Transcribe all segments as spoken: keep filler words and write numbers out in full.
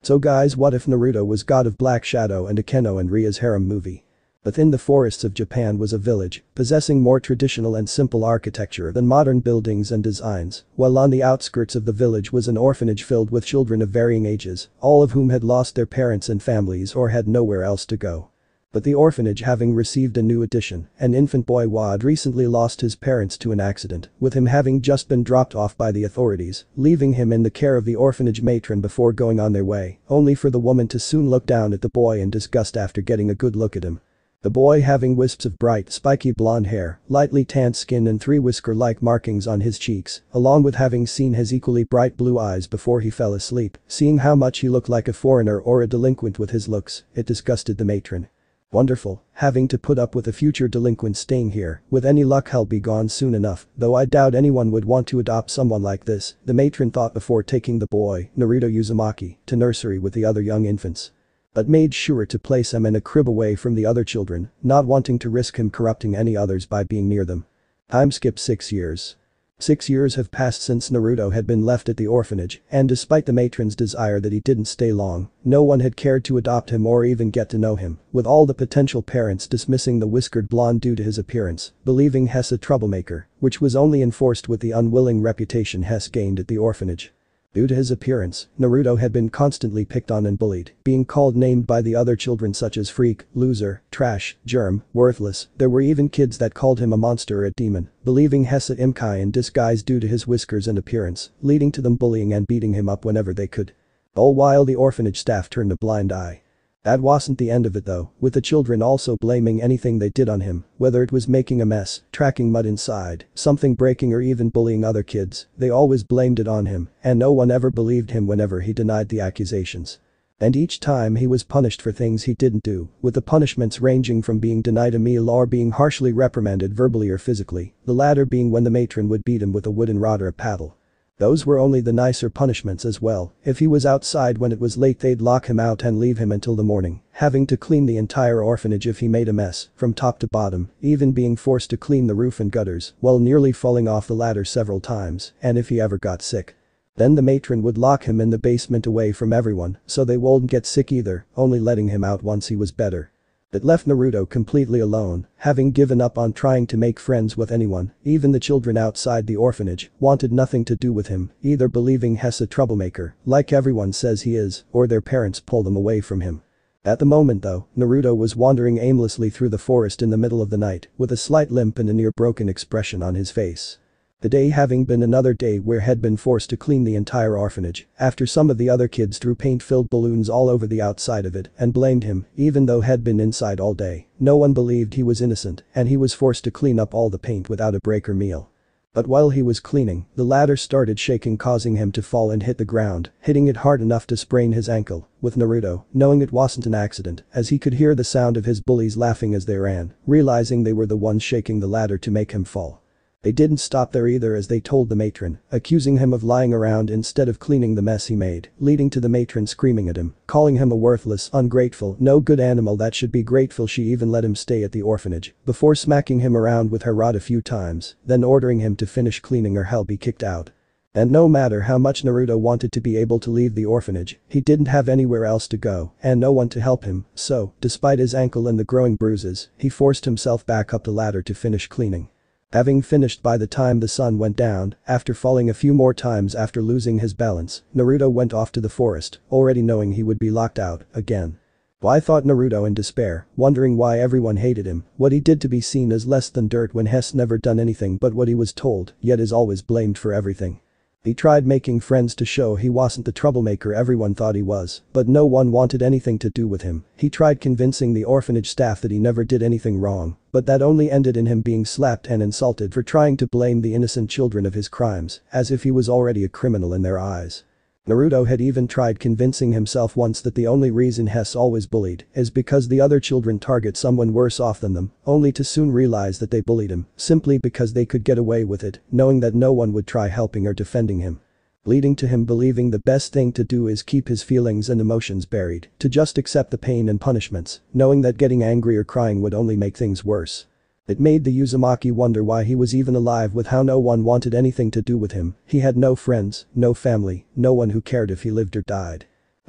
So guys, what if Naruto was god of Black Shadow and Akeno and Rias Harem movie? Within the forests of Japan was a village, possessing more traditional and simple architecture than modern buildings and designs, while on the outskirts of the village was an orphanage filled with children of varying ages, all of whom had lost their parents and families or had nowhere else to go. But the orphanage having received a new addition, an infant boy who had recently lost his parents to an accident, with him having just been dropped off by the authorities, leaving him in the care of the orphanage matron before going on their way, only for the woman to soon look down at the boy in disgust after getting a good look at him. The boy having wisps of bright spiky blonde hair, lightly tanned skin and three whisker-like markings on his cheeks, along with having seen his equally bright blue eyes before he fell asleep, seeing how much he looked like a foreigner or a delinquent with his looks, it disgusted the matron. Wonderful, having to put up with a future delinquent staying here, with any luck he'll be gone soon enough, though I doubt anyone would want to adopt someone like this, the matron thought before taking the boy, Naruto Uzumaki, to nursery with the other young infants. But made sure to place him in a crib away from the other children, not wanting to risk him corrupting any others by being near them. Time skip six years. Six years have passed since Naruto had been left at the orphanage, and despite the matron's desire that he didn't stay long, no one had cared to adopt him or even get to know him, with all the potential parents dismissing the whiskered blonde due to his appearance, believing Hess a troublemaker, which was only enforced with the unwilling reputation Hess gained at the orphanage. Due to his appearance, Naruto had been constantly picked on and bullied, being called named by the other children such as freak, loser, trash, germ, worthless. There were even kids that called him a monster or a demon, believing Hess a imkai in disguise due to his whiskers and appearance, leading to them bullying and beating him up whenever they could. All while the orphanage staff turned a blind eye. That wasn't the end of it though, with the children also blaming anything they did on him, whether it was making a mess, tracking mud inside, something breaking or even bullying other kids, they always blamed it on him, and no one ever believed him whenever he denied the accusations. And each time he was punished for things he didn't do, with the punishments ranging from being denied a meal or being harshly reprimanded verbally or physically, the latter being when the matron would beat him with a wooden rod or a paddle. Those were only the nicer punishments as well. If he was outside when it was late, they'd lock him out and leave him until the morning, having to clean the entire orphanage if he made a mess, from top to bottom, even being forced to clean the roof and gutters, while nearly falling off the ladder several times, and if he ever got sick. Then the matron would lock him in the basement away from everyone, so they wouldn't get sick either, only letting him out once he was better. It left Naruto completely alone, having given up on trying to make friends with anyone. Even the children outside the orphanage wanted nothing to do with him, either believing Hess a troublemaker, like everyone says he is, or their parents pull them away from him. At the moment though, Naruto was wandering aimlessly through the forest in the middle of the night, with a slight limp and a near broken expression on his face. The day having been another day where had been forced to clean the entire orphanage, after some of the other kids threw paint-filled balloons all over the outside of it and blamed him, even though had been inside all day. No one believed he was innocent, and he was forced to clean up all the paint without a break or meal. But while he was cleaning, the ladder started shaking, causing him to fall and hit the ground, hitting it hard enough to sprain his ankle, with Naruto knowing it wasn't an accident, as he could hear the sound of his bullies laughing as they ran, realizing they were the ones shaking the ladder to make him fall. They didn't stop there either, as they told the matron, accusing him of lying around instead of cleaning the mess he made, leading to the matron screaming at him, calling him a worthless, ungrateful, no good animal that should be grateful she even let him stay at the orphanage, before smacking him around with her rod a few times, then ordering him to finish cleaning or he'll be kicked out. And no matter how much Naruto wanted to be able to leave the orphanage, he didn't have anywhere else to go and no one to help him, so, despite his ankle and the growing bruises, he forced himself back up the ladder to finish cleaning. Having finished by the time the sun went down, after falling a few more times after losing his balance, Naruto went off to the forest, already knowing he would be locked out, again. Why, thought Naruto in despair, wondering why everyone hated him, what he did to be seen as less than dirt when Hess never done anything but what he was told, yet is always blamed for everything. He tried making friends to show he wasn't the troublemaker everyone thought he was, but no one wanted anything to do with him. He tried convincing the orphanage staff that he never did anything wrong, but that only ended in him being slapped and insulted for trying to blame the innocent children of his crimes, as if he was already a criminal in their eyes. Naruto had even tried convincing himself once that the only reason Hess always bullied is because the other children target someone worse off than them, only to soon realize that they bullied him simply because they could get away with it, knowing that no one would try helping or defending him. Leading to him believing the best thing to do is keep his feelings and emotions buried, to just accept the pain and punishments, knowing that getting angry or crying would only make things worse. It made the Uzumaki wonder why he was even alive, with how no one wanted anything to do with him. He had no friends, no family, no one who cared if he lived or died.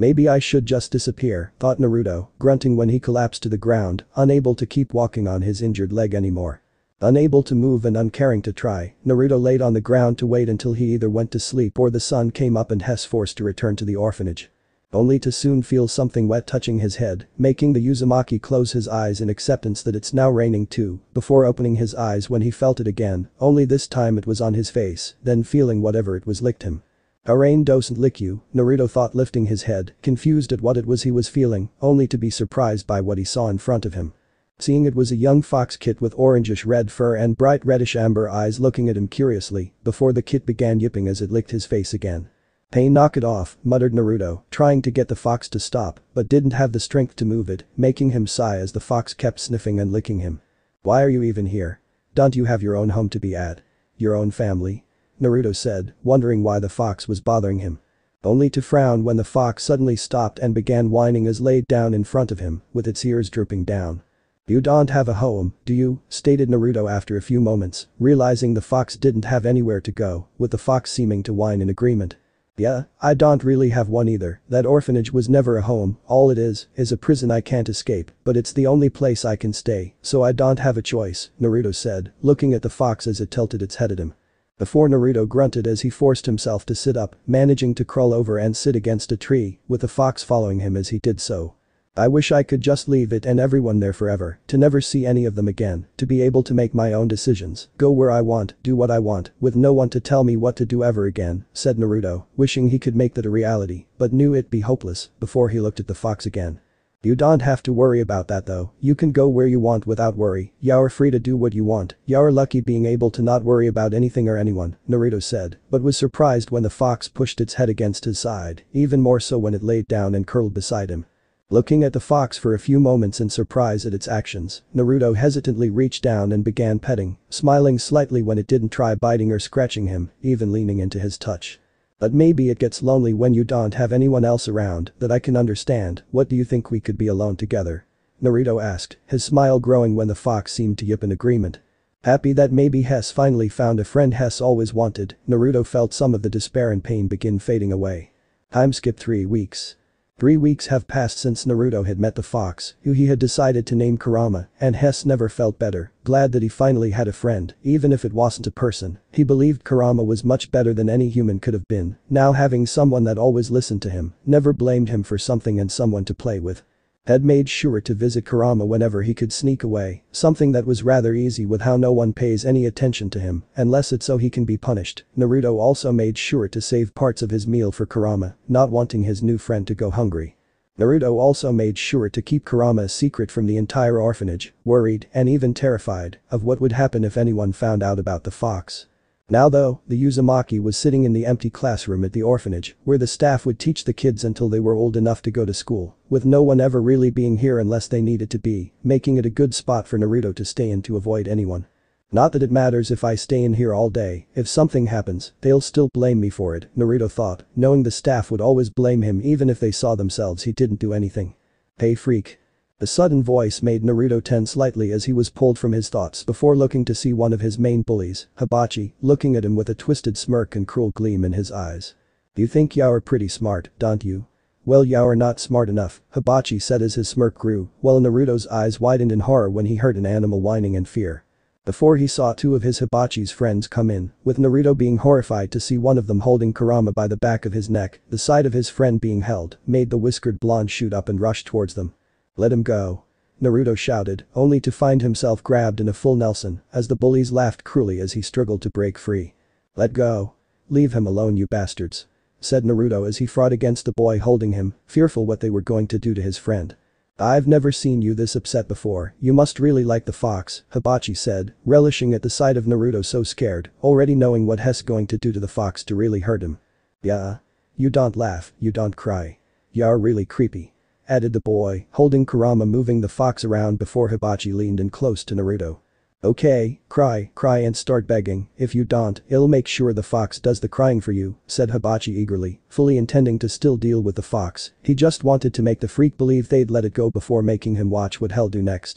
Maybe I should just disappear, thought Naruto, grunting when he collapsed to the ground, unable to keep walking on his injured leg anymore. Unable to move and uncaring to try, Naruto laid on the ground to wait until he either went to sleep or the sun came up and Hess forced to return to the orphanage. Only to soon feel something wet touching his head, making the Uzumaki close his eyes in acceptance that it's now raining too, before opening his eyes when he felt it again, only this time it was on his face, then feeling whatever it was licked him. A rain doesn't lick you, Naruto thought, lifting his head, confused at what it was he was feeling, only to be surprised by what he saw in front of him. Seeing it was a young fox kit with orangish red fur and bright reddish amber eyes looking at him curiously, before the kit began yipping as it licked his face again. "Hey, knock it off," muttered Naruto, trying to get the fox to stop, but didn't have the strength to move it, making him sigh as the fox kept sniffing and licking him. "Why are you even here? Don't you have your own home to be at? Your own family?" Naruto said, wondering why the fox was bothering him. Only to frown when the fox suddenly stopped and began whining as laid down in front of him, with its ears drooping down. "You don't have a home, do you?" stated Naruto after a few moments, realizing the fox didn't have anywhere to go, with the fox seeming to whine in agreement. "Yeah, I don't really have one either, that orphanage was never a home, all it is, is a prison I can't escape, but it's the only place I can stay, so I don't have a choice," Naruto said, looking at the fox as it tilted its head at him. Before Naruto grunted as he forced himself to sit up, managing to crawl over and sit against a tree, with the fox following him as he did so. "I wish I could just leave it and everyone there forever, to never see any of them again, to be able to make my own decisions, go where I want, do what I want, with no one to tell me what to do ever again," said Naruto, wishing he could make that a reality, but knew it'd be hopeless, before he looked at the fox again. "You don't have to worry about that though, you can go where you want without worry, you're free to do what you want, you're lucky being able to not worry about anything or anyone," Naruto said, but was surprised when the fox pushed its head against his side, even more so when it laid down and curled beside him. Looking at the fox for a few moments in surprise at its actions, Naruto hesitantly reached down and began petting, smiling slightly when it didn't try biting or scratching him, even leaning into his touch. "But maybe it gets lonely when you don't have anyone else around, that I can understand, what do you think we could be alone together?" Naruto asked, his smile growing when the fox seemed to yip in agreement. Happy that maybe Hess finally found a friend Hess always wanted, Naruto felt some of the despair and pain begin fading away. Time skip three weeks. Three weeks have passed since Naruto had met the fox, who he had decided to name Kurama, and Hess never felt better, glad that he finally had a friend, even if it wasn't a person. He believed Kurama was much better than any human could have been, now having someone that always listened to him, never blamed him for something and someone to play with. Had made sure to visit Kurama whenever he could sneak away, something that was rather easy with how no one pays any attention to him, unless it's so he can be punished. Naruto also made sure to save parts of his meal for Kurama, not wanting his new friend to go hungry. Naruto also made sure to keep Kurama a secret from the entire orphanage, worried and even terrified of what would happen if anyone found out about the fox. Now though, the Uzumaki was sitting in the empty classroom at the orphanage, where the staff would teach the kids until they were old enough to go to school, with no one ever really being here unless they needed to be, making it a good spot for Naruto to stay in to avoid anyone. "Not that it matters if I stay in here all day, if something happens, they'll still blame me for it," Naruto thought, knowing the staff would always blame him even if they saw themselves he didn't do anything. "Hey freak." The sudden voice made Naruto tense slightly as he was pulled from his thoughts before looking to see one of his main bullies, Hibachi, looking at him with a twisted smirk and cruel gleam in his eyes. "You think you're pretty smart, don't you?" "Well, you're not smart enough," Hibachi said as his smirk grew, while Naruto's eyes widened in horror when he heard an animal whining in fear. Before he saw two of his Hibachi's friends come in, with Naruto being horrified to see one of them holding Kurama by the back of his neck, the sight of his friend being held made the whiskered blonde shoot up and rush towards them. "Let him go," Naruto shouted, only to find himself grabbed in a full Nelson as the bullies laughed cruelly as he struggled to break free. "Let go. Leave him alone, you bastards," said Naruto as he fought against the boy holding him, fearful what they were going to do to his friend. "I've never seen you this upset before, you must really like the fox," Hibachi said, relishing at the sight of Naruto so scared, already knowing what Hess going to do to the fox to really hurt him. "Yeah. You don't laugh, you don't cry. You're really creepy," added the boy, holding Kurama, moving the fox around before Hibachi leaned in close to Naruto. "Okay, cry, cry and start begging, if you don't, I'll make sure the fox does the crying for you," said Hibachi eagerly, fully intending to still deal with the fox, he just wanted to make the freak believe they'd let it go before making him watch what hell do next.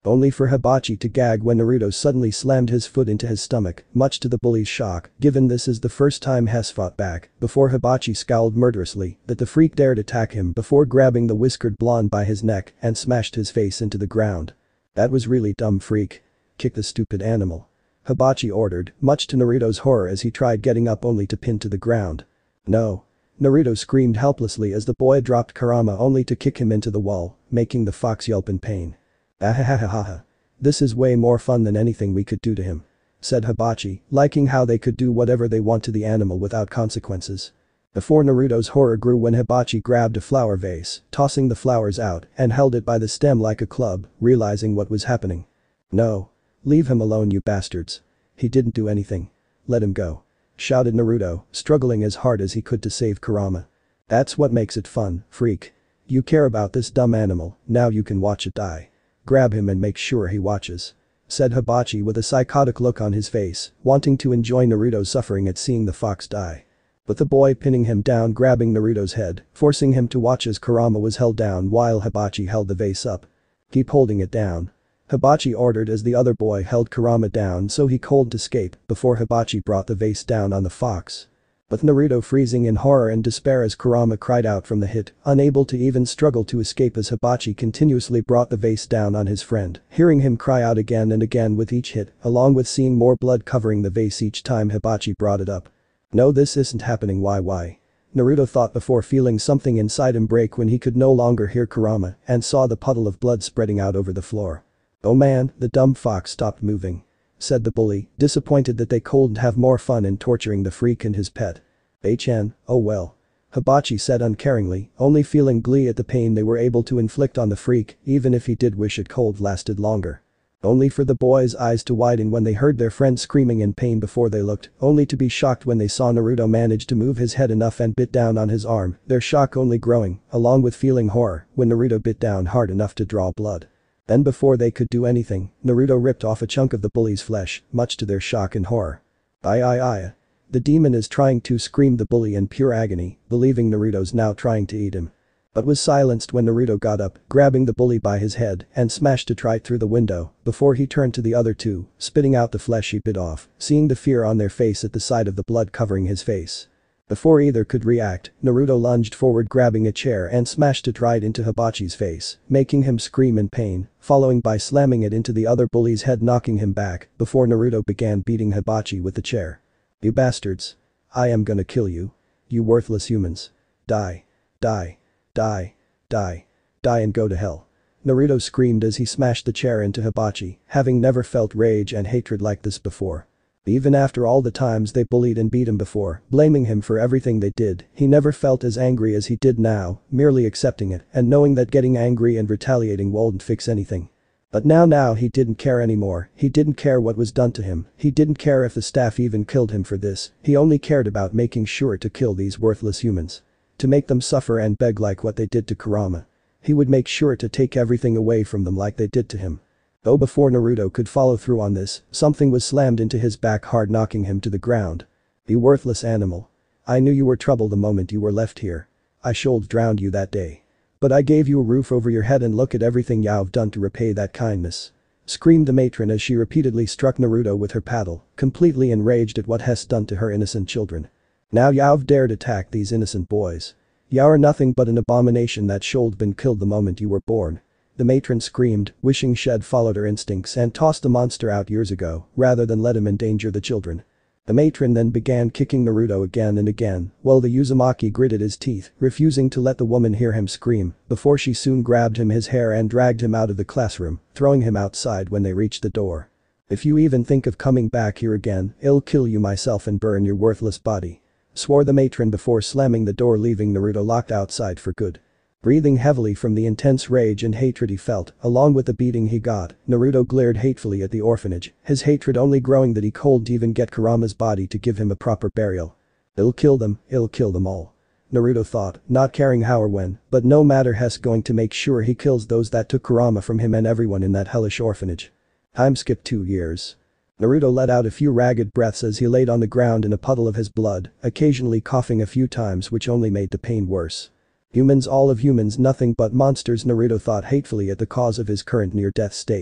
Only for Hibachi to gag when Naruto suddenly slammed his foot into his stomach, much to the bully's shock, given this is the first time Hess fought back, before Hibachi scowled murderously that the freak dared attack him before grabbing the whiskered blonde by his neck and smashed his face into the ground. That was really dumb, freak. Kick the stupid animal. Hibachi ordered, much to Naruto's horror as he tried getting up only to pin to the ground. No. Naruto screamed helplessly as the boy dropped Kurama only to kick him into the wall, making the fox yelp in pain. Ahahahaha. This is way more fun than anything we could do to him. Said Hibachi, liking how they could do whatever they want to the animal without consequences. Before Naruto's horror grew when Hibachi grabbed a flower vase, tossing the flowers out, and held it by the stem like a club, realizing what was happening. No. Leave him alone, you bastards. He didn't do anything. Let him go. Shouted Naruto, struggling as hard as he could to save Kurama. That's what makes it fun, freak. You care about this dumb animal, now you can watch it die. Grab him and make sure he watches. Said Hibachi with a psychotic look on his face, wanting to enjoy Naruto's suffering at seeing the fox die. But the boy pinning him down, grabbing Naruto's head, forcing him to watch as Kurama was held down while Hibachi held the vase up. Keep holding it down. Hibachi ordered as the other boy held Kurama down so he couldn't escape before Hibachi brought the vase down on the fox. But Naruto freezing in horror and despair as Kurama cried out from the hit, unable to even struggle to escape as Hibachi continuously brought the vase down on his friend, hearing him cry out again and again with each hit, along with seeing more blood covering the vase each time Hibachi brought it up. No, this isn't happening. Why why? Naruto thought before feeling something inside him break when he could no longer hear Kurama and saw the puddle of blood spreading out over the floor. Oh man, the dumb fox stopped moving. Said the bully, disappointed that they couldn't have more fun in torturing the freak and his pet. H N, oh well. Hibachi said uncaringly, only feeling glee at the pain they were able to inflict on the freak, even if he did wish it cold lasted longer. Only for the boys' eyes to widen when they heard their friend screaming in pain before they looked, only to be shocked when they saw Naruto manage to move his head enough and bit down on his arm, their shock only growing, along with feeling horror, when Naruto bit down hard enough to draw blood. Then before they could do anything, Naruto ripped off a chunk of the bully's flesh, much to their shock and horror. Aye aye aye. The demon is trying to, scream the bully in pure agony, believing Naruto's now trying to eat him. But was silenced when Naruto got up, grabbing the bully by his head and smashed it right through the window, before he turned to the other two, spitting out the flesh he bit off, seeing the fear on their face at the sight of the blood covering his face. Before either could react, Naruto lunged forward grabbing a chair and smashed it right into Hibachi's face, making him scream in pain, following by slamming it into the other bully's head knocking him back, before Naruto began beating Hibachi with the chair. You bastards. I am gonna kill you. You worthless humans. Die. Die. Die. Die. Die and go to hell. Naruto screamed as he smashed the chair into Hibachi, having never felt rage and hatred like this before. Even after all the times they bullied and beat him before, blaming him for everything they did, he never felt as angry as he did now, merely accepting it and knowing that getting angry and retaliating wouldn't fix anything. But now now he didn't care anymore, he didn't care what was done to him, he didn't care if the staff even killed him for this, he only cared about making sure to kill these worthless humans. To make them suffer and beg like what they did to Kurama. He would make sure to take everything away from them like they did to him. Though before Naruto could follow through on this, something was slammed into his back hard knocking him to the ground. You worthless animal. I knew you were trouble the moment you were left here. I should drowned you that day. But I gave you a roof over your head and look at everything you've done to repay that kindness. Screamed the matron as she repeatedly struck Naruto with her paddle, completely enraged at what Hess done to her innocent children. Now you've dared attack these innocent boys. You are nothing but an abomination that should been killed the moment you were born. The matron screamed, wishing she'd followed her instincts and tossed the monster out years ago, rather than let him endanger the children. The matron then began kicking Naruto again and again, while the Uzumaki gritted his teeth, refusing to let the woman hear him scream, before she soon grabbed him his hair and dragged him out of the classroom, throwing him outside when they reached the door. If you even think of coming back here again, I'll kill you myself and burn your worthless body. Swore the matron before slamming the door, leaving Naruto locked outside for good. Breathing heavily from the intense rage and hatred he felt, along with the beating he got, Naruto glared hatefully at the orphanage, his hatred only growing that he couldn't even get Kurama's body to give him a proper burial. I'll kill them, I'll kill them all. Naruto thought, not caring how or when, but no matter, Hess going to make sure he kills those that took Kurama from him and everyone in that hellish orphanage. Time skip two years. Naruto let out a few ragged breaths as he laid on the ground in a puddle of his blood, occasionally coughing a few times which only made the pain worse. Humans, all of humans, nothing but monsters, Naruto thought hatefully at the cause of his current near-death state.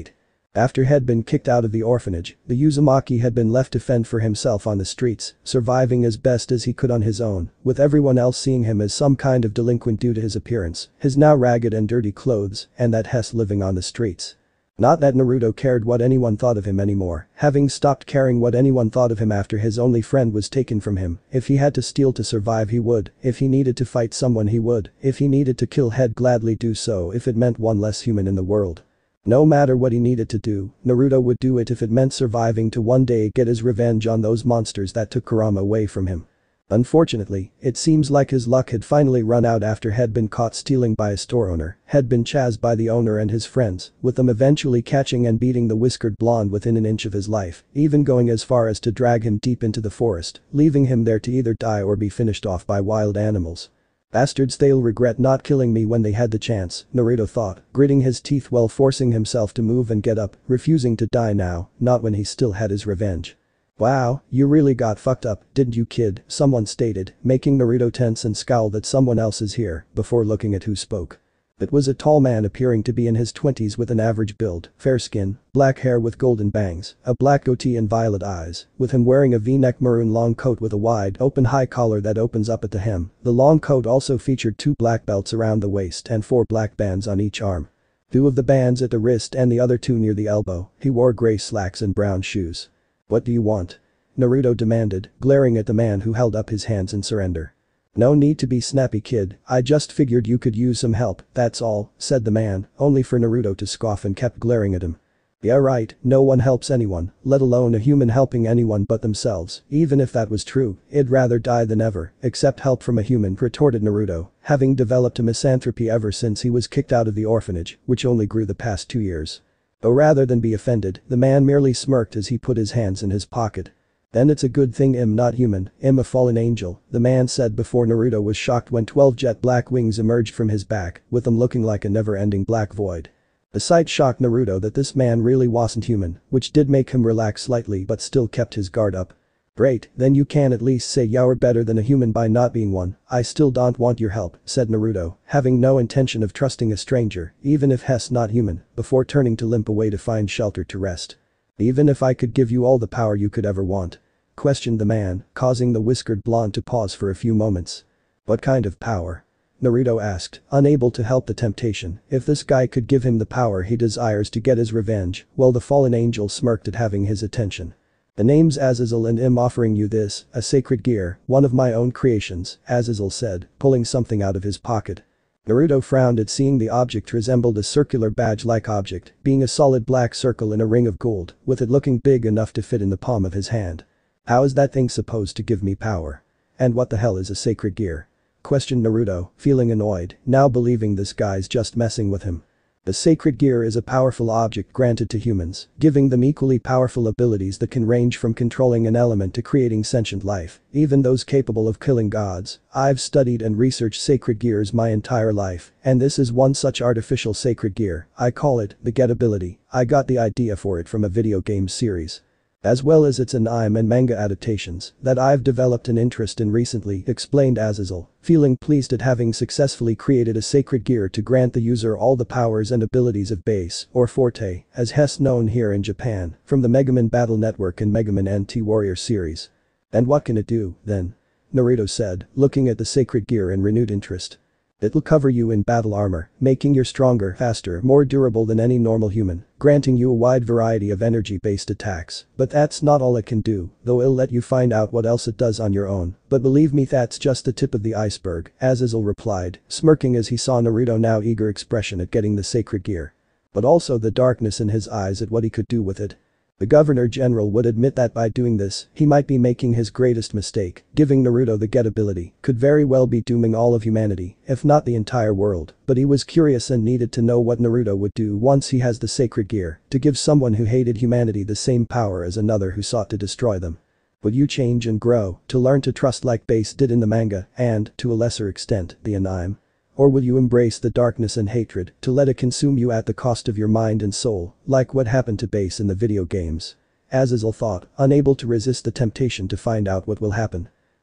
After had been kicked out of the orphanage, the Uzumaki had been left to fend for himself on the streets, surviving as best as he could on his own, with everyone else seeing him as some kind of delinquent due to his appearance, his now ragged and dirty clothes, and that Hess living on the streets. Not that Naruto cared what anyone thought of him anymore, having stopped caring what anyone thought of him after his only friend was taken from him. If he had to steal to survive he would, if he needed to fight someone he would, if he needed to kill he'd gladly do so if it meant one less human in the world. No matter what he needed to do, Naruto would do it if it meant surviving to one day get his revenge on those monsters that took Kurama away from him. Unfortunately, it seems like his luck had finally run out after had been caught stealing by a store owner, had been chased by the owner and his friends, with them eventually catching and beating the whiskered blonde within an inch of his life, even going as far as to drag him deep into the forest, leaving him there to either die or be finished off by wild animals. Bastards, they'll regret not killing me when they had the chance, Naruto thought, gritting his teeth while forcing himself to move and get up, refusing to die now, not when he still had his revenge. Wow, you really got fucked up, didn't you kid, someone stated, making Naruto tense and scowl that someone else is here, before looking at who spoke. It was a tall man appearing to be in his twenties with an average build, fair skin, black hair with golden bangs, a black goatee and violet eyes, with him wearing a V-neck maroon long coat with a wide open high collar that opens up at the hem. The long coat also featured two black belts around the waist and four black bands on each arm. Two of the bands at the wrist and the other two near the elbow. He wore gray slacks and brown shoes. "What do you want?" Naruto demanded, glaring at the man who held up his hands in surrender. "No need to be snappy kid, I just figured you could use some help, that's all," said the man, only for Naruto to scoff and kept glaring at him. "Yeah right, no one helps anyone, let alone a human helping anyone but themselves, even if that was true, I'd rather die than ever, accept help from a human," retorted Naruto, having developed a misanthropy ever since he was kicked out of the orphanage, which only grew the past two years. But rather than be offended, the man merely smirked as he put his hands in his pocket. "Then it's a good thing I'm not human, I'm a fallen angel," the man said before Naruto was shocked when twelve jet black wings emerged from his back, with them looking like a never-ending black void. The sight shocked Naruto that this man really wasn't human, which did make him relax slightly but still kept his guard up. "Great, then you can at least say you're better than a human by not being one, I still don't want your help," said Naruto, having no intention of trusting a stranger, even if Hess not human, before turning to limp away to find shelter to rest. "Even if I could give you all the power you could ever want?" questioned the man, causing the whiskered blonde to pause for a few moments. "What kind of power?" Naruto asked, unable to help the temptation. If this guy could give him the power he desires to get his revenge, well, the fallen angel smirked at having his attention. "The name's Azazel and I'm offering you this, a sacred gear, one of my own creations," Azazel said, pulling something out of his pocket. Naruto frowned at seeing the object resembled a circular badge-like object, being a solid black circle in a ring of gold, with it looking big enough to fit in the palm of his hand. "How is that thing supposed to give me power? And what the hell is a sacred gear?" questioned Naruto, feeling annoyed, now believing this guy's just messing with him. The sacred gear is a powerful object granted to humans, giving them equally powerful abilities that can range from controlling an element to creating sentient life, even those capable of killing gods. I've studied and researched sacred gears my entire life, and this is one such artificial sacred gear. I call it the Get ability. I got the idea for it from a video game series, as well as its anime and manga adaptations that I've developed an interest in recently, explained Azazel, feeling pleased at having successfully created a sacred gear to grant the user all the powers and abilities of base, or forte, as Hess known here in Japan, from the Megaman Battle Network and Megaman N T Warrior series. "And what can it do, then?" Naruto said, looking at the sacred gear in renewed interest. "It'll cover you in battle armor, making you stronger, faster, more durable than any normal human, granting you a wide variety of energy-based attacks. But that's not all it can do, though it'll let you find out what else it does on your own. But believe me, that's just the tip of the iceberg," Azazel replied, smirking as he saw Naruto now eager expression at getting the sacred gear. But also the darkness in his eyes at what he could do with it. The Governor General would admit that by doing this, he might be making his greatest mistake. Giving Naruto the Get ability could very well be dooming all of humanity, if not the entire world, but he was curious and needed to know what Naruto would do once he has the sacred gear, to give someone who hated humanity the same power as another who sought to destroy them. Would you change and grow, to learn to trust like Base did in the manga, and, to a lesser extent, the anime? Or will you embrace the darkness and hatred, to let it consume you at the cost of your mind and soul, like what happened to Base in the video games? Azazel thought, unable to resist the temptation to find out what will happen.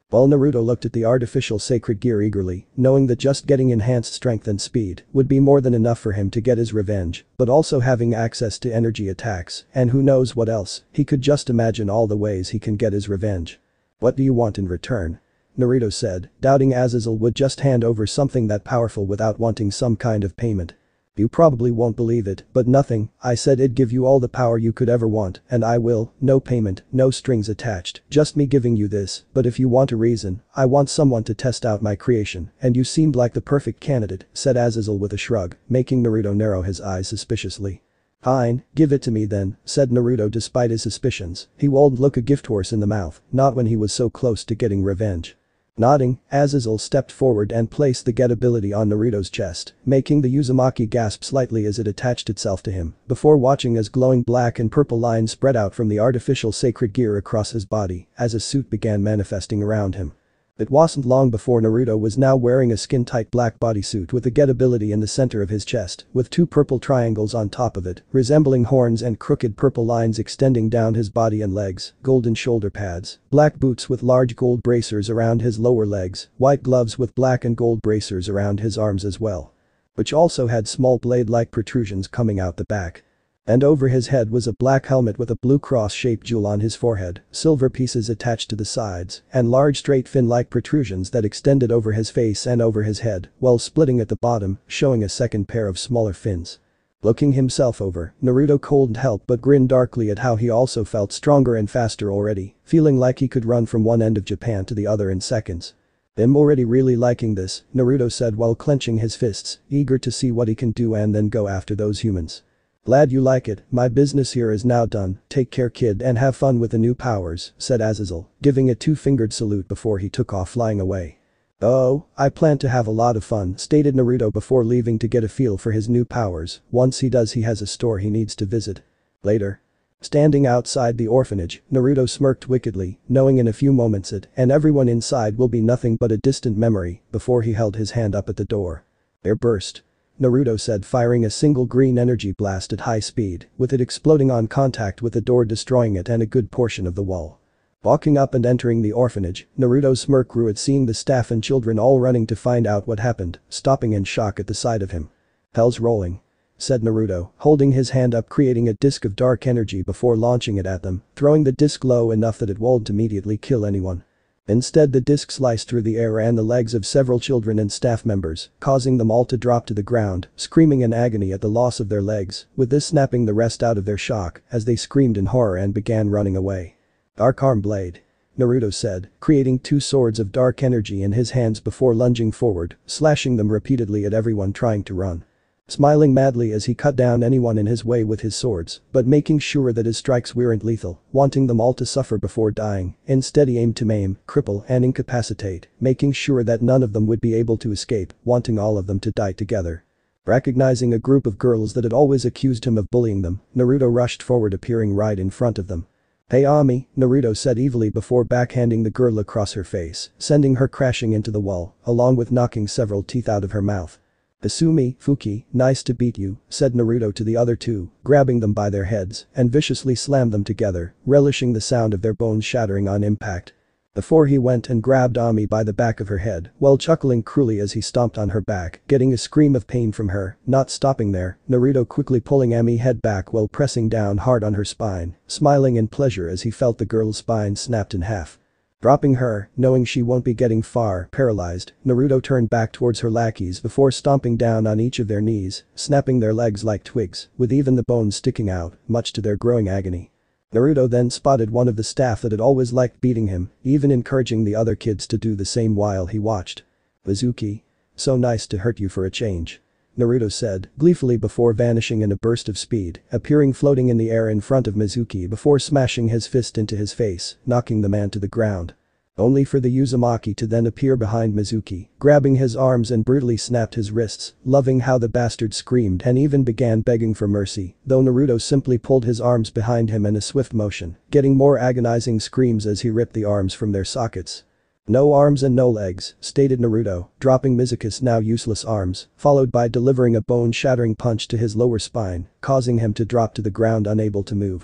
While Naruto looked at the artificial sacred gear eagerly, knowing that just getting enhanced strength and speed would be more than enough for him to get his revenge, but also having access to energy attacks, and who knows what else, he could just imagine all the ways he can get his revenge. "What do you want in return?" Naruto said, doubting Azazel would just hand over something that powerful without wanting some kind of payment. "You probably won't believe it, but nothing. I said I'd give you all the power you could ever want, and I will, no payment, no strings attached, just me giving you this, but if you want a reason, I want someone to test out my creation, and you seemed like the perfect candidate," said Azazel with a shrug, making Naruto narrow his eyes suspiciously. "Fine, give it to me then," said Naruto despite his suspicions. He won't look a gift horse in the mouth, not when he was so close to getting revenge. Nodding, Azazel stepped forward and placed the get ability on Naruto's chest, making the Uzumaki gasp slightly as it attached itself to him, before watching as glowing black and purple lines spread out from the artificial sacred gear across his body as a suit began manifesting around him. It wasn't long before Naruto was now wearing a skin-tight black bodysuit with the get ability in the center of his chest, with two purple triangles on top of it, resembling horns and crooked purple lines extending down his body and legs, golden shoulder pads, black boots with large gold bracers around his lower legs, white gloves with black and gold bracers around his arms as well. Which also had small blade-like protrusions coming out the back. And over his head was a black helmet with a blue cross-shaped jewel on his forehead, silver pieces attached to the sides, and large straight fin-like protrusions that extended over his face and over his head, while splitting at the bottom, showing a second pair of smaller fins. Looking himself over, Naruto couldn't help but grin darkly at how he also felt stronger and faster already, feeling like he could run from one end of Japan to the other in seconds. "I'm already really liking this," Naruto said while clenching his fists, eager to see what he can do and then go after those humans. "Glad you like it, my business here is now done, take care kid and have fun with the new powers," said Azazel, giving a two-fingered salute before he took off flying away. "Oh, I plan to have a lot of fun," stated Naruto before leaving to get a feel for his new powers. Once he does, he has a store he needs to visit. Later. Standing outside the orphanage, Naruto smirked wickedly, knowing in a few moments it and everyone inside will be nothing but a distant memory, before he held his hand up at the door. Air burst. Naruto said, firing a single green energy blast at high speed, with it exploding on contact with the door, destroying it and a good portion of the wall. Walking up and entering the orphanage, Naruto's smirk grew at seeing the staff and children all running to find out what happened, stopping in shock at the sight of him. "Hell's rolling," said Naruto, holding his hand up, creating a disc of dark energy before launching it at them, throwing the disc low enough that it won't immediately kill anyone. Instead, the disc sliced through the air and the legs of several children and staff members, causing them all to drop to the ground, screaming in agony at the loss of their legs, with this snapping the rest out of their shock as they screamed in horror and began running away. "Dark Arm Blade," Naruto said, creating two swords of dark energy in his hands before lunging forward, slashing them repeatedly at everyone trying to run. Smiling madly as he cut down anyone in his way with his swords, but making sure that his strikes weren't lethal, wanting them all to suffer before dying. Instead, he aimed to maim, cripple and incapacitate, making sure that none of them would be able to escape, wanting all of them to die together. Recognizing a group of girls that had always accused him of bullying them, Naruto rushed forward, appearing right in front of them. "Hey Ami," Naruto said evilly before backhanding the girl across her face, sending her crashing into the wall, along with knocking several teeth out of her mouth. "Asumi, Fuki, nice to beat you," said Naruto to the other two, grabbing them by their heads and viciously slammed them together, relishing the sound of their bones shattering on impact. Before he went and grabbed Ami by the back of her head, while chuckling cruelly as he stomped on her back, getting a scream of pain from her. Not stopping there, Naruto quickly pulling Ami's head back while pressing down hard on her spine, smiling in pleasure as he felt the girl's spine snapped in half. Dropping her, knowing she won't be getting far, paralyzed, Naruto turned back towards her lackeys before stomping down on each of their knees, snapping their legs like twigs, with even the bones sticking out, much to their growing agony. Naruto then spotted one of the staff that had always liked beating him, even encouraging the other kids to do the same while he watched. "Mizuki. So nice to hurt you for a change," Naruto said, gleefully before vanishing in a burst of speed, appearing floating in the air in front of Mizuki before smashing his fist into his face, knocking the man to the ground. Only for the Uzumaki to then appear behind Mizuki, grabbing his arms and brutally snapped his wrists, loving how the bastard screamed and even began begging for mercy, though Naruto simply pulled his arms behind him in a swift motion, getting more agonizing screams as he ripped the arms from their sockets. "No arms and no legs," stated Naruto, dropping Mizuki's now useless arms, followed by delivering a bone-shattering punch to his lower spine, causing him to drop to the ground unable to move.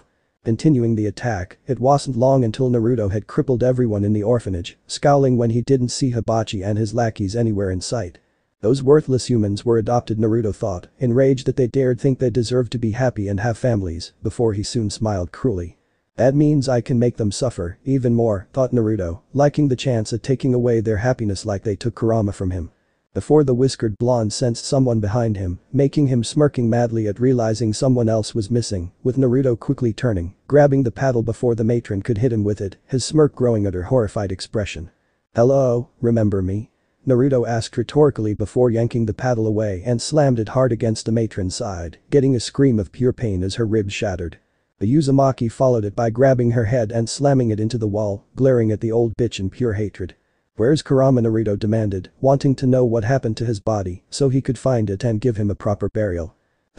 Continuing the attack, it wasn't long until Naruto had crippled everyone in the orphanage, scowling when he didn't see Hibachi and his lackeys anywhere in sight. Those worthless humans were adopted, Naruto thought, enraged that they dared think they deserved to be happy and have families, before he soon smiled cruelly. That means I can make them suffer, even more, thought Naruto, liking the chance at taking away their happiness like they took Kurama from him. Before the whiskered blonde sensed someone behind him, making him smirking madly at realizing someone else was missing, with Naruto quickly turning, grabbing the paddle before the matron could hit him with it, his smirk growing at her horrified expression. "Hello, remember me?" Naruto asked rhetorically before yanking the paddle away and slammed it hard against the matron's side, getting a scream of pure pain as her ribs shattered. The Uzumaki followed it by grabbing her head and slamming it into the wall, glaring at the old bitch in pure hatred. "Where's Kurama?" Naruto demanded, wanting to know what happened to his body so he could find it and give him a proper burial.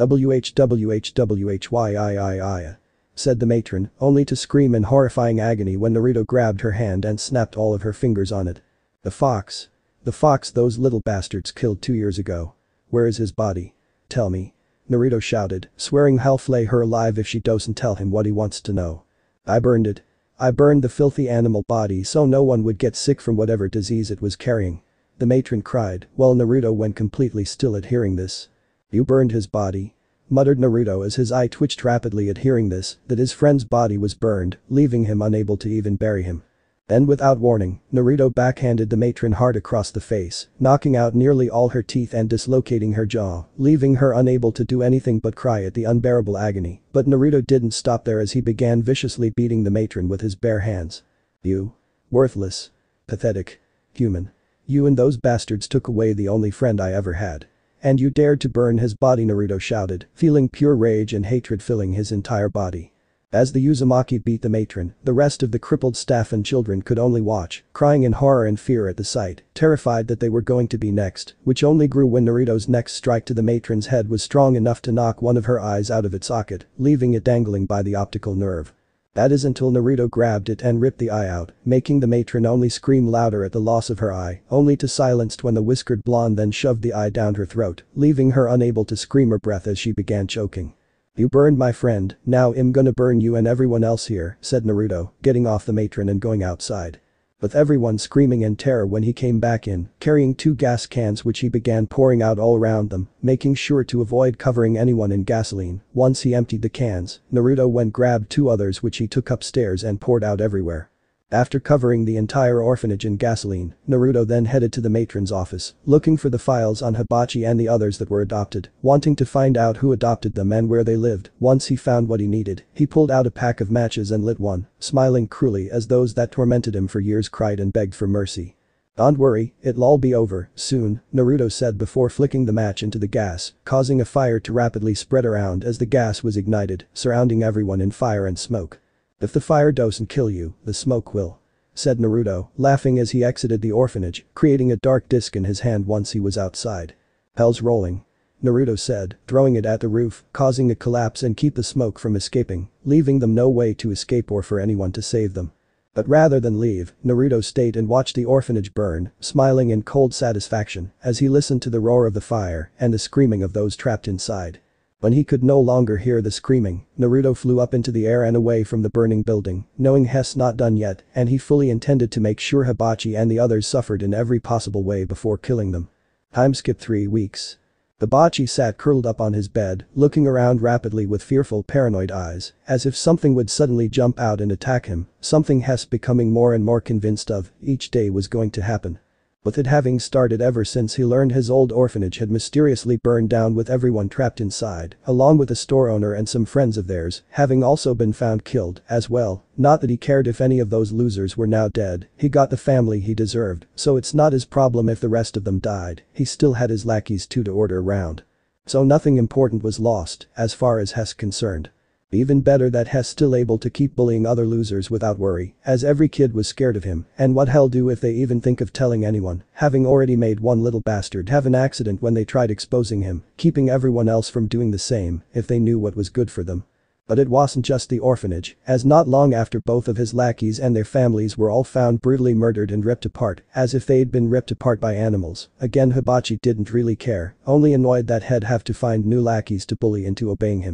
"Whwhwhwhyi," said the matron, only to scream in horrifying agony when Naruto grabbed her hand and snapped all of her fingers on it. "The fox. The fox those little bastards killed two years ago. Where is his body? Tell me." Naruto shouted, swearing he'll flay her alive if she doesn't tell him what he wants to know. "I burned it. I burned the filthy animal body so no one would get sick from whatever disease it was carrying," the matron cried, while Naruto went completely still at hearing this. "You burned his body?" muttered Naruto as his eye twitched rapidly at hearing this, that his friend's body was burned, leaving him unable to even bury him. Then without warning, Naruto backhanded the matron hard across the face, knocking out nearly all her teeth and dislocating her jaw, leaving her unable to do anything but cry at the unbearable agony, but Naruto didn't stop there as he began viciously beating the matron with his bare hands. "You. Worthless. Pathetic. Human. You and those bastards took away the only friend I ever had. And you dared to burn his body," Naruto shouted, feeling pure rage and hatred filling his entire body. As the Uzumaki beat the matron, the rest of the crippled staff and children could only watch, crying in horror and fear at the sight, terrified that they were going to be next, which only grew when Naruto's next strike to the matron's head was strong enough to knock one of her eyes out of its socket, leaving it dangling by the optical nerve. That is until Naruto grabbed it and ripped the eye out, making the matron only scream louder at the loss of her eye, only to silenced when the whiskered blonde then shoved the eye down her throat, leaving her unable to scream her breath as she began choking. "You burned my friend, now I'm gonna burn you and everyone else here," said Naruto, getting off the matron and going outside. With everyone screaming in terror when he came back in, carrying two gas cans which he began pouring out all around them, making sure to avoid covering anyone in gasoline. Once he emptied the cans, Naruto went grabbed two others which he took upstairs and poured out everywhere. After covering the entire orphanage in gasoline, Naruto then headed to the matron's office, looking for the files on Hibachi and the others that were adopted, wanting to find out who adopted them and where they lived. Once he found what he needed, he pulled out a pack of matches and lit one, smiling cruelly as those that tormented him for years cried and begged for mercy. "Don't worry, it'll all be over soon," Naruto said before flicking the match into the gas, causing a fire to rapidly spread around as the gas was ignited, surrounding everyone in fire and smoke. "If the fire doesn't kill you, the smoke will," said Naruto, laughing as he exited the orphanage, creating a dark disc in his hand once he was outside. "Hell's rolling," Naruto said, throwing it at the roof, causing a collapse and keep the smoke from escaping, leaving them no way to escape or for anyone to save them. But rather than leave, Naruto stayed and watched the orphanage burn, smiling in cold satisfaction as he listened to the roar of the fire and the screaming of those trapped inside. When he could no longer hear the screaming, Naruto flew up into the air and away from the burning building, knowing Hess not done yet, and he fully intended to make sure Hibachi and the others suffered in every possible way before killing them. Time skip three weeks. Hibachi sat curled up on his bed, looking around rapidly with fearful paranoid eyes, as if something would suddenly jump out and attack him, something Hess becoming more and more convinced of each day was going to happen. With it having started ever since he learned his old orphanage had mysteriously burned down with everyone trapped inside, along with the store owner and some friends of theirs, having also been found killed as well. Not that he cared if any of those losers were now dead, he got the family he deserved, so it's not his problem if the rest of them died, he still had his lackeys too to order around. So nothing important was lost, as far as Hess concerned. Even better that Hess still able to keep bullying other losers without worry, as every kid was scared of him, and what hell do if they even think of telling anyone, having already made one little bastard have an accident when they tried exposing him, keeping everyone else from doing the same, if they knew what was good for them. But it wasn't just the orphanage, as not long after both of his lackeys and their families were all found brutally murdered and ripped apart, as if they'd been ripped apart by animals. Again Hibachi didn't really care, only annoyed that he'd have to find new lackeys to bully into obeying him.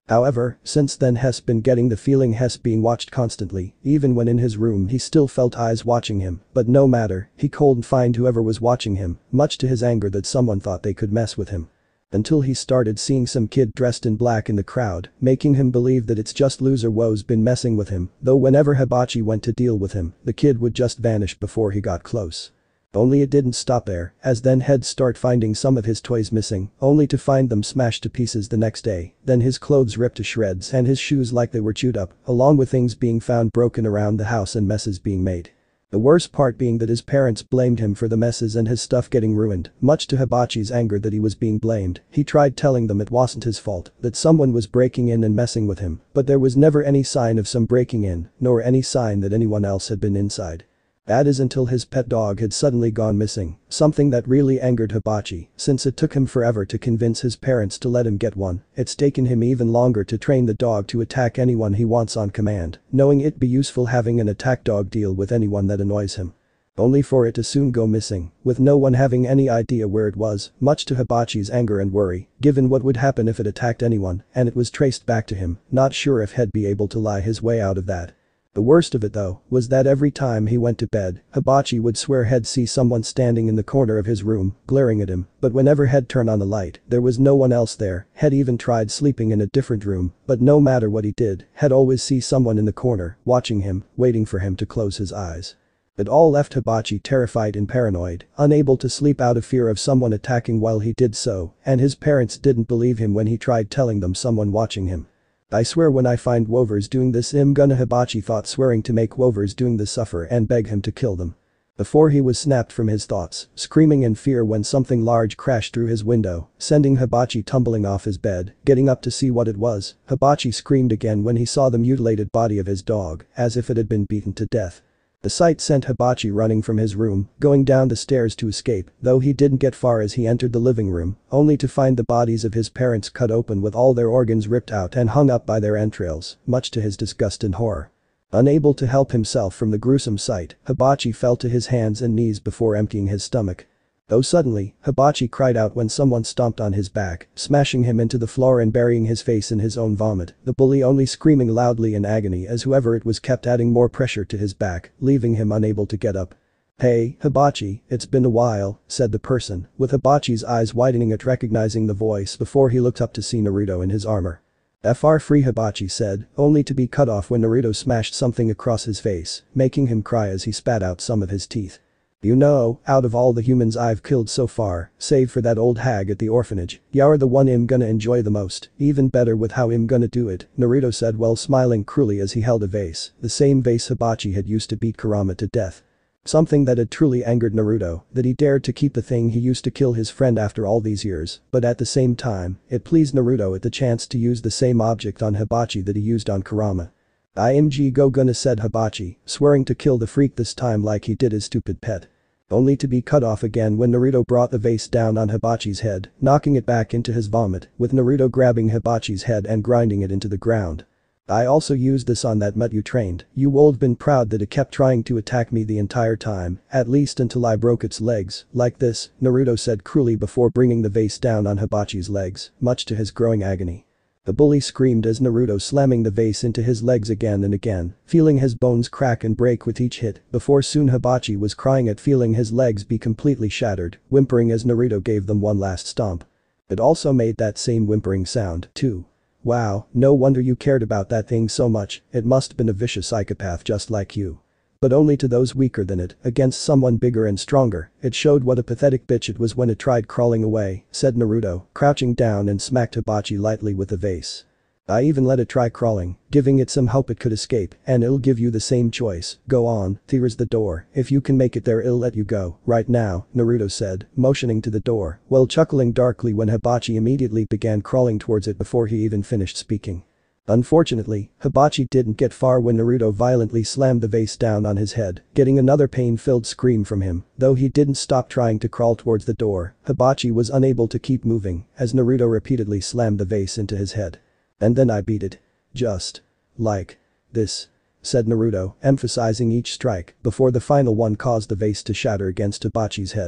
However, since then he's been getting the feeling he's being watched constantly, even when in his room he still felt eyes watching him, but no matter, he couldn't find whoever was watching him, much to his anger that someone thought they could mess with him. Until he started seeing some kid dressed in black in the crowd, making him believe that it's just loser Wo's been messing with him, though whenever Hibachi went to deal with him, the kid would just vanish before he got close. Only it didn't stop there, as then he'd start finding some of his toys missing, only to find them smashed to pieces the next day, then his clothes ripped to shreds and his shoes like they were chewed up, along with things being found broken around the house and messes being made. The worst part being that his parents blamed him for the messes and his stuff getting ruined, much to Hibachi's anger that he was being blamed. He tried telling them it wasn't his fault, that someone was breaking in and messing with him, but there was never any sign of some breaking in, nor any sign that anyone else had been inside. That is until his pet dog had suddenly gone missing, something that really angered Hibachi, since it took him forever to convince his parents to let him get one. It's taken him even longer to train the dog to attack anyone he wants on command, knowing it'd be useful having an attack dog deal with anyone that annoys him. Only for it to soon go missing, with no one having any idea where it was, much to Hibachi's anger and worry, given what would happen if it attacked anyone, and it was traced back to him, not sure if he'd be able to lie his way out of that. The worst of it though, was that every time he went to bed, Hibachi would swear he'd see someone standing in the corner of his room, glaring at him, but whenever he'd turn on the light, there was no one else there. He'd even tried sleeping in a different room, but no matter what he did, he'd always see someone in the corner, watching him, waiting for him to close his eyes. It all left Hibachi terrified and paranoid, unable to sleep out of fear of someone attacking while he did so, and his parents didn't believe him when he tried telling them someone watching him. I swear when I find Wovers doing this, I'm gonna Hibachi thought, swearing to make Wovers doing this suffer and beg him to kill them. Before he was snapped from his thoughts, screaming in fear when something large crashed through his window, sending Hibachi tumbling off his bed. Getting up to see what it was, Hibachi screamed again when he saw the mutilated body of his dog, as if it had been beaten to death. The sight sent Hibachi running from his room, going down the stairs to escape, though he didn't get far as he entered the living room, only to find the bodies of his parents cut open with all their organs ripped out and hung up by their entrails, much to his disgust and horror. Unable to help himself from the gruesome sight, Hibachi fell to his hands and knees before emptying his stomach. Though suddenly, Hibachi cried out when someone stomped on his back, smashing him into the floor and burying his face in his own vomit, the bully only screaming loudly in agony as whoever it was kept adding more pressure to his back, leaving him unable to get up. "Hey, Hibachi, it's been a while," said the person, with Hibachi's eyes widening at recognizing the voice before he looked up to see Naruto in his armor. "F R free," Hibachi said, only to be cut off when Naruto smashed something across his face, making him cry as he spat out some of his teeth. "You know, out of all the humans I've killed so far, save for that old hag at the orphanage, you're the one I'm gonna enjoy the most, even better with how I'm gonna do it," Naruto said while smiling cruelly as he held a vase, the same vase Hibachi had used to beat Kurama to death. Something that had truly angered Naruto, that he dared to keep the thing he used to kill his friend after all these years, but at the same time, it pleased Naruto at the chance to use the same object on Hibachi that he used on Kurama. "I M G go gonna," said Hibachi, swearing to kill the freak this time like he did his stupid pet. Only to be cut off again when Naruto brought the vase down on Hibachi's head, knocking it back into his vomit, with Naruto grabbing Hibachi's head and grinding it into the ground. "I also used this on that mutt you trained, you old been proud that it kept trying to attack me the entire time, at least until I broke its legs, like this," Naruto said cruelly before bringing the vase down on Hibachi's legs, much to his growing agony. The bully screamed as Naruto slamming the vase into his legs again and again, feeling his bones crack and break with each hit, before soon Hibachi was crying at feeling his legs be completely shattered, whimpering as Naruto gave them one last stomp. It also made that same whimpering sound, too. "Wow, no wonder you cared about that thing so much, it must've been a vicious psychopath just like you." But only to those weaker than it, against someone bigger and stronger, it showed what a pathetic bitch it was when it tried crawling away, said Naruto, crouching down and smacked Hibachi lightly with the vase. "I even let it try crawling, giving it some hope it could escape, and it'll give you the same choice, go on, there's the door, if you can make it there I'll let you go, right now," Naruto said, motioning to the door, while chuckling darkly when Hibachi immediately began crawling towards it before he even finished speaking. Unfortunately, Hibachi didn't get far when Naruto violently slammed the vase down on his head, getting another pain-filled scream from him. Though he didn't stop trying to crawl towards the door, Hibachi was unable to keep moving as Naruto repeatedly slammed the vase into his head. "And then I beat it. Just like this," said Naruto, emphasizing each strike before the final one caused the vase to shatter against Hibachi's head.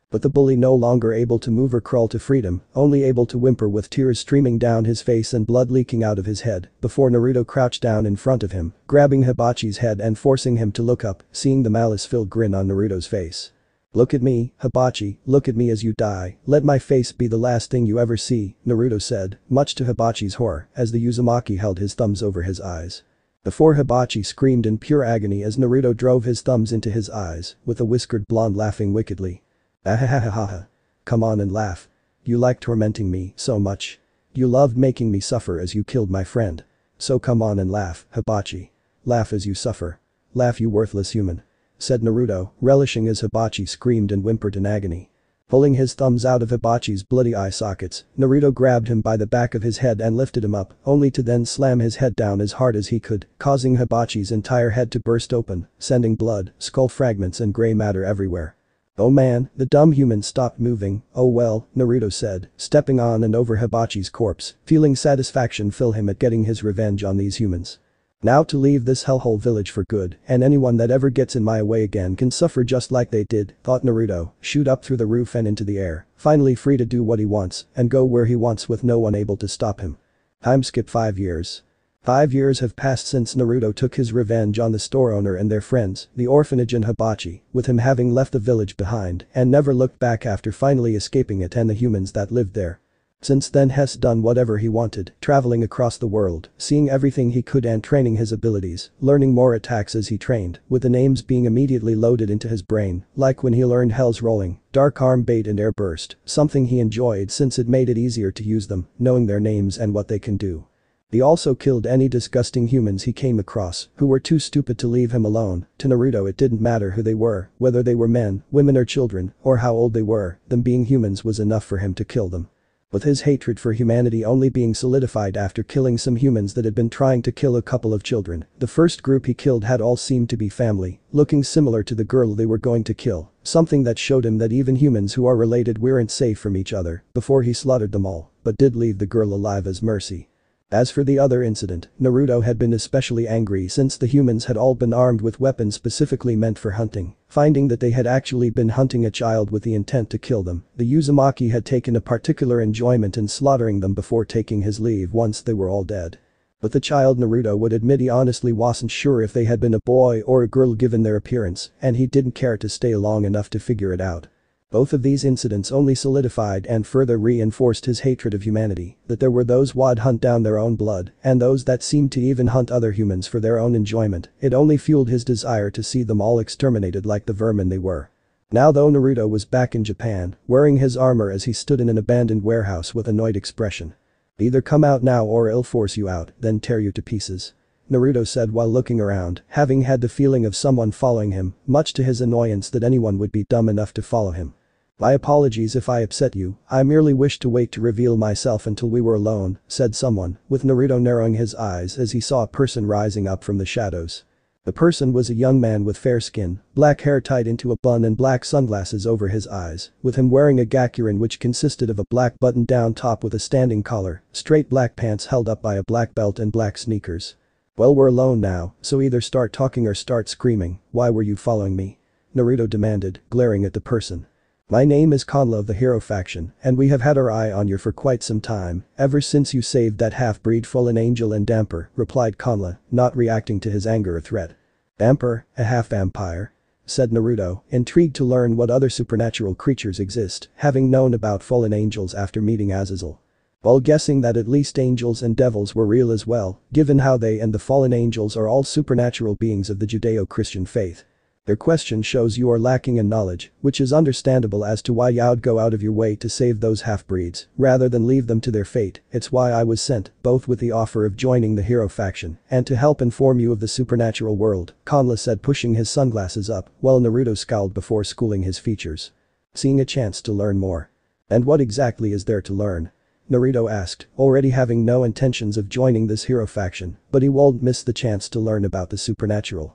But the bully no longer able to move or crawl to freedom, only able to whimper with tears streaming down his face and blood leaking out of his head, before Naruto crouched down in front of him, grabbing Hibachi's head and forcing him to look up, seeing the malice-filled grin on Naruto's face. "Look at me, Hibachi, look at me as you die, let my face be the last thing you ever see," Naruto said, much to Hibachi's horror, as the Uzumaki held his thumbs over his eyes. Before Hibachi screamed in pure agony as Naruto drove his thumbs into his eyes, with a whiskered blonde laughing wickedly. "Ahahahaha. Come on and laugh. You like tormenting me so much. You loved making me suffer as you killed my friend. So come on and laugh, Hibachi. Laugh as you suffer. Laugh, you worthless human," said Naruto, relishing as Hibachi screamed and whimpered in agony. Pulling his thumbs out of Hibachi's bloody eye sockets, Naruto grabbed him by the back of his head and lifted him up, only to then slam his head down as hard as he could, causing Hibachi's entire head to burst open, sending blood, skull fragments and gray matter everywhere. "Oh man, the dumb human stopped moving, oh well," Naruto said, stepping on and over Hibachi's corpse, feeling satisfaction fill him at getting his revenge on these humans. "Now to leave this hellhole village for good, and anyone that ever gets in my way again can suffer just like they did," thought Naruto, shoot up through the roof and into the air, finally free to do what he wants and go where he wants with no one able to stop him. Time skip five years. Five years have passed since Naruto took his revenge on the store owner and their friends, the orphanage and Hibachi, with him having left the village behind and never looked back after finally escaping it and the humans that lived there. Since then he's done whatever he wanted, traveling across the world, seeing everything he could and training his abilities, learning more attacks as he trained, with the names being immediately loaded into his brain, like when he learned Hell's Rolling, Dark Arm Bait and Air Burst, something he enjoyed since it made it easier to use them, knowing their names and what they can do. He also killed any disgusting humans he came across, who were too stupid to leave him alone. To Naruto it didn't matter who they were, whether they were men, women or children, or how old they were, them being humans was enough for him to kill them. With his hatred for humanity only being solidified after killing some humans that had been trying to kill a couple of children, the first group he killed had all seemed to be family, looking similar to the girl they were going to kill, something that showed him that even humans who are related weren't safe from each other, before he slaughtered them all, but did leave the girl alive as mercy. As for the other incident, Naruto had been especially angry since the humans had all been armed with weapons specifically meant for hunting. Finding that they had actually been hunting a child with the intent to kill them, the Uzumaki had taken a particular enjoyment in slaughtering them before taking his leave once they were all dead. But the child Naruto would admit he honestly wasn't sure if they had been a boy or a girl given their appearance, and he didn't care to stay long enough to figure it out. Both of these incidents only solidified and further reinforced his hatred of humanity, that there were those who'd hunt down their own blood, and those that seemed to even hunt other humans for their own enjoyment. It only fueled his desire to see them all exterminated like the vermin they were. Now though Naruto was back in Japan, wearing his armor as he stood in an abandoned warehouse with annoyed expression. "Either come out now or I'll force you out, then tear you to pieces," Naruto said while looking around, having had the feeling of someone following him, much to his annoyance that anyone would be dumb enough to follow him. "My apologies if I upset you, I merely wished to wait to reveal myself until we were alone," said someone, with Naruto narrowing his eyes as he saw a person rising up from the shadows. The person was a young man with fair skin, black hair tied into a bun and black sunglasses over his eyes, with him wearing a gakurin which consisted of a black button-down top with a standing collar, straight black pants held up by a black belt and black sneakers. "Well, we're alone now, so either start talking or start screaming. Why were you following me?" Naruto demanded, glaring at the person. "My name is Konla of the Hero faction, and we have had our eye on you for quite some time, ever since you saved that half-breed Fallen Angel and Damper," replied Konla, not reacting to his anger or threat. "Damper, a half-vampire?" said Naruto, intrigued to learn what other supernatural creatures exist, having known about fallen angels after meeting Azazel. While guessing that at least angels and devils were real as well, given how they and the fallen angels are all supernatural beings of the Judeo-Christian faith. Their question shows you are lacking in knowledge, which is understandable as to why you'd go out of your way to save those half-breeds, rather than leave them to their fate. It's why I was sent, both with the offer of joining the hero faction, and to help inform you of the supernatural world, Konla said, pushing his sunglasses up, while Naruto scowled before schooling his features. Seeing a chance to learn more. "And what exactly is there to learn?" Naruto asked, already having no intentions of joining this hero faction, but he won't miss the chance to learn about the supernatural.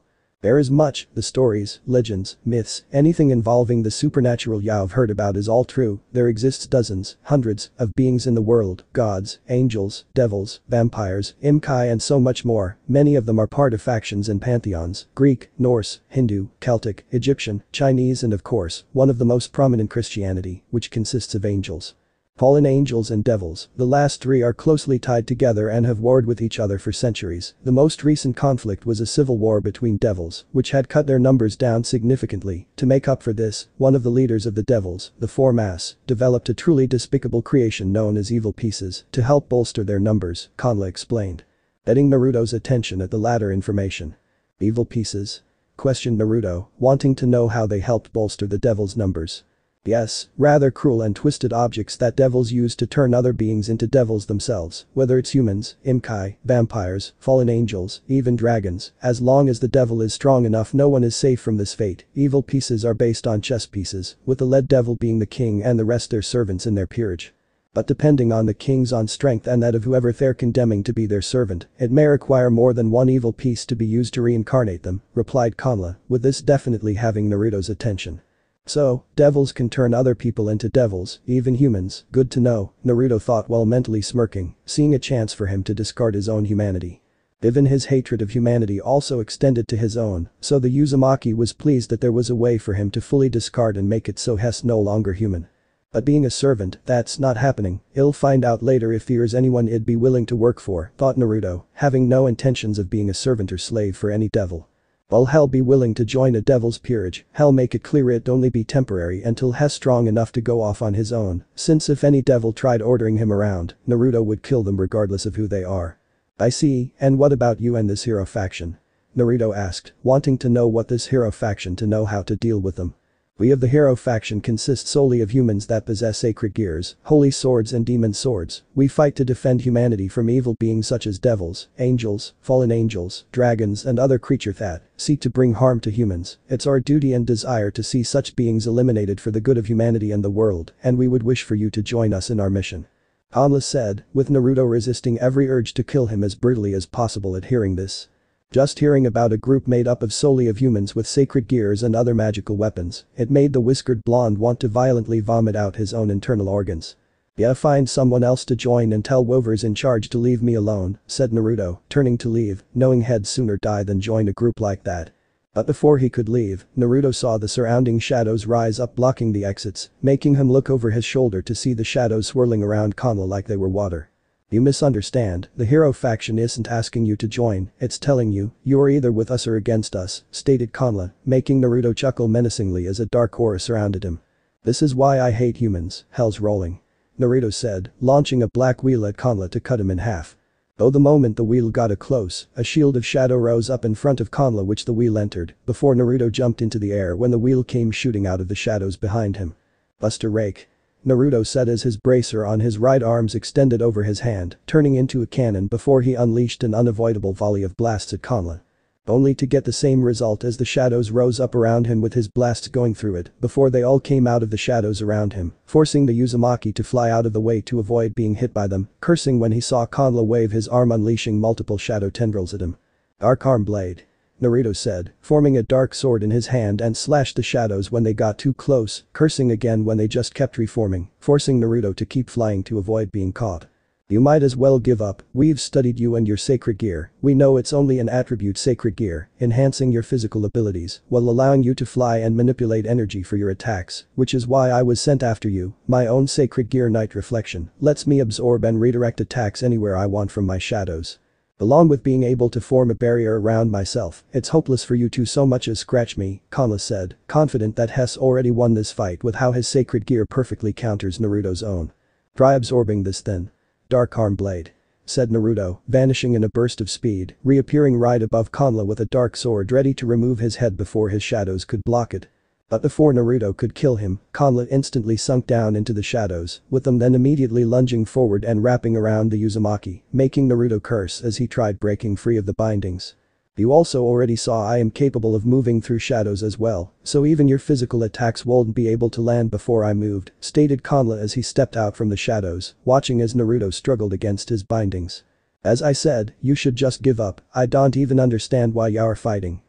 There is much, the stories, legends, myths, anything involving the supernatural you've heard about is all true. There exists dozens, hundreds, of beings in the world, gods, angels, devils, vampires, imkai and so much more. Many of them are part of factions and pantheons, Greek, Norse, Hindu, Celtic, Egyptian, Chinese and of course, one of the most prominent Christianity, which consists of angels. Fallen angels and devils, the last three are closely tied together and have warred with each other for centuries. The most recent conflict was a civil war between devils, which had cut their numbers down significantly. To make up for this, one of the leaders of the devils, the Four Mass, developed a truly despicable creation known as evil pieces to help bolster their numbers, Conla explained. Getting Naruto's attention at the latter information. Evil pieces? Questioned Naruto, wanting to know how they helped bolster the devil's numbers. Yes, rather cruel and twisted objects that devils use to turn other beings into devils themselves, whether it's humans, imkai, vampires, fallen angels, even dragons. As long as the devil is strong enough, no one is safe from this fate. Evil pieces are based on chess pieces, with the lead devil being the king and the rest their servants in their peerage. But depending on the king's own strength and that of whoever they're condemning to be their servant, it may require more than one evil piece to be used to reincarnate them, replied Conla, with this definitely having Naruto's attention. So, devils can turn other people into devils, even humans, good to know, Naruto thought while mentally smirking, seeing a chance for him to discard his own humanity. Even his hatred of humanity also extended to his own, so the Uzumaki was pleased that there was a way for him to fully discard and make it so he's no longer human. But being a servant, that's not happening. He'll find out later if there's anyone he'd be willing to work for, thought Naruto, having no intentions of being a servant or slave for any devil. While hell be willing to join a devil's peerage, hell make it clear it'd only be temporary until he's strong enough to go off on his own, since if any devil tried ordering him around, Naruto would kill them regardless of who they are. I see, and what about you and this hero faction? Naruto asked, wanting to know what this hero faction to know how to deal with them. We of the hero faction consist solely of humans that possess sacred gears, holy swords and demon swords. We fight to defend humanity from evil beings such as devils, angels, fallen angels, dragons and other creatures that seek to bring harm to humans. It's our duty and desire to see such beings eliminated for the good of humanity and the world, and we would wish for you to join us in our mission. Hanla said, with Naruto resisting every urge to kill him as brutally as possible at hearing this. Just hearing about a group made up of solely of humans with sacred gears and other magical weapons, it made the whiskered blonde want to violently vomit out his own internal organs. Yeah, find someone else to join and tell whoever's in charge to leave me alone, said Naruto, turning to leave, knowing he'd sooner die than join a group like that. But before he could leave, Naruto saw the surrounding shadows rise up blocking the exits, making him look over his shoulder to see the shadows swirling around Conla like they were water. You misunderstand, the hero faction isn't asking you to join, it's telling you, you are either with us or against us, stated Conla, making Naruto chuckle menacingly as a dark aura surrounded him. This is why I hate humans, hell's rolling. Naruto said, launching a black wheel at Conla to cut him in half. Though the moment the wheel got a close, a shield of shadow rose up in front of Conla which the wheel entered, before Naruto jumped into the air when the wheel came shooting out of the shadows behind him. Buster Rake. Naruto said as his bracer on his right arms extended over his hand, turning into a cannon before he unleashed an unavoidable volley of blasts at Conla. Only to get the same result as the shadows rose up around him with his blasts going through it before they all came out of the shadows around him, forcing the Uzumaki to fly out of the way to avoid being hit by them, cursing when he saw Conla wave his arm unleashing multiple shadow tendrils at him. Dark Arm Blade. Naruto said, forming a dark sword in his hand and slashed the shadows when they got too close, cursing again when they just kept reforming, forcing Naruto to keep flying to avoid being caught. You might as well give up, we've studied you and your sacred gear, we know it's only an attribute sacred gear, enhancing your physical abilities, while allowing you to fly and manipulate energy for your attacks, which is why I was sent after you, my own sacred gear Night Reflection, lets me absorb and redirect attacks anywhere I want from my shadows. Along with being able to form a barrier around myself, it's hopeless for you to so much as scratch me, Conla said, confident that Hess already won this fight with how his sacred gear perfectly counters Naruto's own. Try absorbing this then. Dark Arm Blade. Said Naruto, vanishing in a burst of speed, reappearing right above Conla with a dark sword ready to remove his head before his shadows could block it. But before Naruto could kill him, Conla instantly sunk down into the shadows, with them then immediately lunging forward and wrapping around the Uzumaki, making Naruto curse as he tried breaking free of the bindings. You also already saw I am capable of moving through shadows as well, so even your physical attacks won't be able to land before I moved, stated Conla as he stepped out from the shadows, watching as Naruto struggled against his bindings. As I said, you should just give up, I don't even understand why you're fighting,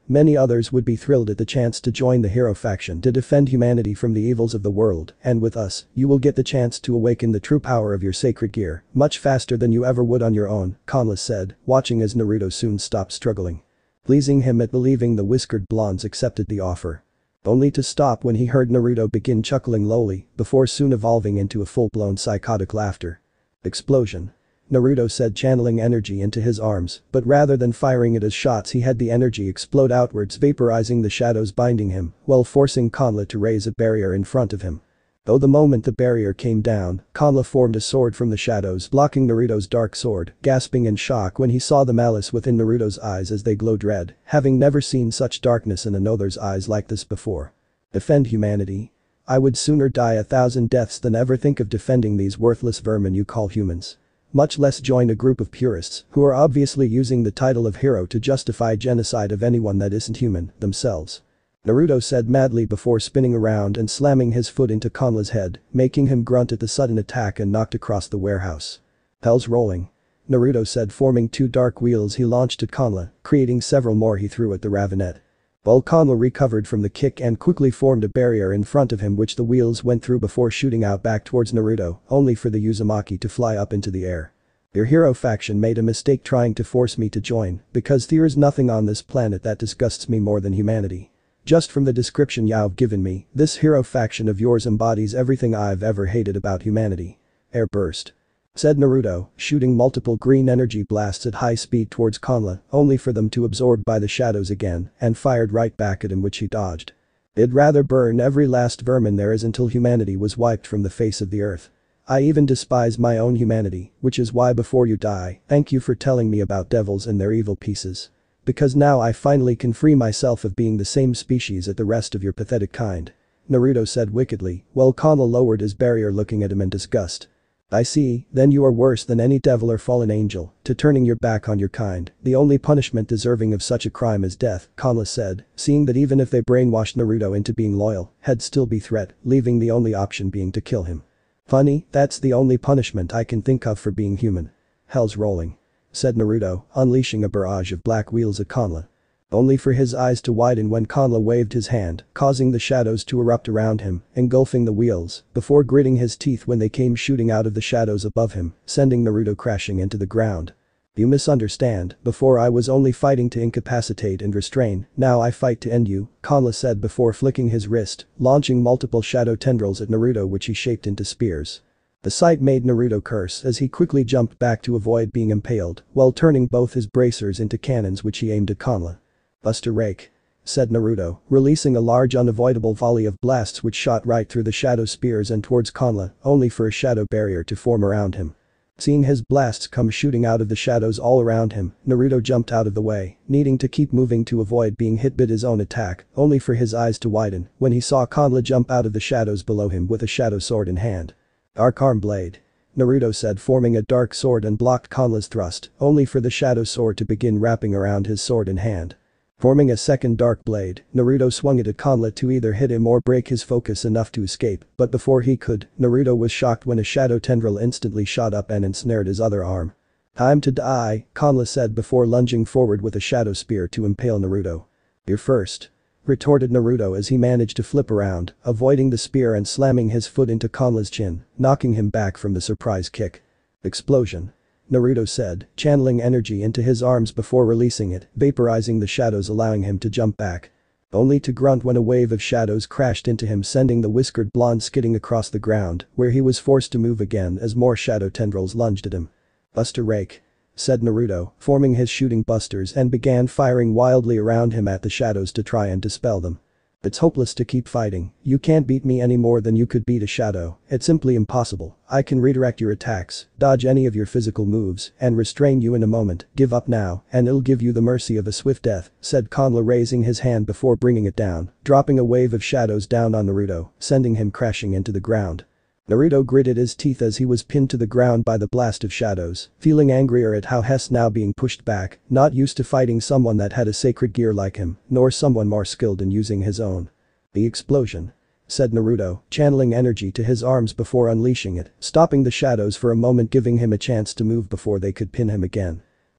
Many others would be thrilled at the chance to join the hero faction to defend humanity from the evils of the world, and with us, you will get the chance to awaken the true power of your sacred gear, much faster than you ever would on your own, Conla said, watching as Naruto soon stopped struggling. Pleasing him at believing the whiskered blondes accepted the offer. Only to stop when he heard Naruto begin chuckling lowly, before soon evolving into a full-blown psychotic laughter. Explosion. Naruto said, channeling energy into his arms, but rather than firing it as shots he had the energy explode outwards, vaporizing the shadows binding him, while forcing Conla to raise a barrier in front of him. Though the moment the barrier came down, Conla formed a sword from the shadows, blocking Naruto's dark sword, gasping in shock when he saw the malice within Naruto's eyes as they glowed red, having never seen such darkness in another's eyes like this before. Defend humanity? I would sooner die a thousand deaths than ever think of defending these worthless vermin you call humans. Much less join a group of purists who are obviously using the title of hero to justify genocide of anyone that isn't human themselves. Naruto said madly before spinning around and slamming his foot into Conla's head, making him grunt at the sudden attack and knocked across the warehouse. Hell's rolling. Naruto said, forming two dark wheels he launched at Conla, creating several more he threw at the Ravenet. While Conla recovered from the kick and quickly formed a barrier in front of him which the wheels went through before shooting out back towards Naruto, only for the Uzumaki to fly up into the air. Your hero faction made a mistake trying to force me to join, because there's nothing on this planet that disgusts me more than humanity. Just from the description you've given me, this hero faction of yours embodies everything I've ever hated about humanity. Air burst. Said Naruto, shooting multiple green energy blasts at high speed towards Conla, only for them to absorb by the shadows again, and fired right back at him which he dodged. I'd rather burn every last vermin there is until humanity was wiped from the face of the earth. I even despise my own humanity, which is why before you die, thank you for telling me about devils and their evil pieces. Because now I finally can free myself of being the same species as the rest of your pathetic kind. Naruto said wickedly, while Conla lowered his barrier looking at him in disgust. I see, then you are worse than any devil or fallen angel, to turning your back on your kind, the only punishment deserving of such a crime is death, Conla said, seeing that even if they brainwashed Naruto into being loyal, he'd still be threat, leaving the only option being to kill him. Funny, that's the only punishment I can think of for being human. Hell's rolling. Said Naruto, unleashing a barrage of black wheels at Conla. Only for his eyes to widen when Conla waved his hand, causing the shadows to erupt around him, engulfing the wheels, before gritting his teeth when they came shooting out of the shadows above him, sending Naruto crashing into the ground. You misunderstand, before I was only fighting to incapacitate and restrain, now I fight to end you, Conla said before flicking his wrist, launching multiple shadow tendrils at Naruto which he shaped into spears. The sight made Naruto curse as he quickly jumped back to avoid being impaled, while turning both his bracers into cannons which he aimed at Conla. Buster Rake. Said Naruto, releasing a large unavoidable volley of blasts which shot right through the shadow spears and towards Conla, only for a shadow barrier to form around him. Seeing his blasts come shooting out of the shadows all around him, Naruto jumped out of the way, needing to keep moving to avoid being hit by his own attack, only for his eyes to widen when he saw Conla jump out of the shadows below him with a shadow sword in hand. Dark Arm Blade. Naruto said, forming a dark sword and blocked Conla's thrust, only for the shadow sword to begin wrapping around his sword in hand. Forming a second dark blade, Naruto swung it at Conla to either hit him or break his focus enough to escape, but before he could, Naruto was shocked when a shadow tendril instantly shot up and ensnared his other arm. Time to die, Conla said before lunging forward with a shadow spear to impale Naruto. You're first. Retorted Naruto as he managed to flip around, avoiding the spear and slamming his foot into Conla's chin, knocking him back from the surprise kick. Explosion. Naruto said, channeling energy into his arms before releasing it, vaporizing the shadows allowing him to jump back. Only to grunt when a wave of shadows crashed into him, sending the whiskered blonde skidding across the ground, where he was forced to move again as more shadow tendrils lunged at him. Buster Rake. Said Naruto, forming his shooting busters and began firing wildly around him at the shadows to try and dispel them. It's hopeless to keep fighting, you can't beat me any more than you could beat a shadow, it's simply impossible, I can redirect your attacks, dodge any of your physical moves, and restrain you in a moment, give up now, and it'll give you the mercy of a swift death, said Conla raising his hand before bringing it down, dropping a wave of shadows down on Naruto, sending him crashing into the ground. Naruto gritted his teeth as he was pinned to the ground by the blast of shadows, feeling angrier at how he's now being pushed back, not used to fighting someone that had a sacred gear like him, nor someone more skilled in using his own. The explosion. Said Naruto, channeling energy to his arms before unleashing it, stopping the shadows for a moment, giving him a chance to move before they could pin him again.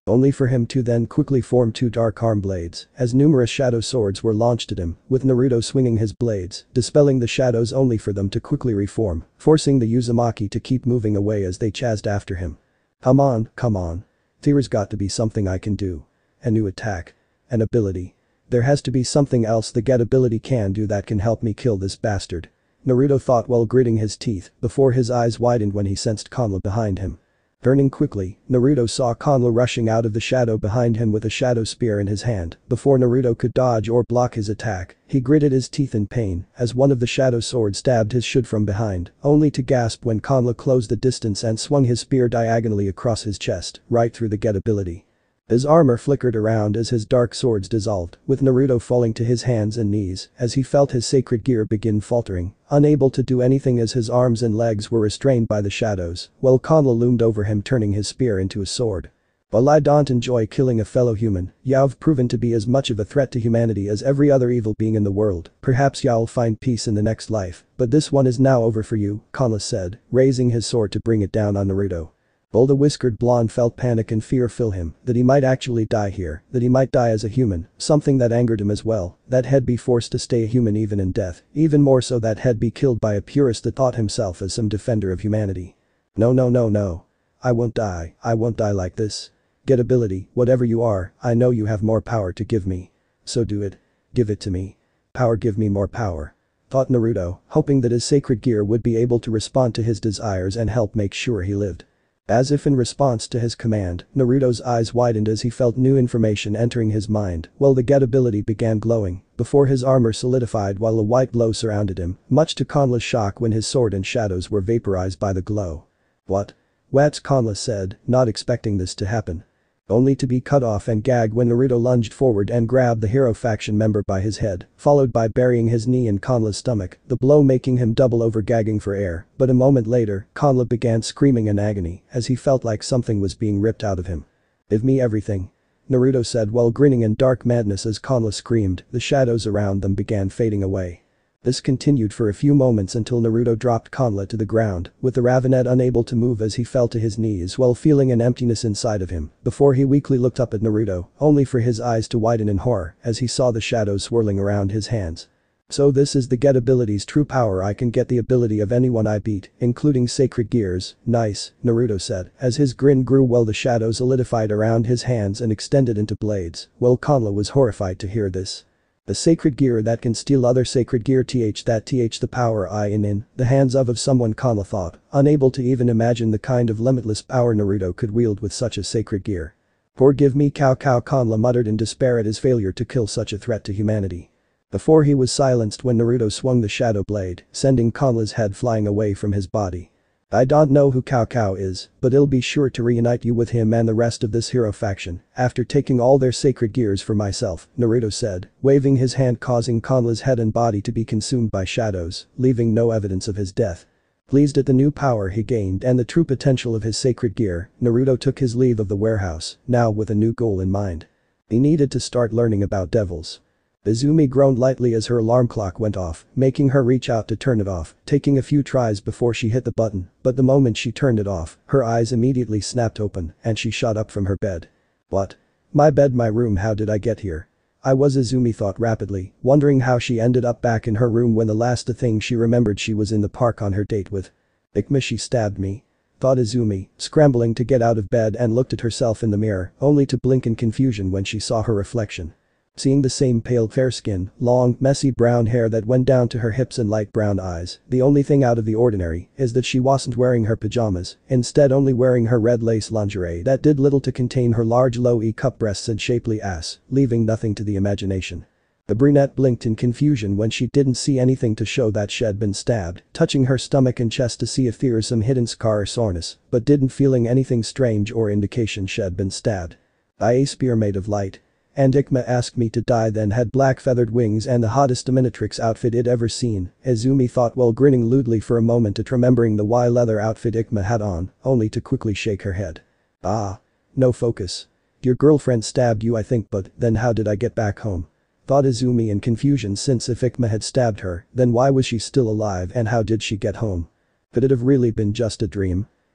only for him to then quickly form two dark arm blades as numerous shadow swords were launched at him, with Naruto swinging his blades, dispelling the shadows only for them to quickly reform, forcing the Uzumaki to keep moving away as they chased after him. Come on, come on. There's got to be something I can do. A new attack. An ability. There has to be something else the get ability can do that can help me kill this bastard. Naruto thought while gritting his teeth before his eyes widened when he sensed Kanla behind him. Turning quickly, Naruto saw Kanla rushing out of the shadow behind him with a shadow spear in his hand. Before Naruto could dodge or block his attack, he gritted his teeth in pain as one of the shadow swords stabbed his shoulder from behind, only to gasp when Kanla closed the distance and swung his spear diagonally across his chest, right through the get ability. His armor flickered around as his dark swords dissolved, with Naruto falling to his hands and knees as he felt his sacred gear begin faltering, unable to do anything as his arms and legs were restrained by the shadows, while Kanla loomed over him turning his spear into a sword. While I don't enjoy killing a fellow human, you've proven to be as much of a threat to humanity as every other evil being in the world. Perhaps you'll find peace in the next life, but this one is now over for you, Kanla said, raising his sword to bring it down on Naruto. While the whiskered blonde felt panic and fear fill him, that he might actually die here, that he might die as a human, something that angered him as well, that he'd be forced to stay a human even in death, even more so that he'd be killed by a purist that thought himself as some defender of humanity. No no no no. I won't die, I won't die like this. Get ability, whatever you are, I know you have more power to give me. So do it. Give it to me. Power, give me more power. Thought Naruto, hoping that his sacred gear would be able to respond to his desires and help make sure he lived. As if in response to his command, Naruto's eyes widened as he felt new information entering his mind, while the get ability began glowing, before his armor solidified while a white glow surrounded him, much to Kanla's shock when his sword and shadows were vaporized by the glow. What? What's Kanla said, not expecting this to happen. Only to be cut off and gagged when Naruto lunged forward and grabbed the hero faction member by his head, followed by burying his knee in Kanla's stomach, the blow making him double over gagging for air, but a moment later, Kanla began screaming in agony as he felt like something was being ripped out of him. Give me everything. Naruto said while grinning in dark madness as Kanla screamed, the shadows around them began fading away. This continued for a few moments until Naruto dropped Kanla to the ground, with the Ravenet unable to move as he fell to his knees while feeling an emptiness inside of him, before he weakly looked up at Naruto, only for his eyes to widen in horror as he saw the shadows swirling around his hands. So this is the get ability's true power. I can get the ability of anyone I beat, including sacred gears. Nice, Naruto said, as his grin grew while the shadows solidified around his hands and extended into blades, while Kanla was horrified to hear this. The sacred gear that can steal other sacred gear, th that th the power I in in the hands of of someone, Kanla thought, unable to even imagine the kind of limitless power Naruto could wield with such a sacred gear. Forgive me, cow cow, Kanla muttered in despair at his failure to kill such a threat to humanity. Before he was silenced when Naruto swung the shadow blade, sending Kanla's head flying away from his body. I don't know who Cao Cao is, but I'll be sure to reunite you with him and the rest of this hero faction after taking all their sacred gears for myself, Naruto said, waving his hand, causing Kanla's head and body to be consumed by shadows, leaving no evidence of his death. Pleased at the new power he gained and the true potential of his sacred gear, Naruto took his leave of the warehouse, now with a new goal in mind. He needed to start learning about devils. Izumi groaned lightly as her alarm clock went off, making her reach out to turn it off, taking a few tries before she hit the button, but the moment she turned it off, her eyes immediately snapped open and she shot up from her bed. What? My bed, my room, how did I get here? I was, Izumi thought rapidly, wondering how she ended up back in her room when the last thing she remembered she was in the park on her date with Ikma. She stabbed me, thought Izumi, scrambling to get out of bed and looked at herself in the mirror, only to blink in confusion when she saw her reflection. Seeing the same pale fair skin, long, messy brown hair that went down to her hips and light brown eyes, the only thing out of the ordinary is that she wasn't wearing her pajamas, instead only wearing her red lace lingerie that did little to contain her large low E-cup breasts and shapely ass, leaving nothing to the imagination. The brunette blinked in confusion when she didn't see anything to show that she'd been stabbed, touching her stomach and chest to see if there was some hidden scar or soreness, but didn't feeling anything strange or indication she'd been stabbed. I a spear made of light. And Ikma asked me to die, then had black feathered wings and the hottest dominatrix outfit I'd ever seen, Izumi thought while grinning lewdly for a moment at remembering the Y leather outfit Ikma had on, only to quickly shake her head. Ah. No focus. Your girlfriend stabbed you, I think, but then how did I get back home? Thought Izumi in confusion, since if Ikma had stabbed her, then why was she still alive and how did she get home? Could it have really been just a dream?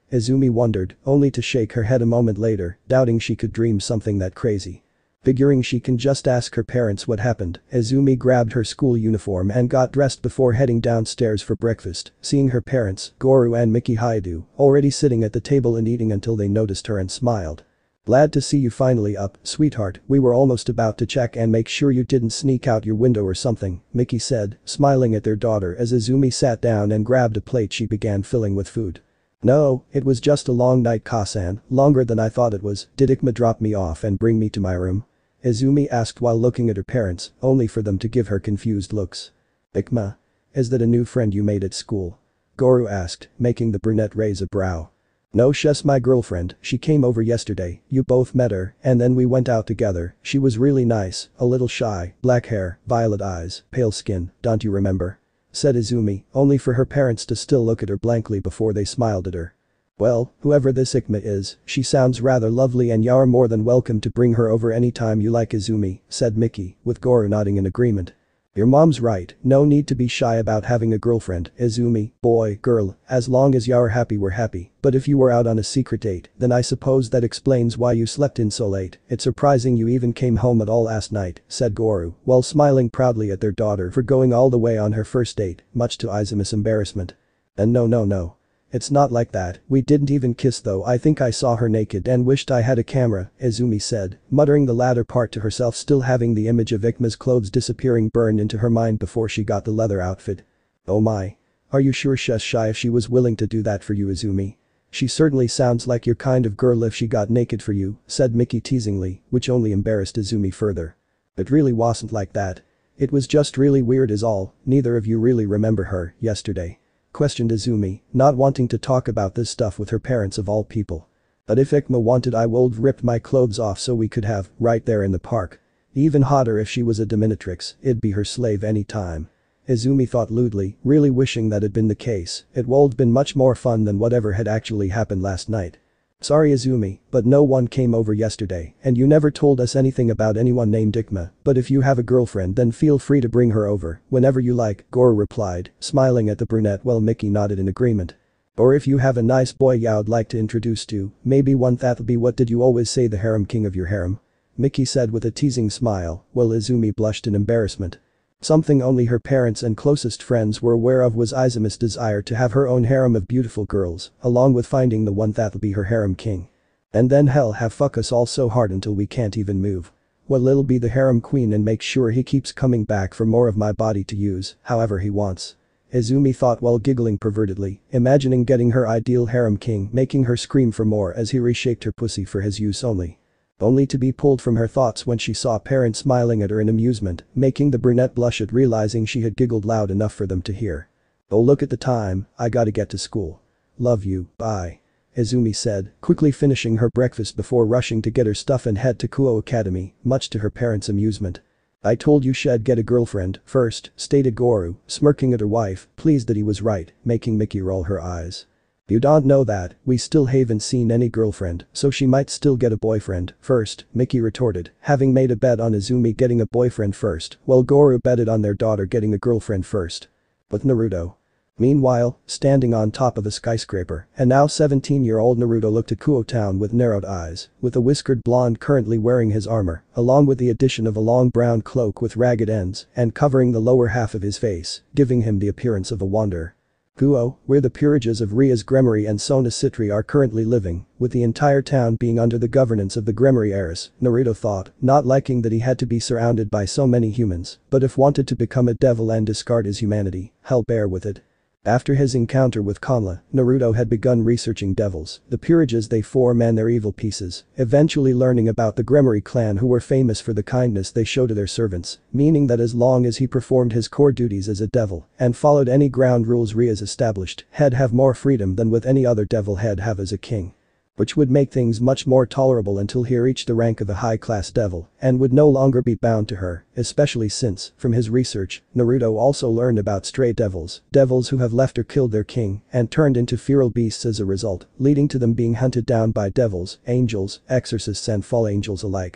Izumi wondered, only to shake her head a moment later, doubting she could dream something that crazy. Figuring she can just ask her parents what happened, Izumi grabbed her school uniform and got dressed before heading downstairs for breakfast, seeing her parents, Goru and Miki Haidu, already sitting at the table and eating until they noticed her and smiled. "Glad to see you finally up, sweetheart, we were almost about to check and make sure you didn't sneak out your window or something," Miki said, smiling at their daughter as Izumi sat down and grabbed a plate she began filling with food. "No, it was just a long night, Kasan, longer than I thought it was. Did Ikma drop me off and bring me to my room?" Izumi asked while looking at her parents, only for them to give her confused looks. "Ikma? Is that a new friend you made at school?" Goru asked, making the brunette raise a brow. "No, she's my girlfriend, she came over yesterday, you both met her, and then we went out together, she was really nice, a little shy, black hair, violet eyes, pale skin, don't you remember?" said Izumi, only for her parents to still look at her blankly before they smiled at her. "Well, whoever this Ikma is, she sounds rather lovely and you're more than welcome to bring her over anytime you like, Izumi," said Miki, with Goru nodding in agreement. "Your mom's right, no need to be shy about having a girlfriend, Izumi, boy, girl, as long as you're happy we're happy, but if you were out on a secret date, then I suppose that explains why you slept in so late, it's surprising you even came home at all last night," said Goru, while smiling proudly at their daughter for going all the way on her first date, much to Izumi's embarrassment. "And no no no. It's not like that, we didn't even kiss though, I think I saw her naked and wished I had a camera," Izumi said, muttering the latter part to herself, still having the image of Ikma's clothes disappearing burned into her mind before she got the leather outfit. "Oh my. Are you sure she's shy if she was willing to do that for you, Izumi? She certainly sounds like your kind of girl if she got naked for you," said Miki teasingly, which only embarrassed Izumi further. "It really wasn't like that. It was just really weird is all, neither of you really remember her, yesterday?" questioned Izumi, not wanting to talk about this stuff with her parents of all people. "But if Ikma wanted I would rip my clothes off so we could have, right there in the park. Even hotter if she was a dominatrix, it'd be her slave any time." Izumi thought lewdly, really wishing that had been the case, it would been much more fun than whatever had actually happened last night. "Sorry Izumi, but no one came over yesterday, and you never told us anything about anyone named Ikma, but if you have a girlfriend then feel free to bring her over, whenever you like," Goru replied, smiling at the brunette while Miki nodded in agreement. "Or if you have a nice boy you'd like to introduce to, maybe one that'll be what did you always say the harem king of your harem?" Miki said with a teasing smile, while Izumi blushed in embarrassment. Something only her parents and closest friends were aware of was Izumi's desire to have her own harem of beautiful girls, along with finding the one that'll be her harem king. And then hell have fuck us all so hard until we can't even move. Well, it'll be the harem queen and make sure he keeps coming back for more of my body to use, however he wants. Izumi thought while giggling pervertedly, imagining getting her ideal harem king making her scream for more as he reshaped her pussy for his use only. Only to be pulled from her thoughts when she saw parents smiling at her in amusement, making the brunette blush at realizing she had giggled loud enough for them to hear. "Oh look at the time, I gotta get to school. Love you, bye," Izumi said, quickly finishing her breakfast before rushing to get her stuff and head to Kuo Academy, much to her parents' amusement. "I told you she'd get a girlfriend first," stated Goru, smirking at her wife, pleased that he was right, making Miki roll her eyes. "You don't know that, we still haven't seen any girlfriend, so she might still get a boyfriend first," Miki retorted, having made a bet on Izumi getting a boyfriend first, while Goru betted on their daughter getting a girlfriend first. But Naruto. Meanwhile, standing on top of a skyscraper, and now seventeen-year-old Naruto looked at Kuo Town with narrowed eyes, with a whiskered blonde currently wearing his armor, along with the addition of a long brown cloak with ragged ends and covering the lower half of his face, giving him the appearance of a wanderer. Kuo, where the peerages of Rias Gremory and Sona Citri are currently living, with the entire town being under the governance of the Gremory heiress, Naruto thought, not liking that he had to be surrounded by so many humans, but if wanted to become a devil and discard his humanity, hell bear with it. After his encounter with Kanla, Naruto had begun researching devils, the peerages they form and their evil pieces, eventually learning about the Gremory clan who were famous for the kindness they show to their servants, meaning that as long as he performed his core duties as a devil and followed any ground rules Rias established, he'd have more freedom than with any other devil he'd have as a king. Which would make things much more tolerable until he reached the rank of a high-class devil and would no longer be bound to her, especially since, from his research, Naruto also learned about stray devils, devils who have left or killed their king and turned into feral beasts as a result, leading to them being hunted down by devils, angels, exorcists and fall angels alike.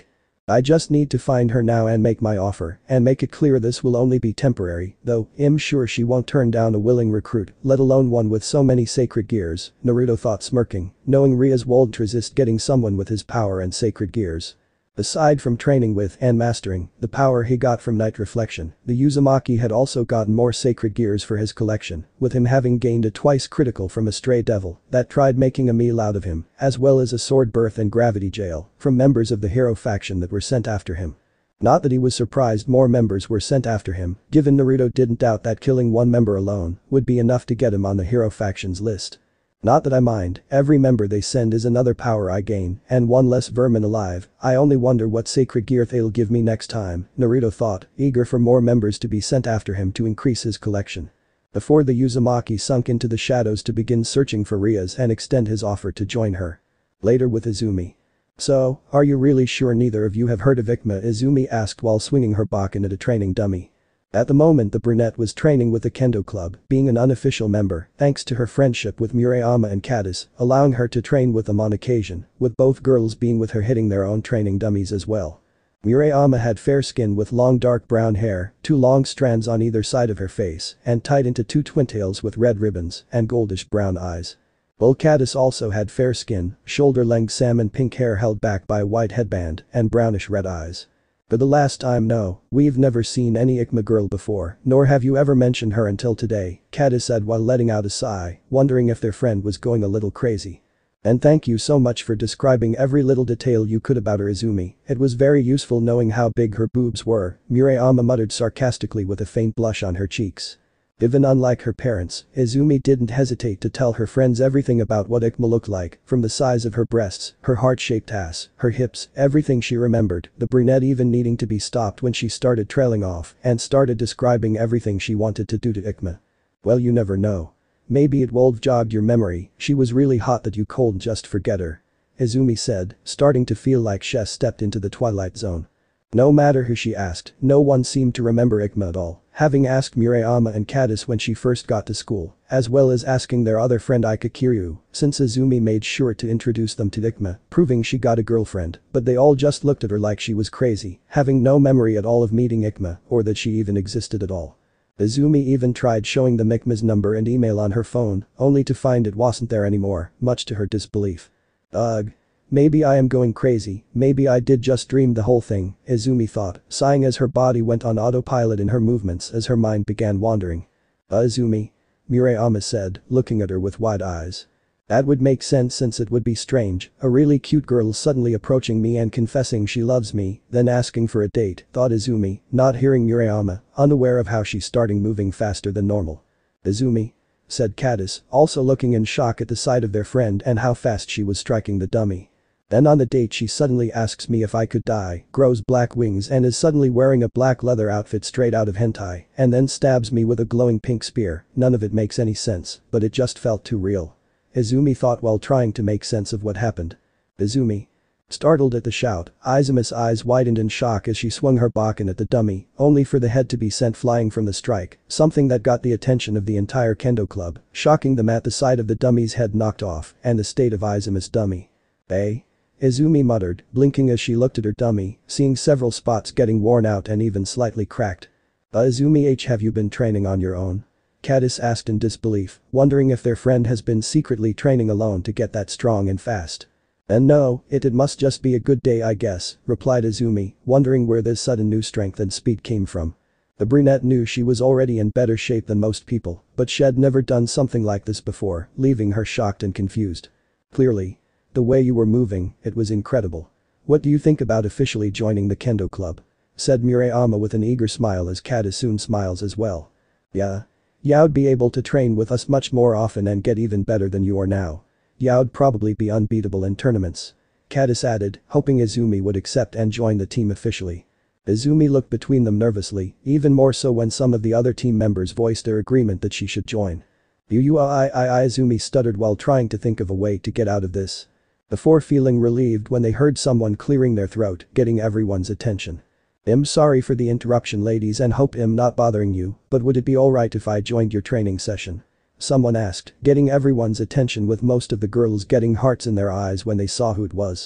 I just need to find her now and make my offer, and make it clear this will only be temporary, though I'm sure she won't turn down a willing recruit, let alone one with so many sacred gears, Naruto thought smirking, knowing Rias won't resist getting someone with his power and sacred gears. Aside from training with and mastering the power he got from Night Reflection, the Uzumaki had also gotten more sacred gears for his collection, with him having gained a twice critical from a stray devil that tried making a meal out of him, as well as a sword birth and gravity jail from members of the hero faction that were sent after him. Not that he was surprised more members were sent after him, given Naruto didn't doubt that killing one member alone would be enough to get him on the hero faction's list. Not that I mind, every member they send is another power I gain, and one less vermin alive. I only wonder what sacred gear they'll give me next time, Naruto thought, eager for more members to be sent after him to increase his collection. Before the Uzumaki sunk into the shadows to begin searching for Rias and extend his offer to join her. Later with Izumi. So, are you really sure neither of you have heard of Ikma? Izumi asked while swinging her bakken at a training dummy. At the moment the brunette was training with the Kendo Club, being an unofficial member, thanks to her friendship with Murayama and Caddis, allowing her to train with them on occasion, with both girls being with her hitting their own training dummies as well. Murayama had fair skin with long dark brown hair, two long strands on either side of her face, and tied into two twintails with red ribbons and goldish brown eyes. While Caddis also had fair skin, shoulder-length salmon pink hair held back by a white headband, and brownish red eyes. For the last time no, we've never seen any Ikma girl before, nor have you ever mentioned her until today, Caddis said while letting out a sigh, wondering if their friend was going a little crazy. And thank you so much for describing every little detail you could about her, Izumi, it was very useful knowing how big her boobs were, Murayama muttered sarcastically with a faint blush on her cheeks. Even unlike her parents, Izumi didn't hesitate to tell her friends everything about what Ikma looked like, from the size of her breasts, her heart-shaped ass, her hips, everything she remembered, the brunette even needing to be stopped when she started trailing off and started describing everything she wanted to do to Ikma. Well, you never know. Maybe it won't jog your memory, she was really hot that you could just forget her. Izumi said, starting to feel like she stepped into the twilight zone. No matter who she asked, no one seemed to remember Ikma at all, having asked Murayama and Caddis when she first got to school, as well as asking their other friend Ika Kiryu, since Izumi made sure to introduce them to Ikma, proving she got a girlfriend, but they all just looked at her like she was crazy, having no memory at all of meeting Ikma or that she even existed at all. Izumi even tried showing them Ikma's number and email on her phone, only to find it wasn't there anymore, much to her disbelief. Ugh. Maybe I am going crazy, maybe I did just dream the whole thing, Izumi thought, sighing as her body went on autopilot in her movements as her mind began wandering. Uh, Izumi? Murayama said, looking at her with wide eyes. That would make sense since it would be strange, a really cute girl suddenly approaching me and confessing she loves me, then asking for a date, thought Izumi, not hearing Murayama, unaware of how she's starting moving faster than normal. Izumi? Said Caddis, also looking in shock at the sight of their friend and how fast she was striking the dummy. Then on the date she suddenly asks me if I could die, grows black wings and is suddenly wearing a black leather outfit straight out of hentai, and then stabs me with a glowing pink spear, none of it makes any sense, but it just felt too real. Izumi thought while trying to make sense of what happened. Izumi? Startled at the shout, Izumi's eyes widened in shock as she swung her bakken at the dummy, only for the head to be sent flying from the strike, something that got the attention of the entire Kendo Club, shocking them at the sight of the dummy's head knocked off and the state of Izumi's dummy. Eh? Izumi muttered, blinking as she looked at her dummy, seeing several spots getting worn out and even slightly cracked. Uh, Izumi H, have you been training on your own? Caddis asked in disbelief, wondering if their friend has been secretly training alone to get that strong and fast. And no, it, it must just be a good day I guess, replied Izumi, wondering where this sudden new strength and speed came from. The brunette knew she was already in better shape than most people, but she'd never done something like this before, leaving her shocked and confused. Clearly. The way you were moving, it was incredible. What do you think about officially joining the Kendo Club? Said Murayama with an eager smile as Caddis soon smiles as well. Yeah. You'd be able to train with us much more often and get even better than you are now. You'd probably be unbeatable in tournaments. Caddis added, hoping Izumi would accept and join the team officially. Izumi looked between them nervously, even more so when some of the other team members voiced their agreement that she should join. You you I I I Izumi stuttered while trying to think of a way to get out of this. Before feeling relieved when they heard someone clearing their throat, getting everyone's attention. I'm sorry for the interruption ladies and hope I'm not bothering you, but would it be alright if I joined your training session? Someone asked, getting everyone's attention with most of the girls getting hearts in their eyes when they saw who it was.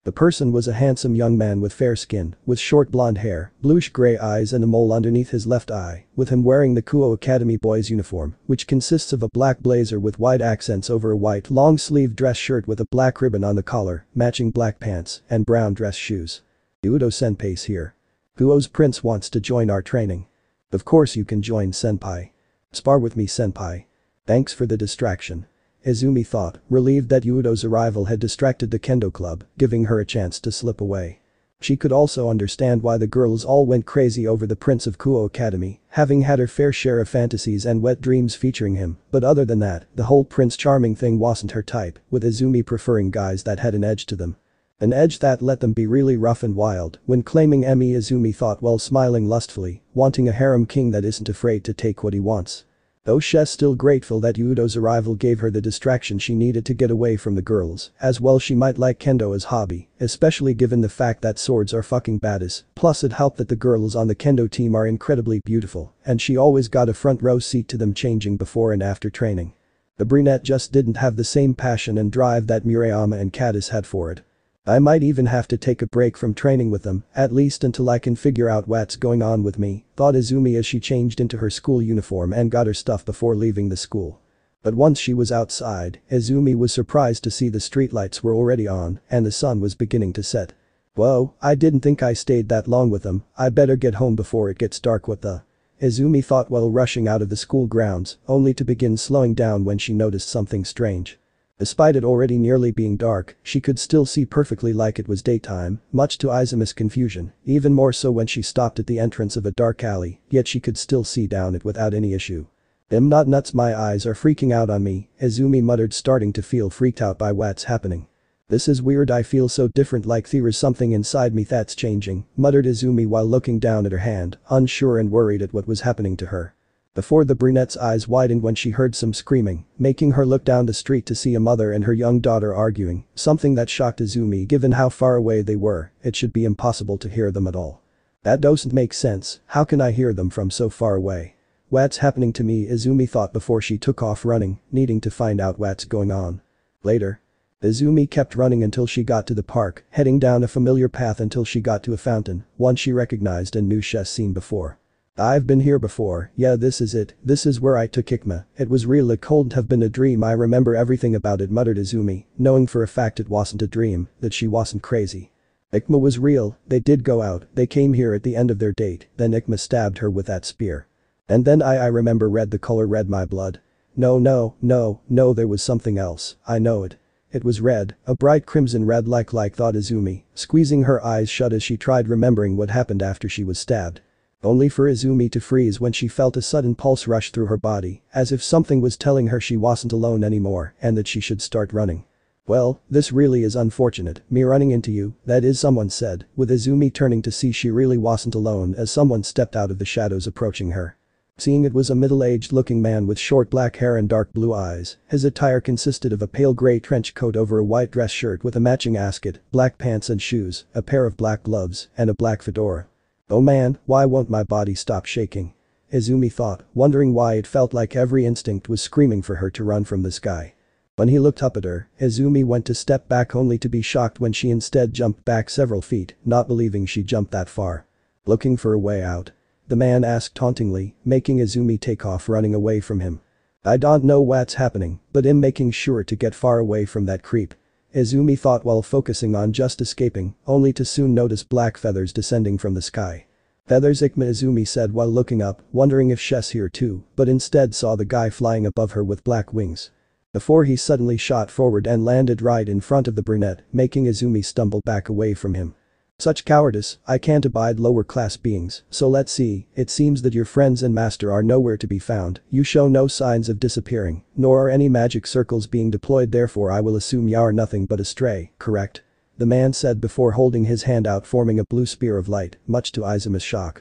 The person was a handsome young man with fair skin, with short blonde hair, bluish-gray eyes and a mole underneath his left eye, with him wearing the Kuo Academy boys uniform, which consists of a black blazer with white accents over a white long-sleeved dress shirt with a black ribbon on the collar, matching black pants, and brown dress shoes. Udo Senpai's here. Kuo's prince wants to join our training. Of course you can join, senpai. Spar with me, senpai. Thanks for the distraction. Izumi thought, relieved that Udo's arrival had distracted the kendo club, giving her a chance to slip away. She could also understand why the girls all went crazy over the Prince of Kuo Academy, having had her fair share of fantasies and wet dreams featuring him, but other than that, the whole Prince Charming thing wasn't her type, with Izumi preferring guys that had an edge to them. An edge that let them be really rough and wild, when claiming Emi, Izumi thought while smiling lustfully, wanting a harem king that isn't afraid to take what he wants. Though she's still grateful that Udo's arrival gave her the distraction she needed to get away from the girls, as well she might like kendo as hobby, especially given the fact that swords are fucking badass, plus it helped that the girls on the kendo team are incredibly beautiful, and she always got a front row seat to them changing before and after training. The brunette just didn't have the same passion and drive that Murayama and Caddis had for it. I might even have to take a break from training with them, at least until I can figure out what's going on with me, thought Izumi as she changed into her school uniform and got her stuff before leaving the school. But once she was outside, Izumi was surprised to see the streetlights were already on and the sun was beginning to set. Whoa, I didn't think I stayed that long with them, I better get home before it gets dark, what the. Izumi thought while rushing out of the school grounds, only to begin slowing down when she noticed something strange. Despite it already nearly being dark, she could still see perfectly like it was daytime, much to Izumi's confusion, even more so when she stopped at the entrance of a dark alley, yet she could still see down it without any issue. "I'm not nuts, my eyes are freaking out on me," Izumi muttered, starting to feel freaked out by what's happening. "This is weird, I feel so different, like there's something inside me that's changing," muttered Izumi while looking down at her hand, unsure and worried at what was happening to her. Before the brunette's eyes widened when she heard some screaming, making her look down the street to see a mother and her young daughter arguing, something that shocked Izumi given how far away they were, it should be impossible to hear them at all. "That doesn't make sense, how can I hear them from so far away? What's happening to me?" Izumi thought before she took off running, needing to find out what's going on. Later. Izumi kept running until she got to the park, heading down a familiar path until she got to a fountain, one she recognized and knew she's seen before. "I've been here before, yeah, this is it, this is where I took Ikma, it was real, it couldn't have been a dream, I remember everything about it," muttered Izumi, knowing for a fact it wasn't a dream, that she wasn't crazy. Ikma was real, they did go out, they came here at the end of their date, then Ikma stabbed her with that spear. And then I I remember red, the color red, my blood. No no, no, no, there was something else, I know it. It was red, a bright crimson red like like thought Izumi, squeezing her eyes shut as she tried remembering what happened after she was stabbed. Only for Izumi to freeze when she felt a sudden pulse rush through her body, as if something was telling her she wasn't alone anymore and that she should start running. "Well, this really is unfortunate, me running into you, that is," someone said, with Izumi turning to see she really wasn't alone as someone stepped out of the shadows approaching her. Seeing it was a middle-aged looking man with short black hair and dark blue eyes, his attire consisted of a pale gray trench coat over a white dress shirt with a matching ascot, black pants and shoes, a pair of black gloves, and a black fedora. "Oh man, why won't my body stop shaking?" Izumi thought, wondering why it felt like every instinct was screaming for her to run from this guy. When he looked up at her, Izumi went to step back only to be shocked when she instead jumped back several feet, not believing she jumped that far. "Looking for a way out?" the man asked tauntingly, making Izumi take off running away from him. "I don't know what's happening, but I'm making sure to get far away from that creep," Izumi thought while focusing on just escaping, only to soon notice black feathers descending from the sky. "Feathers, Ikma," Izumi said while looking up, wondering if she's here too, but instead saw the guy flying above her with black wings. Before he suddenly shot forward and landed right in front of the brunette, making Izumi stumble back away from him. "Such cowardice, I can't abide lower class beings, so let's see, it seems that your friends and master are nowhere to be found, you show no signs of disappearing, nor are any magic circles being deployed, therefore I will assume you're nothing but a stray, correct?" the man said before holding his hand out forming a blue spear of light, much to Izumi's shock.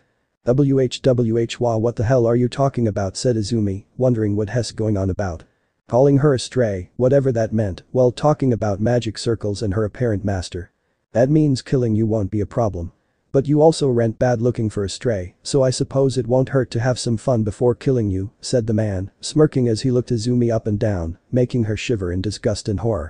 "Whwh wah what the hell are you talking about?" said Izumi, wondering what hell's going on about. Calling her a stray, whatever that meant, while talking about magic circles and her apparent master. "That means killing you won't be a problem. But you also rent bad looking for a stray, so I suppose it won't hurt to have some fun before killing you," said the man, smirking as he looked Izumi up and down, making her shiver in disgust and horror.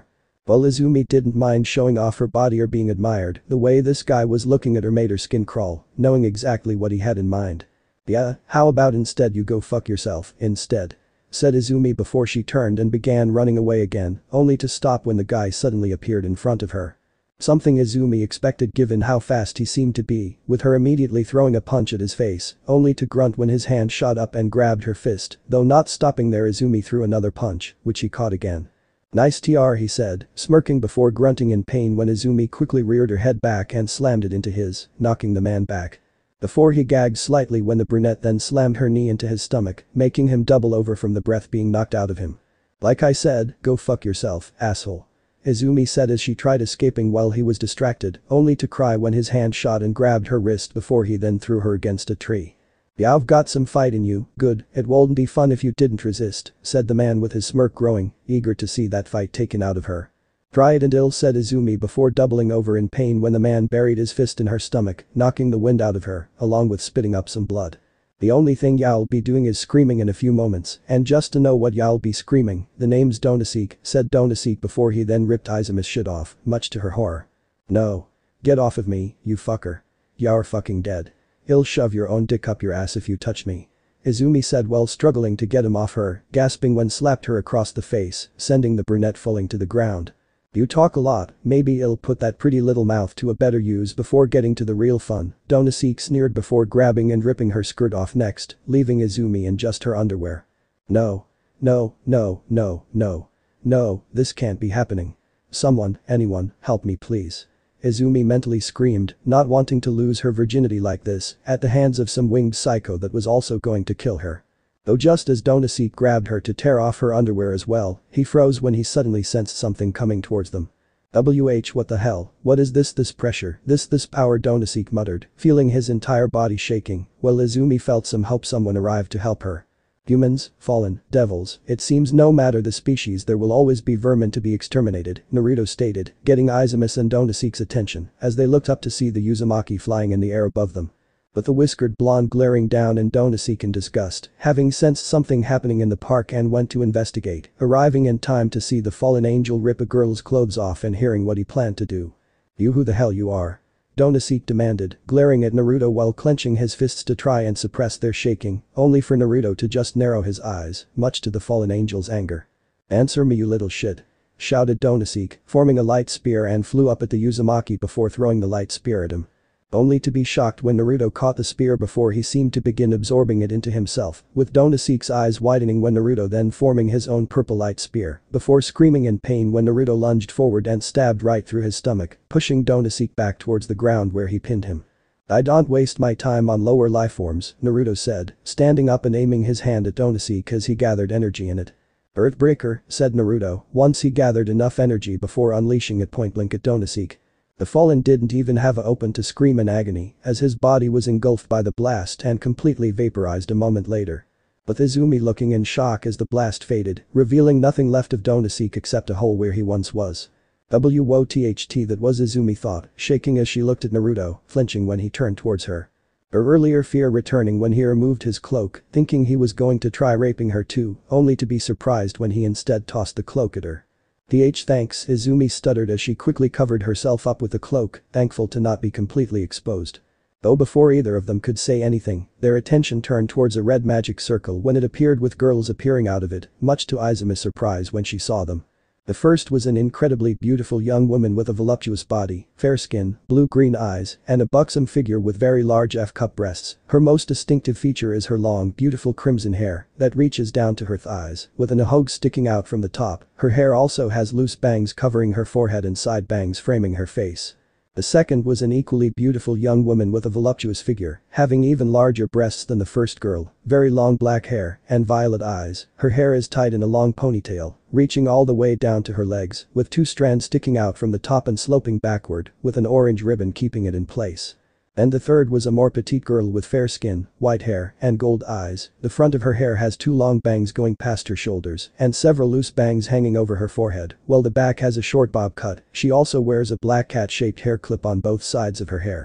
While Izumi didn't mind showing off her body or being admired, the way this guy was looking at her made her skin crawl, knowing exactly what he had in mind. "Yeah, how about instead you go fuck yourself, instead?" said Izumi before she turned and began running away again, only to stop when the guy suddenly appeared in front of her. Something Izumi expected given how fast he seemed to be, with her immediately throwing a punch at his face, only to grunt when his hand shot up and grabbed her fist, though not stopping there Izumi threw another punch, which he caught again. "Nice T R," he said, smirking before grunting in pain when Izumi quickly reared her head back and slammed it into his, knocking the man back. Before he gagged slightly when the brunette then slammed her knee into his stomach, making him double over from the breath being knocked out of him. "Like I said, go fuck yourself, asshole," Izumi said as she tried escaping while he was distracted, only to cry when his hand shot and grabbed her wrist before he then threw her against a tree. "Yeah, I've got some fight in you, good, it won't be fun if you didn't resist," said the man with his smirk growing, eager to see that fight taken out of her. "Try it and ill," said Izumi before doubling over in pain when the man buried his fist in her stomach, knocking the wind out of her, along with spitting up some blood. "The only thing y'all be doing is screaming in a few moments, and just to know what y'all be screaming, the name's Donaseek," said Donaseek before he then ripped Izumi's shit off, much to her horror. "No. Get off of me, you fucker. You're fucking dead. I'll shove your own dick up your ass if you touch me," Izumi said while struggling to get him off her, gasping when slapped her across the face, sending the brunette falling to the ground. "You talk a lot, maybe I'll put that pretty little mouth to a better use before getting to the real fun," Donaseek sneered before grabbing and ripping her skirt off next, leaving Izumi in just her underwear. "No. No, no, no, no. No, this can't be happening. Someone, anyone, help me please," Izumi mentally screamed, not wanting to lose her virginity like this, at the hands of some winged psycho that was also going to kill her. Though just as Donaseek grabbed her to tear off her underwear as well, he froze when he suddenly sensed something coming towards them. "W H what the hell, what is this this pressure, this this power," Donaseek muttered, feeling his entire body shaking, while Izumi felt some hope someone arrived to help her. "Humans, fallen, devils, it seems no matter the species there will always be vermin to be exterminated," Naruto stated, getting Izumi's and Donaseek's attention as they looked up to see the Uzumaki flying in the air above them. But the whiskered blonde glaring down and Donaseek in disgust, having sensed something happening in the park and went to investigate, arriving in time to see the fallen angel rip a girl's clothes off and hearing what he planned to do. "You who the hell you are?" Donaseek demanded, glaring at Naruto while clenching his fists to try and suppress their shaking, only for Naruto to just narrow his eyes, much to the fallen angel's anger. "Answer me you little shit," shouted Donaseek, forming a light spear and flew up at the Uzumaki before throwing the light spear at him. Only to be shocked when Naruto caught the spear before he seemed to begin absorbing it into himself, with Donaseek's eyes widening when Naruto then forming his own purple light spear, before screaming in pain when Naruto lunged forward and stabbed right through his stomach, pushing Donaseek back towards the ground where he pinned him. "I don't waste my time on lower lifeforms," Naruto said, standing up and aiming his hand at Donaseek as he gathered energy in it. "Earthbreaker," said Naruto, once he gathered enough energy before unleashing it point-blank at Donaseek. The fallen didn't even have a open to scream in agony, as his body was engulfed by the blast and completely vaporized a moment later. With Izumi looking in shock as the blast faded, revealing nothing left of Donaseek except a hole where he once was. W O T H T that was, Izumi thought, shaking as she looked at Naruto, flinching when he turned towards her. Her earlier fear returning when he removed his cloak, thinking he was going to try raping her too, only to be surprised when he instead tossed the cloak at her. "Th thanks," Izumi stuttered as she quickly covered herself up with the cloak, thankful to not be completely exposed. Though before either of them could say anything, their attention turned towards a red magic circle when it appeared with girls appearing out of it, much to Izumi's surprise when she saw them. The first was an incredibly beautiful young woman with a voluptuous body, fair skin, blue-green eyes, and a buxom figure with very large F-cup breasts. Her most distinctive feature is her long, beautiful crimson hair that reaches down to her thighs, with an ahogue sticking out from the top. Her hair also has loose bangs covering her forehead and side bangs framing her face. The second was an equally beautiful young woman with a voluptuous figure, having even larger breasts than the first girl, very long black hair, and violet eyes. Her hair is tied in a long ponytail, reaching all the way down to her legs, with two strands sticking out from the top and sloping backward, with an orange ribbon keeping it in place. And the third was a more petite girl with fair skin, white hair, and gold eyes. The front of her hair has two long bangs going past her shoulders and several loose bangs hanging over her forehead, while the back has a short bob cut. She also wears a black cat-shaped hair clip on both sides of her hair.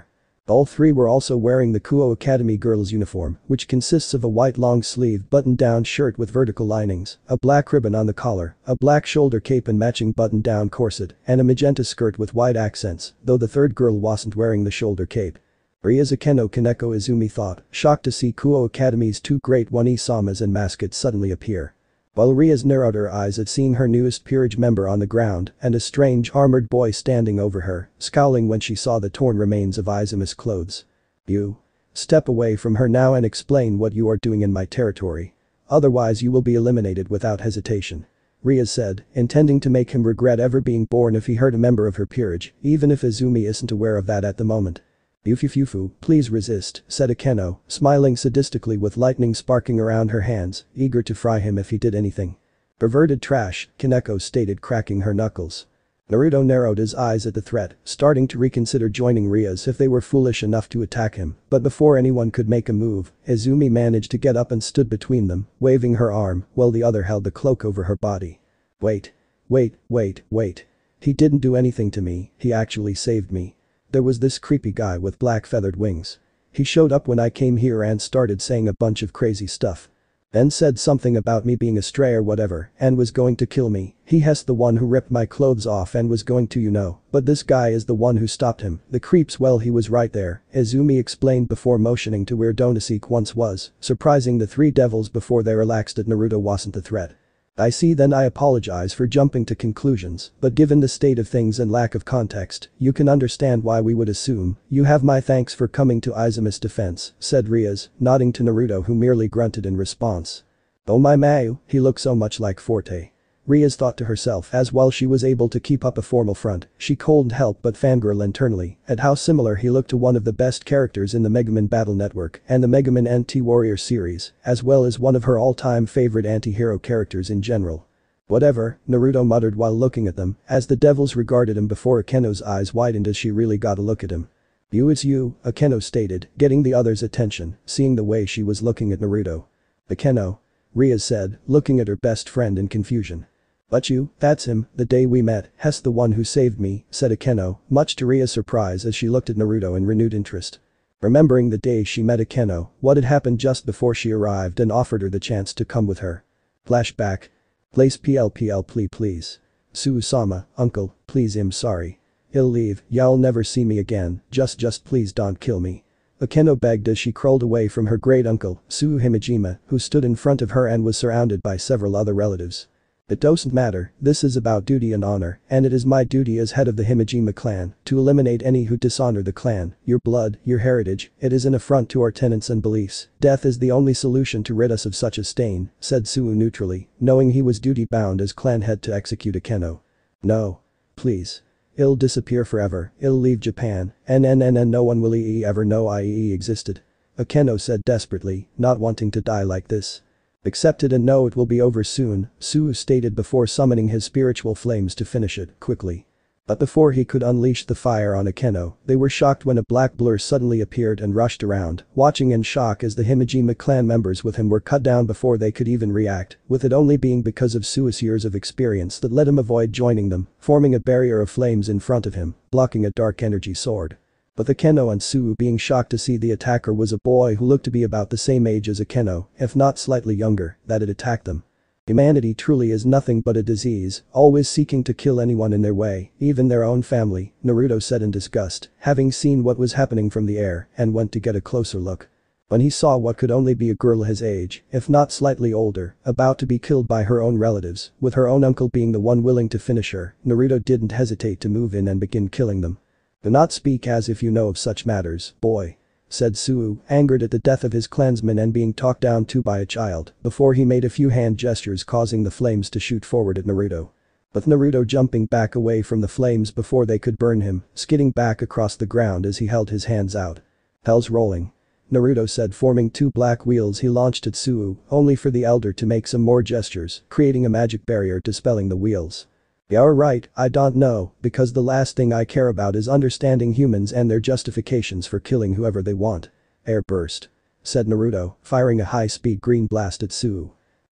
All three were also wearing the Kuo Academy girls' uniform, which consists of a white long-sleeve button-down shirt with vertical linings, a black ribbon on the collar, a black shoulder cape and matching button-down corset, and a magenta skirt with white accents, though the third girl wasn't wearing the shoulder cape. Rias Akeno Kaneko Izumi thought, shocked to see Kuo Academy's two great one-isamas and mascots suddenly appear. While Rias narrowed her eyes at seeing her newest peerage member on the ground and a strange armored boy standing over her, scowling when she saw the torn remains of Izumi's clothes. You. Step away from her now and explain what you are doing in my territory. Otherwise you will be eliminated without hesitation. Rias said, intending to make him regret ever being born if he hurt a member of her peerage, even if Izumi isn't aware of that at the moment. Yufufufu, please resist, said Akeno, smiling sadistically with lightning sparking around her hands, eager to fry him if he did anything. Perverted trash, Kaneko stated, cracking her knuckles. Naruto narrowed his eyes at the threat, starting to reconsider joining Rias if they were foolish enough to attack him, but before anyone could make a move, Izumi managed to get up and stood between them, waving her arm, while the other held the cloak over her body. Wait. Wait, wait, wait. He didn't do anything to me, he actually saved me. There was this creepy guy with black feathered wings. He showed up when I came here and started saying a bunch of crazy stuff. Then said something about me being a stray or whatever and was going to kill me. He has the one who ripped my clothes off and was going to, you know, but this guy is the one who stopped him. The creeps, well, he was right there, Izumi explained before motioning to where Donaseek once was, surprising the three devils before they relaxed that Naruto wasn't the threat. I see, then I apologize for jumping to conclusions, but given the state of things and lack of context, you can understand why we would assume. You have my thanks for coming to Izumi's defense, said Rias, nodding to Naruto who merely grunted in response. Oh my Mayu, he looks so much like Forte. Rias thought to herself as while she was able to keep up a formal front, she couldn't help but fangirl internally at how similar he looked to one of the best characters in the Megaman Battle Network and the Megaman Anti-Warrior series, as well as one of her all-time favorite anti-hero characters in general. Whatever, Naruto muttered while looking at them, as the devils regarded him before Akeno's eyes widened as she really got a look at him. You, it's you, Akeno stated, getting the other's attention, seeing the way she was looking at Naruto. Akeno. Rias said, looking at her best friend in confusion. But you, that's him, the day we met, Hess the one who saved me, said Akeno, much to Ria's surprise as she looked at Naruto in renewed interest. Remembering the day she met Akeno, what had happened just before she arrived and offered her the chance to come with her. Flashback. Place P L P L please please. Suu-sama, uncle, please I'm sorry. He'll leave, y'all never see me again, just just please don't kill me. Akeno begged as she crawled away from her great uncle, Suu Himejima, who stood in front of her and was surrounded by several other relatives. It doesn't matter, this is about duty and honor, and it is my duty as head of the Himejima clan to eliminate any who dishonor the clan, your blood, your heritage, it is an affront to our tenets and beliefs. Death is the only solution to rid us of such a stain, said Suu neutrally, knowing he was duty-bound as clan head to execute Akeno. No. Please. I'll disappear forever, I'll leave Japan, and and and and no one will ever know I existed. Akeno said desperately, not wanting to die like this. Accept it and know it will be over soon, Suu stated before summoning his spiritual flames to finish it, quickly. But before he could unleash the fire on Akeno, they were shocked when a black blur suddenly appeared and rushed around, watching in shock as the Himejima clan members with him were cut down before they could even react, with it only being because of Suu's years of experience that let him avoid joining them, forming a barrier of flames in front of him, blocking a dark energy sword. But Akeno and Suu being shocked to see the attacker was a boy who looked to be about the same age as Akeno, if not slightly younger, that had attacked them. Humanity truly is nothing but a disease, always seeking to kill anyone in their way, even their own family, Naruto said in disgust, having seen what was happening from the air and went to get a closer look. When he saw what could only be a girl his age, if not slightly older, about to be killed by her own relatives, with her own uncle being the one willing to finish her, Naruto didn't hesitate to move in and begin killing them. Do not speak as if you know of such matters, boy. Said Suu, angered at the death of his clansmen and being talked down to by a child, before he made a few hand gestures causing the flames to shoot forward at Naruto. With Naruto jumping back away from the flames before they could burn him, skidding back across the ground as he held his hands out. Hell's rolling. Naruto said, forming two black wheels he launched at Suu, only for the elder to make some more gestures, creating a magic barrier dispelling the wheels. You're right, I don't know, because the last thing I care about is understanding humans and their justifications for killing whoever they want. Air burst. Said Naruto, firing a high-speed green blast at Suu.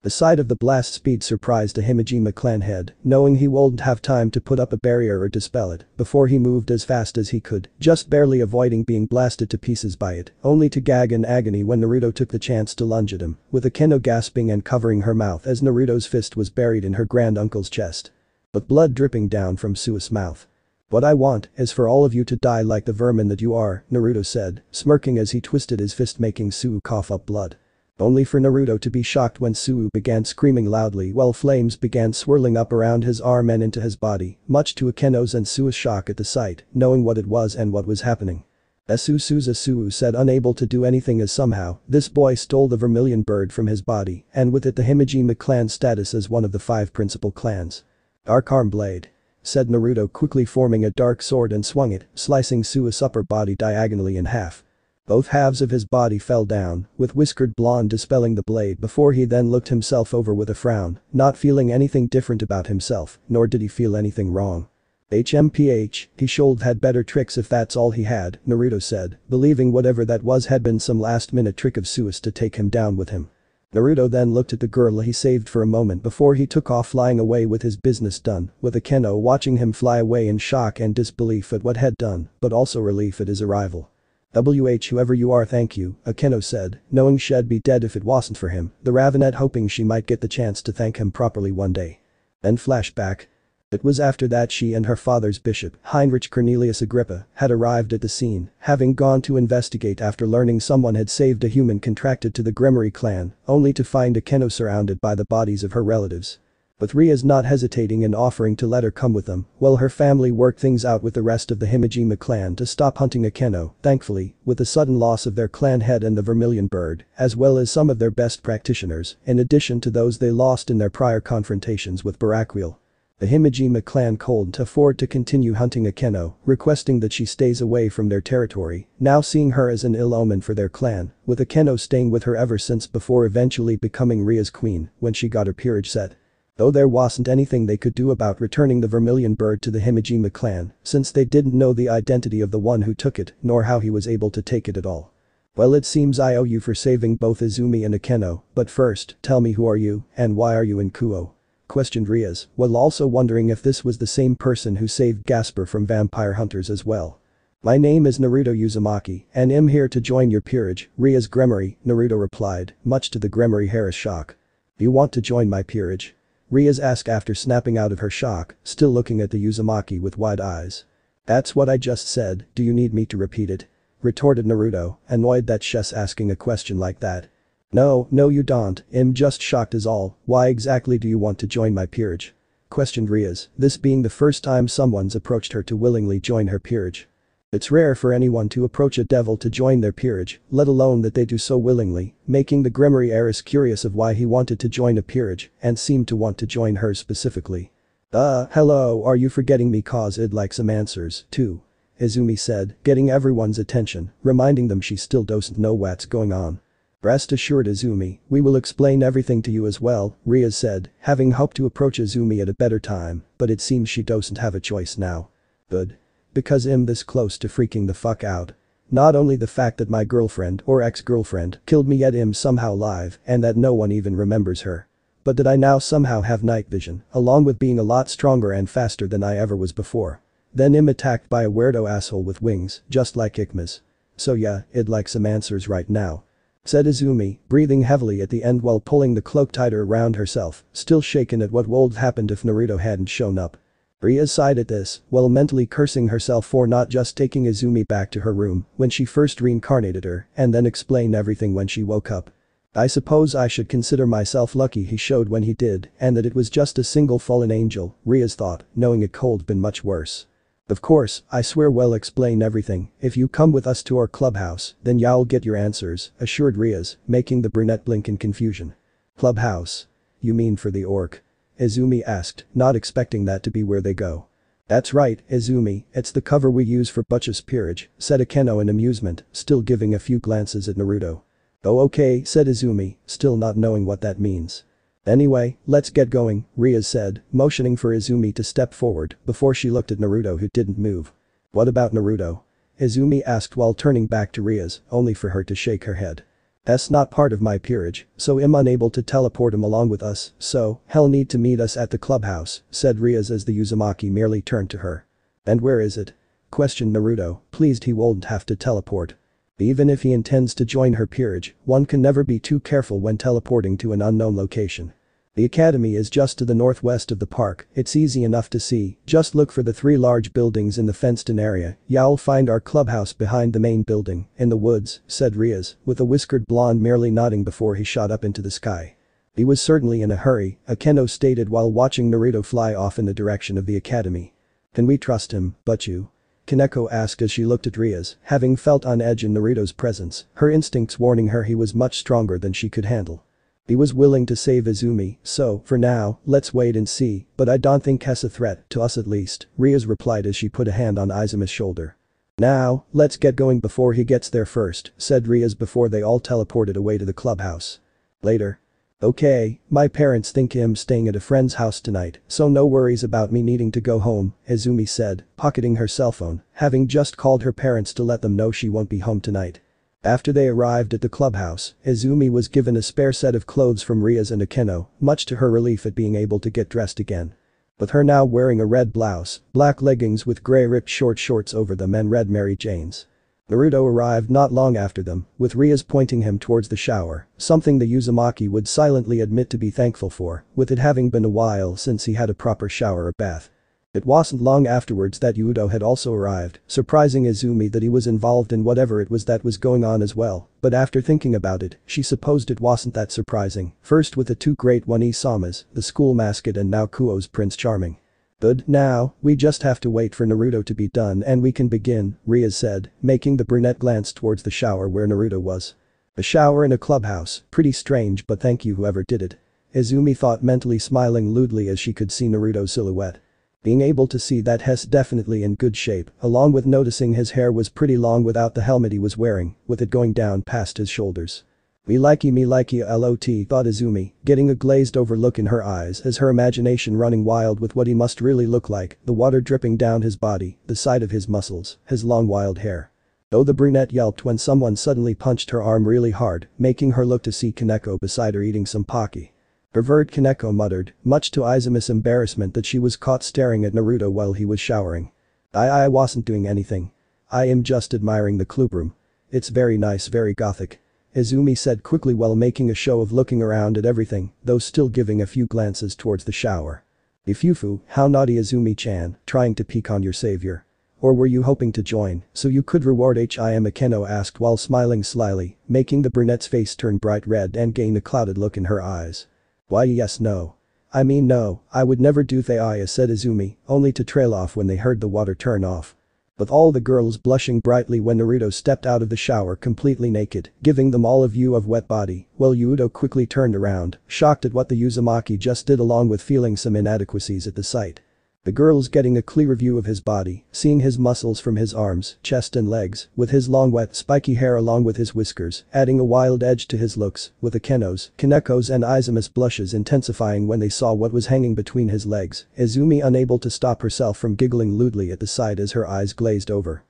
The sight of the blast speed surprised a Himejima clan head, knowing he wouldn't have time to put up a barrier or dispel it before he moved as fast as he could, just barely avoiding being blasted to pieces by it, only to gag in agony when Naruto took the chance to lunge at him, with Akeno gasping and covering her mouth as Naruto's fist was buried in her granduncle's chest. But blood dripping down from Suu's mouth. "What I want is for all of you to die like the vermin that you are," Naruto said, smirking as he twisted his fist making Suu cough up blood. Only for Naruto to be shocked when Suu began screaming loudly while flames began swirling up around his arm and into his body, much to Akeno's and Suu's shock at the sight, knowing what it was and what was happening. Asusuza Suu said, unable to do anything, as somehow, this boy stole the vermilion bird from his body, and with it the Himejima clan status as one of the five principal clans. "Dark Arm Blade," said Naruto, quickly forming a dark sword and swung it, slicing Suu's upper body diagonally in half. Both halves of his body fell down, with Whiskered Blonde dispelling the blade before he then looked himself over with a frown, not feeling anything different about himself, nor did he feel anything wrong. "H M P H, he should had better tricks if that's all he had," Naruto said, believing whatever that was had been some last-minute trick of Suu's to take him down with him. Naruto then looked at the girl he saved for a moment before he took off flying away with his business done, with Akeno watching him fly away in shock and disbelief at what had done, but also relief at his arrival. "W H whoever you are, thank you," Akeno said, knowing she'd be dead if it wasn't for him, the Ravenet hoping she might get the chance to thank him properly one day. Then flashback. It was after that she and her father's bishop, Heinrich Cornelius Agrippa, had arrived at the scene, having gone to investigate after learning someone had saved a human contracted to the Gremory clan, only to find Akeno surrounded by the bodies of her relatives. With Rias not hesitating and offering to let her come with them, while her family worked things out with the rest of the Himejima clan to stop hunting Akeno, thankfully, with the sudden loss of their clan head and the vermilion bird, as well as some of their best practitioners, in addition to those they lost in their prior confrontations with Baraquiel. The Himejima clan couldn't afford to continue hunting Akeno, requesting that she stays away from their territory, now seeing her as an ill omen for their clan, with Akeno staying with her ever since before eventually becoming Ria's queen when she got her peerage set. Though there wasn't anything they could do about returning the vermilion bird to the Himejima clan, since they didn't know the identity of the one who took it, nor how he was able to take it at all. "Well, it seems I owe you for saving both Izumi and Akeno, but first, tell me, who are you, and why are you in Kuo?" questioned Rias, while also wondering if this was the same person who saved Gasper from vampire hunters as well. "My name is Naruto Uzumaki, and am here to join your peerage, Rias Gremory," Naruto replied, much to the Gremory heiress' shock. "You want to join my peerage?" Rias asked after snapping out of her shock, still looking at the Uzumaki with wide eyes. "That's what I just said, do you need me to repeat it?" retorted Naruto, annoyed that she's asking a question like that. "No, no you don't, I'm just shocked is all, why exactly do you want to join my peerage?" questioned Rias, this being the first time someone's approached her to willingly join her peerage. It's rare for anyone to approach a devil to join their peerage, let alone that they do so willingly, making the Gremory heiress curious of why he wanted to join a peerage and seemed to want to join hers specifically. "Uh, hello, are you forgetting me, cause I'd like some answers, too," Izumi said, getting everyone's attention, reminding them she still doesn't know what's going on. "Rest assured Izumi, we will explain everything to you as well," Rias said, having hoped to approach Izumi at a better time, but it seems she doesn't have a choice now. "Good. Because I'm this close to freaking the fuck out. Not only the fact that my girlfriend or ex-girlfriend killed me yet I'm somehow alive and that no one even remembers her. But that I now somehow have night vision, along with being a lot stronger and faster than I ever was before. Then I'm attacked by a weirdo asshole with wings, just like Ikma's. So yeah, I'd like some answers right now," said Izumi, breathing heavily at the end while pulling the cloak tighter around herself, still shaken at what would have happened if Naruto hadn't shown up. Rias sighed at this, while mentally cursing herself for not just taking Izumi back to her room when she first reincarnated her and then explain everything when she woke up. "I suppose I should consider myself lucky he showed when he did and that it was just a single fallen angel," Rias thought, knowing it could have been much worse. "Of course, I swear we'll explain everything, if you come with us to our clubhouse, then y'all get your answers," assured Rias, making the brunette blink in confusion. "Clubhouse? You mean for the orc?" Izumi asked, not expecting that to be where they go. "That's right, Izumi, it's the cover we use for Butch's peerage," said Akeno in amusement, still giving a few glances at Naruto. "Oh okay," said Izumi, still not knowing what that means. "Anyway, let's get going," Rias said, motioning for Izumi to step forward before she looked at Naruto, who didn't move. "What about Naruto?" Izumi asked while turning back to Rias, only for her to shake her head. That's not part of my peerage, so I'm unable to teleport him along with us, so he'll need to meet us at the clubhouse, said Rias as the Uzumaki merely turned to her. And where is it? Questioned Naruto, pleased he won't have to teleport. Even if he intends to join her peerage, one can never be too careful when teleporting to an unknown location. The academy is just to the northwest of the park, it's easy enough to see, just look for the three large buildings in the fenced-in area, you'll find our clubhouse behind the main building, in the woods, said Rias, with a whiskered blonde merely nodding before he shot up into the sky. He was certainly in a hurry, Akeno stated while watching Naruto fly off in the direction of the academy. Can we trust him, Butchu? Kaneko asked as she looked at Rias, having felt on edge in Naruto's presence, her instincts warning her he was much stronger than she could handle. He was willing to save Izumi, so, for now, let's wait and see, but I don't think he's a threat, to us at least, Rias replied as she put a hand on Izumi's shoulder. Now, let's get going before he gets there first, said Rias before they all teleported away to the clubhouse. Later. Okay, my parents think I'm staying at a friend's house tonight, so no worries about me needing to go home, Izumi said, pocketing her cell phone, having just called her parents to let them know she won't be home tonight. After they arrived at the clubhouse, Izumi was given a spare set of clothes from Rias and Akeno, much to her relief at being able to get dressed again. With her now wearing a red blouse, black leggings with grey ripped short shorts over them and red Mary Janes. Naruto arrived not long after them, with Rias pointing him towards the shower, something the Uzumaki would silently admit to be thankful for, with it having been a while since he had a proper shower or bath. It wasn't long afterwards that Yudo had also arrived, surprising Izumi that he was involved in whatever it was that was going on as well, but after thinking about it, she supposed it wasn't that surprising, first with the two great one-Isamas, the school mascot and now Kuo's Prince Charming. Good, now, we just have to wait for Naruto to be done and we can begin, Rias said, making the brunette glance towards the shower where Naruto was. A shower in a clubhouse, pretty strange but thank you whoever did it. Izumi thought mentally smiling lewdly as she could see Naruto's silhouette. Being able to see that he's definitely in good shape, along with noticing his hair was pretty long without the helmet he was wearing, with it going down past his shoulders. Me likey me likey lot thought Izumi, getting a glazed over look in her eyes as her imagination running wild with what he must really look like, the water dripping down his body, the side of his muscles, his long wild hair. Though the brunette yelped when someone suddenly punched her arm really hard, making her look to see Kaneko beside her eating some Pocky. Pervert Kaneko muttered, much to Izumi's embarrassment that she was caught staring at Naruto while he was showering. I I wasn't doing anything. I am just admiring the clubroom. It's very nice, very gothic. Izumi said quickly while making a show of looking around at everything, though still giving a few glances towards the shower. Ifufu, how naughty Izumi-chan, trying to peek on your savior. Or were you hoping to join, so you could reward him? Akeno asked while smiling slyly, making the brunette's face turn bright red and gain a clouded look in her eyes. Why yes no. I mean no, I would never do that, said Izumi, only to trail off when they heard the water turn off. With all the girls blushing brightly when Naruto stepped out of the shower completely naked, giving them all a view of wet body, while Yudo quickly turned around, shocked at what the Uzumaki just did along with feeling some inadequacies at the sight. The girls getting a clearer view of his body, seeing his muscles from his arms, chest and legs, with his long wet spiky hair along with his whiskers, adding a wild edge to his looks, with Akeno's, Kaneko's and Izumi's blushes intensifying when they saw what was hanging between his legs, Izumi unable to stop herself from giggling lewdly at the sight as her eyes glazed over.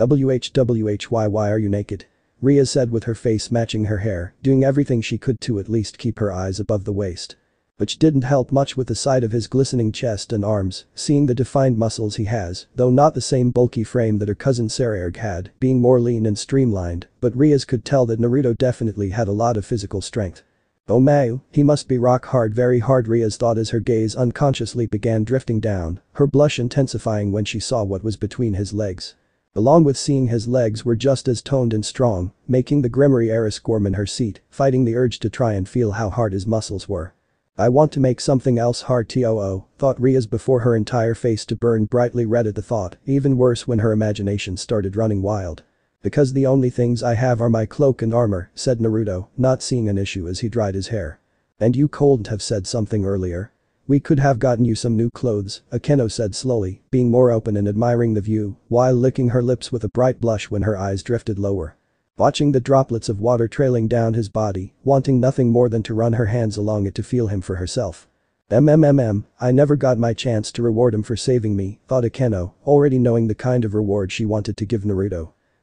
Whwhy why are you naked? Rias said with her face matching her hair, doing everything she could to at least keep her eyes above the waist. Which didn't help much with the sight of his glistening chest and arms, seeing the defined muscles he has, though not the same bulky frame that her cousin Sarayarg had, being more lean and streamlined, but Rias could tell that Naruto definitely had a lot of physical strength. Oh Mayu, he must be rock hard, very hard, Rias thought as her gaze unconsciously began drifting down, her blush intensifying when she saw what was between his legs. Along with seeing his legs were just as toned and strong, making the Gremory era squirm in her seat, fighting the urge to try and feel how hard his muscles were. I want to make something else hard too, thought Rias before her entire face to burn brightly red at the thought, even worse when her imagination started running wild. Because the only things I have are my cloak and armor, said Naruto, not seeing an issue as he dried his hair. And you couldn't have said something earlier. We could have gotten you some new clothes, Akeno said slowly, being more open and admiring the view, while licking her lips with a bright blush when her eyes drifted lower. Watching the droplets of water trailing down his body, wanting nothing more than to run her hands along it to feel him for herself. Mmm, I never got my chance to reward him for saving me, thought Akeno, already knowing the kind of reward she wanted to give Naruto.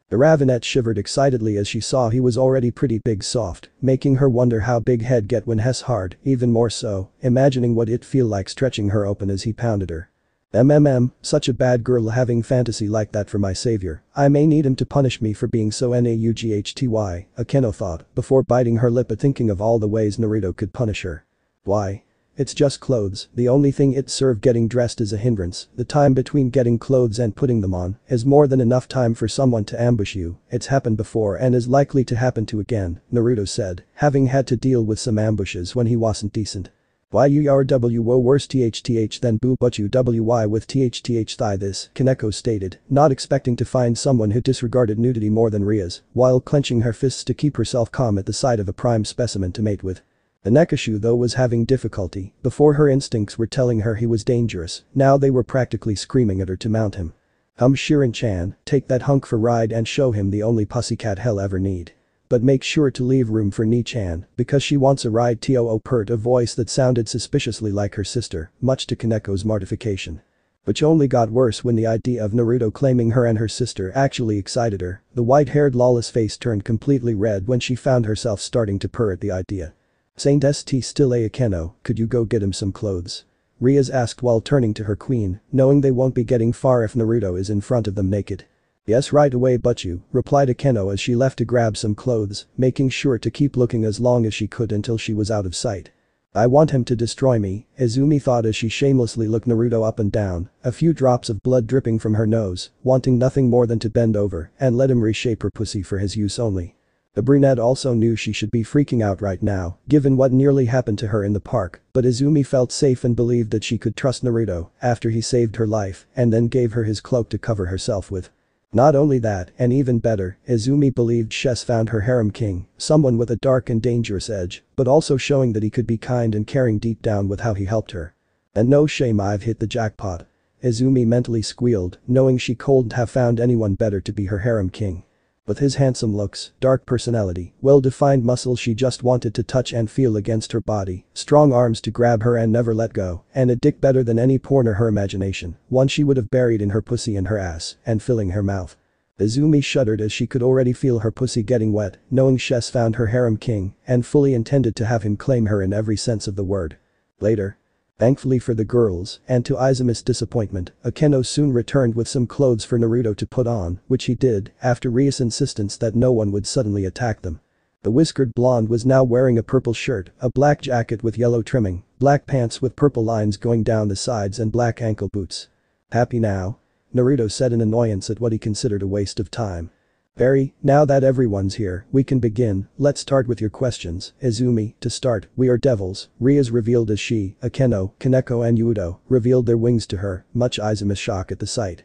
The Ravenette shivered excitedly as she saw he was already pretty big soft, making her wonder how big he'd get when Hess hard, even more so, imagining what it'd feel like stretching her open as he pounded her. Mmm, such a bad girl having fantasy like that for my savior. I may need him to punish me for being so naughty, Akeno thought, before biting her lip at thinking of all the ways Naruto could punish her. Why? It's just clothes, the only thing it serve getting dressed is a hindrance, the time between getting clothes and putting them on is more than enough time for someone to ambush you, it's happened before and is likely to happen to again, Naruto said, having had to deal with some ambushes when he wasn't decent. Why you are w wo worse thth than boo but you wy with thth thigh this, Kaneko stated, not expecting to find someone who disregarded nudity more than Rias, while clenching her fists to keep herself calm at the sight of a prime specimen to mate with. The Nekashu though was having difficulty, before her instincts were telling her he was dangerous, now they were practically screaming at her to mount him. Um Shirin-chan, take that hunk for ride and show him the only pussycat he'll ever need. But make sure to leave room for Ni-chan, because she wants a ride too pert a voice that sounded suspiciously like her sister, much to Kaneko's mortification. Which only got worse when the idea of Naruto claiming her and her sister actually excited her, the white-haired lawless face turned completely red when she found herself starting to purr at the idea. Saint St still a Akeno, could you go get him some clothes? Rias asked while turning to her queen, knowing they won't be getting far if Naruto is in front of them naked. Yes right away but you, replied Akeno as she left to grab some clothes, making sure to keep looking as long as she could until she was out of sight. I want him to destroy me, Izumi thought as she shamelessly looked Naruto up and down, a few drops of blood dripping from her nose, wanting nothing more than to bend over and let him reshape her pussy for his use only. The brunette also knew she should be freaking out right now, given what nearly happened to her in the park, but Izumi felt safe and believed that she could trust Naruto after he saved her life and then gave her his cloak to cover herself with. Not only that, and even better, Izumi believed Shess found her harem king, someone with a dark and dangerous edge, but also showing that he could be kind and caring deep down with how he helped her. And no shame I've hit the jackpot. Izumi mentally squealed, knowing she couldn't have found anyone better to be her harem king. With his handsome looks, dark personality, well-defined muscles she just wanted to touch and feel against her body, strong arms to grab her and never let go, and a dick better than any porn or her imagination, one she would have buried in her pussy and her ass, and filling her mouth. Izumi shuddered as she could already feel her pussy getting wet, knowing Shess found her harem king, and fully intended to have him claim her in every sense of the word. Later. Thankfully for the girls, and to Izumi's disappointment, Akeno soon returned with some clothes for Naruto to put on, which he did, after Rias' insistence that no one would suddenly attack them. The whiskered blonde was now wearing a purple shirt, a black jacket with yellow trimming, black pants with purple lines going down the sides and black ankle boots. Happy now? Naruto said in annoyance at what he considered a waste of time. Very, now that everyone's here, we can begin, let's start with your questions, Izumi, to start, we are devils, Rias revealed as she, Akeno, Kaneko and Yudo, revealed their wings to her, much Izumi's shock at the sight.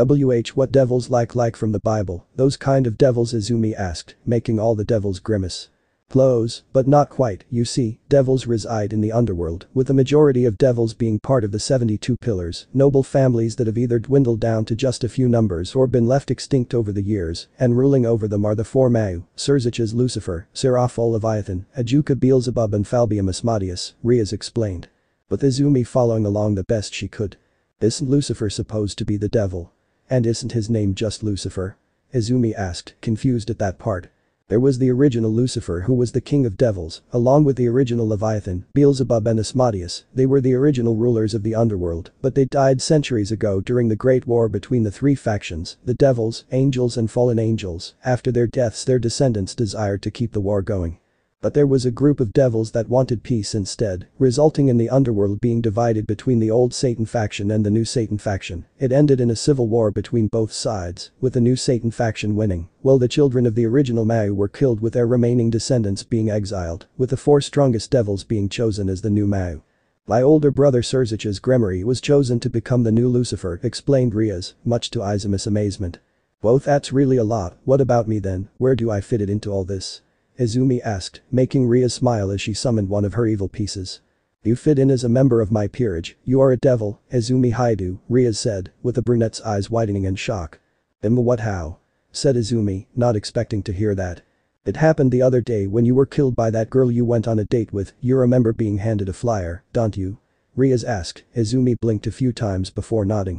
Wh what devils like like from the Bible, those kind of devils Izumi asked, making all the devils grimace. Close, but not quite, you see, devils reside in the underworld, with the majority of devils being part of the seventy-two pillars, noble families that have either dwindled down to just a few numbers or been left extinct over the years, and ruling over them are the four Mau, Surzich's Lucifer, Seraphol Leviathan, Ajuka Beelzebub and Falbium Asmodeus, Rias explained. With Izumi following along the best she could. Isn't Lucifer supposed to be the devil? And isn't his name just Lucifer? Izumi asked, confused at that part. There was the original Lucifer who was the king of devils, along with the original Leviathan, Beelzebub and Asmodeus, they were the original rulers of the underworld, but they died centuries ago during the Great War between the three factions, the devils, angels and fallen angels, after their deaths their descendants desired to keep the war going. But there was a group of devils that wanted peace instead, resulting in the underworld being divided between the old Satan faction and the new Satan faction. It ended in a civil war between both sides, with the new Satan faction winning, while the children of the original Mau were killed with their remaining descendants being exiled, with the four strongest devils being chosen as the new Mau. My older brother Surzich's Gremory was chosen to become the new Lucifer, explained Rias, much to Izumi's amazement. Well that's really a lot, what about me then, where do I fit it into all this? Izumi asked, making Rias smile as she summoned one of her evil pieces. You fit in as a member of my peerage, you are a devil, Izumi Haidu, Rias said, with the brunette's eyes widening in shock. Then what how? Said Izumi, not expecting to hear that. It happened the other day when you were killed by that girl you went on a date with, you remember being handed a flyer, don't you? Rias asked, Izumi blinked a few times before nodding.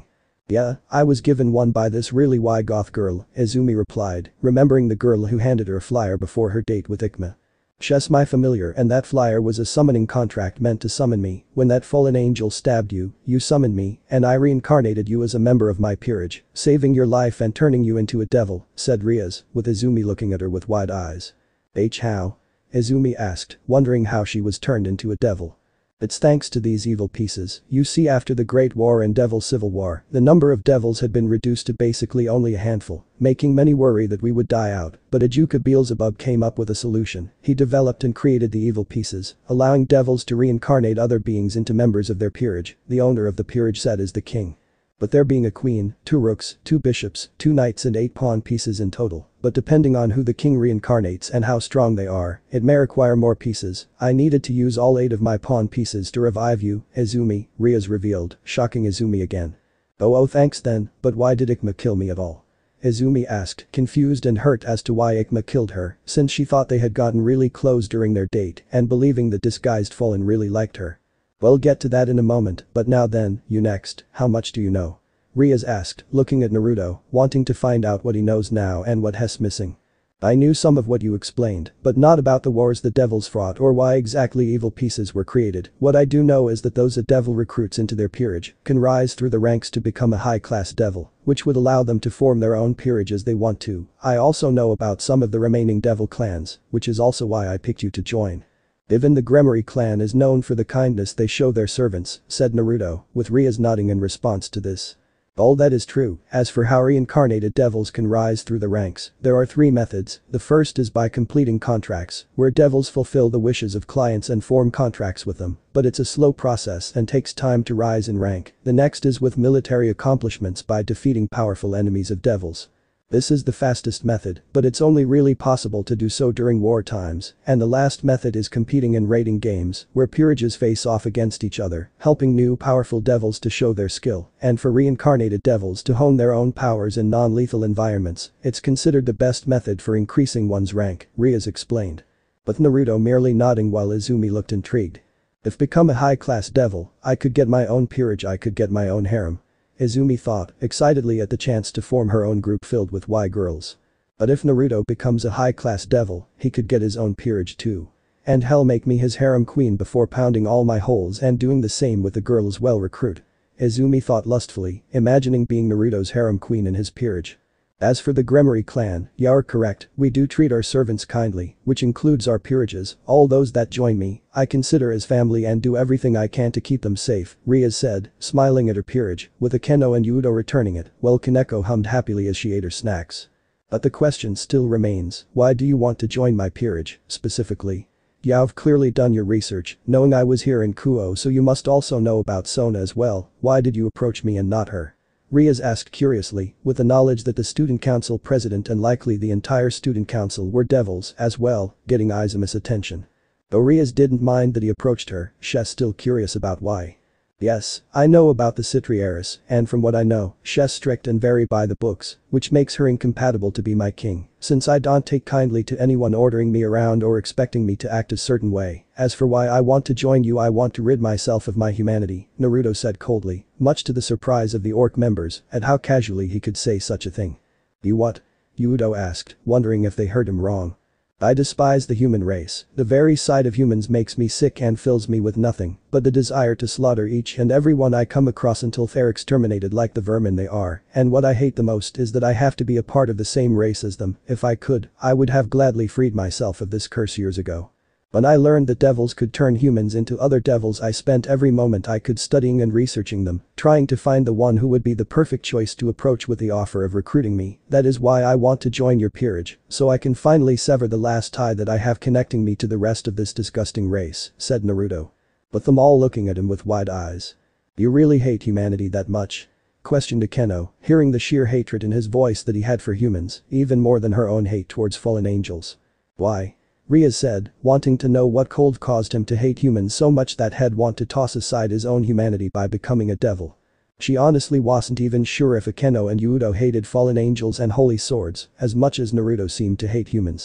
Yeah, I was given one by this really why goth girl, Izumi replied, remembering the girl who handed her a flyer before her date with Ikma. She's my familiar and that flyer was a summoning contract meant to summon me. When that fallen angel stabbed you, you summoned me, and I reincarnated you as a member of my peerage, saving your life and turning you into a devil, said Rias, with Izumi looking at her with wide eyes. H how? Izumi asked, wondering how she was turned into a devil. It's thanks to these evil pieces. You see, after the Great War and Devil Civil War, the number of devils had been reduced to basically only a handful, making many worry that we would die out, but Ajuka Beelzebub came up with a solution. He developed and created the evil pieces, allowing devils to reincarnate other beings into members of their peerage. The owner of the peerage set is the king. But there being a queen, two rooks, two bishops, two knights and eight pawn pieces in total, but depending on who the king reincarnates and how strong they are, it may require more pieces. I needed to use all eight of my pawn pieces to revive you, Izumi, Rias revealed, shocking Izumi again. Oh oh thanks then, but why did Ikma kill me at all? Izumi asked, confused and hurt as to why Ikma killed her, since she thought they had gotten really close during their date and believing the disguised fallen really liked her. We'll get to that in a moment, but now then, you next, how much do you know? Rias asked, looking at Naruto, wanting to find out what he knows now and what he's missing. I knew some of what you explained, but not about the wars the devils fought or why exactly evil pieces were created. What I do know is that those a devil recruits into their peerage can rise through the ranks to become a high-class devil, which would allow them to form their own peerage as they want to. I also know about some of the remaining devil clans, which is also why I picked you to join. Even the Gremory clan is known for the kindness they show their servants, said Naruto, with Rias nodding in response to this. All that is true. As for how reincarnated devils can rise through the ranks, there are three methods. The first is by completing contracts, where devils fulfill the wishes of clients and form contracts with them, but it's a slow process and takes time to rise in rank. The next is with military accomplishments by defeating powerful enemies of devils. This is the fastest method, but it's only really possible to do so during war times, and the last method is competing in raiding games, where peerages face off against each other, helping new powerful devils to show their skill, and for reincarnated devils to hone their own powers in non-lethal environments. It's considered the best method for increasing one's rank, Rias explained. With Naruto merely nodding while Izumi looked intrigued. If become a high-class devil, I could get my own peerage, I could get my own harem. Izumi thought, excitedly at the chance to form her own group filled with Y-girls. But if Naruto becomes a high-class devil, he could get his own peerage too. And hell, make me his harem queen before pounding all my holes and doing the same with the girls well recruit. Izumi thought lustfully, imagining being Naruto's harem queen in his peerage. As for the Gremory clan, you're correct, we do treat our servants kindly, which includes our peerages. All those that join me, I consider as family and do everything I can to keep them safe, Rias said, smiling at her peerage, with Akeno and Yudo returning it, while Kaneko hummed happily as she ate her snacks. But the question still remains, why do you want to join my peerage, specifically? You've clearly done your research, knowing I was here in Kuo, so you must also know about Sona as well. Why did you approach me and not her? Rias asked curiously, with the knowledge that the student council president and likely the entire student council were devils as well, getting Izumi's attention. Though Rias didn't mind that he approached her, she's still curious about why. Yes, I know about the Citriaris, and from what I know, she's strict and very by the books, which makes her incompatible to be my king, since I don't take kindly to anyone ordering me around or expecting me to act a certain way. As for why I want to join you, I want to rid myself of my humanity, Naruto said coldly, much to the surprise of the orc members at how casually he could say such a thing. You what? Yudo asked, wondering if they heard him wrong. I despise the human race. The very sight of humans makes me sick and fills me with nothing but the desire to slaughter each and every one I come across until they're exterminated like the vermin they are, and what I hate the most is that I have to be a part of the same race as them. If I could, I would have gladly freed myself of this curse years ago. When I learned that devils could turn humans into other devils, I spent every moment I could studying and researching them, trying to find the one who would be the perfect choice to approach with the offer of recruiting me. That is why I want to join your peerage, so I can finally sever the last tie that I have connecting me to the rest of this disgusting race, said Naruto. With them all looking at him with wide eyes. You really hate humanity that much? Questioned Akeno, hearing the sheer hatred in his voice that he had for humans, even more than her own hate towards fallen angels. Why? Rias said, wanting to know what cold caused him to hate humans so much that he'd want to toss aside his own humanity by becoming a devil. She honestly wasn't even sure if Akeno and Yudo hated fallen angels and holy swords as much as Naruto seemed to hate humans.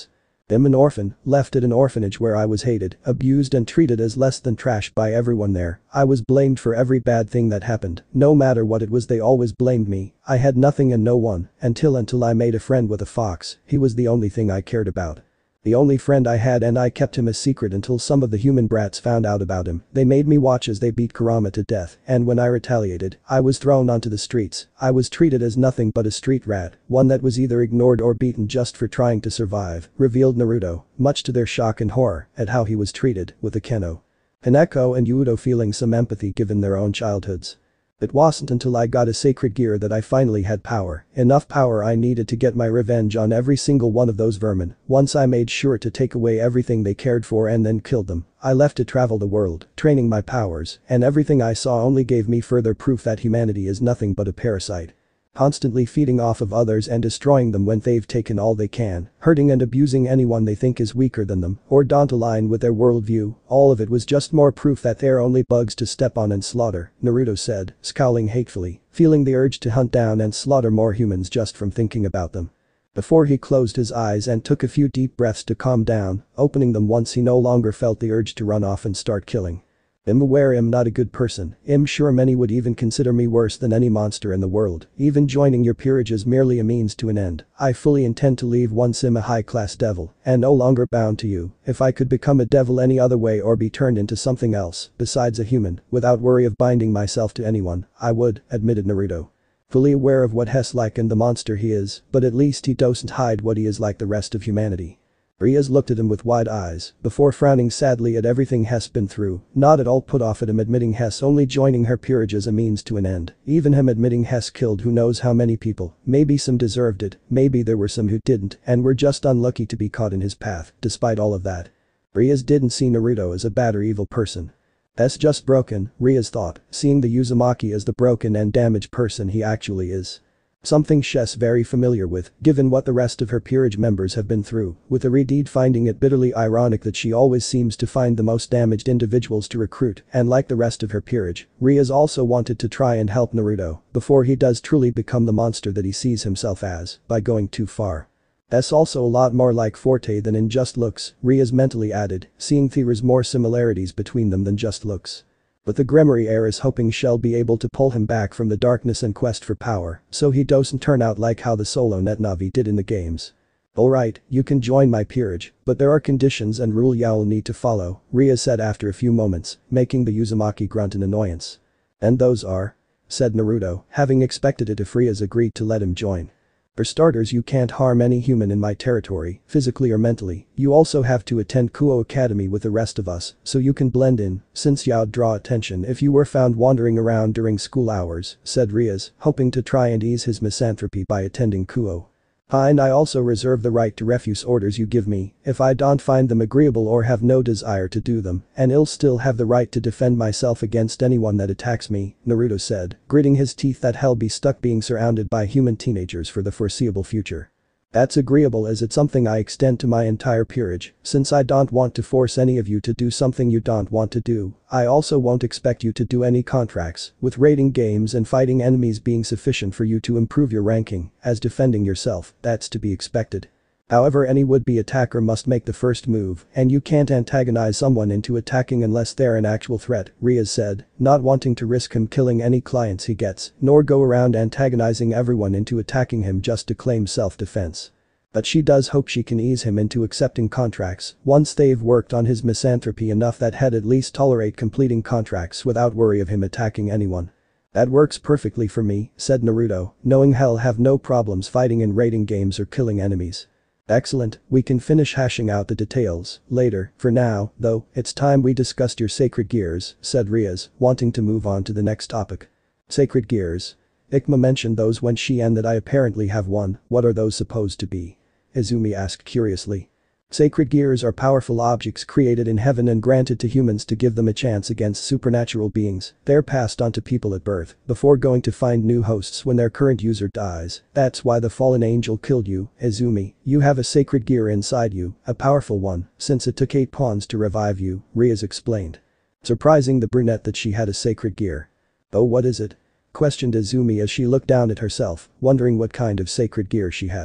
I'm an orphan, left at an orphanage where I was hated, abused and treated as less than trash by everyone there. I was blamed for every bad thing that happened. No matter what it was, they always blamed me. I had nothing and no one, until until I made a friend with a fox. He was the only thing I cared about. The only friend I had, and I kept him a secret until some of the human brats found out about him. They made me watch as they beat Kurama to death, and when I retaliated, I was thrown onto the streets. I was treated as nothing but a street rat, one that was either ignored or beaten just for trying to survive, revealed Naruto, much to their shock and horror at how he was treated, with Akeno, Haneko and Yudo feeling some empathy given their own childhoods. It wasn't until I got a sacred gear that I finally had power, enough power I needed to get my revenge on every single one of those vermin. Once I made sure to take away everything they cared for and then killed them, I left to travel the world, training my powers, and everything I saw only gave me further proof that humanity is nothing but a parasite. Constantly feeding off of others and destroying them when they've taken all they can, hurting and abusing anyone they think is weaker than them or don't align with their worldview. All of it was just more proof that they're only bugs to step on and slaughter, Naruto said, scowling hatefully, feeling the urge to hunt down and slaughter more humans just from thinking about them. Before he closed his eyes and took a few deep breaths to calm down, opening them once he no longer felt the urge to run off and start killing. I'm aware I'm not a good person. I'm sure many would even consider me worse than any monster in the world. Even joining your peerage is merely a means to an end. I fully intend to leave once I'm a high-class devil and no longer bound to you. If I could become a devil any other way or be turned into something else besides a human without worry of binding myself to anyone, I would, admitted Naruto. Fully aware of what Hess like and the monster he is, but at least he doesn't hide what he is like the rest of humanity. Rias looked at him with wide eyes, before frowning sadly at everything Hess been through, not at all put off at him admitting Hess only joining her peerage as a means to an end, even him admitting Hess killed who knows how many people. Maybe some deserved it, maybe there were some who didn't and were just unlucky to be caught in his path. Despite all of that, Rias didn't see Naruto as a bad or evil person. That's just broken, Rias thought, seeing the Uzumaki as the broken and damaged person he actually is. Something she's very familiar with, given what the rest of her peerage members have been through, with Aridid finding it bitterly ironic that she always seems to find the most damaged individuals to recruit, and like the rest of her peerage, Rias also wanted to try and help Naruto, before he does truly become the monster that he sees himself as, by going too far. That's also a lot more like Forte than in just looks, Rias mentally added, seeing there's more similarities between them than just looks. But the Gremory heir is hoping she'll be able to pull him back from the darkness and quest for power, so he doesn't turn out like how the solo Netnavi did in the games. Alright, you can join my peerage, but there are conditions and rules you'll need to follow, Rias said after a few moments, making the Uzumaki grunt in annoyance. And those are? Said Naruto, having expected it if Rias agreed to let him join. For starters, you can't harm any human in my territory, physically or mentally. You also have to attend Kuo Academy with the rest of us, so you can blend in, since you'd draw attention if you were found wandering around during school hours, said Rias, hoping to try and ease his misanthropy by attending Kuo. And I also reserve the right to refuse orders you give me if I don't find them agreeable or have no desire to do them, and I'll still have the right to defend myself against anyone that attacks me, Naruto said, gritting his teeth that he'll be stuck being surrounded by human teenagers for the foreseeable future. That's agreeable as it's something I extend to my entire peerage, since I don't want to force any of you to do something you don't want to do. I also won't expect you to do any contracts, with raiding games and fighting enemies being sufficient for you to improve your ranking, as defending yourself, that's to be expected. However, any would-be attacker must make the first move, and you can't antagonize someone into attacking unless they're an actual threat, Rias said, not wanting to risk him killing any clients he gets, nor go around antagonizing everyone into attacking him just to claim self-defense. But she does hope she can ease him into accepting contracts once they've worked on his misanthropy enough that he'd at least tolerate completing contracts without worry of him attacking anyone. That works perfectly for me, said Naruto, knowing he'll have no problems fighting in raiding games or killing enemies. Excellent, we can finish hashing out the details later. For now, though, it's time we discussed your sacred gears, said Rias, wanting to move on to the next topic. Sacred gears? Ikma mentioned those when she and that I apparently have one. What are those supposed to be? Izumi asked curiously. Sacred gears are powerful objects created in heaven and granted to humans to give them a chance against supernatural beings. They're passed on to people at birth, before going to find new hosts when their current user dies. That's why the fallen angel killed you, Izumi. You have a sacred gear inside you, a powerful one, since it took eight pawns to revive you, Rias explained. Surprising the brunette that she had a sacred gear. Oh, what is it? Questioned Izumi as she looked down at herself, wondering what kind of sacred gear she had.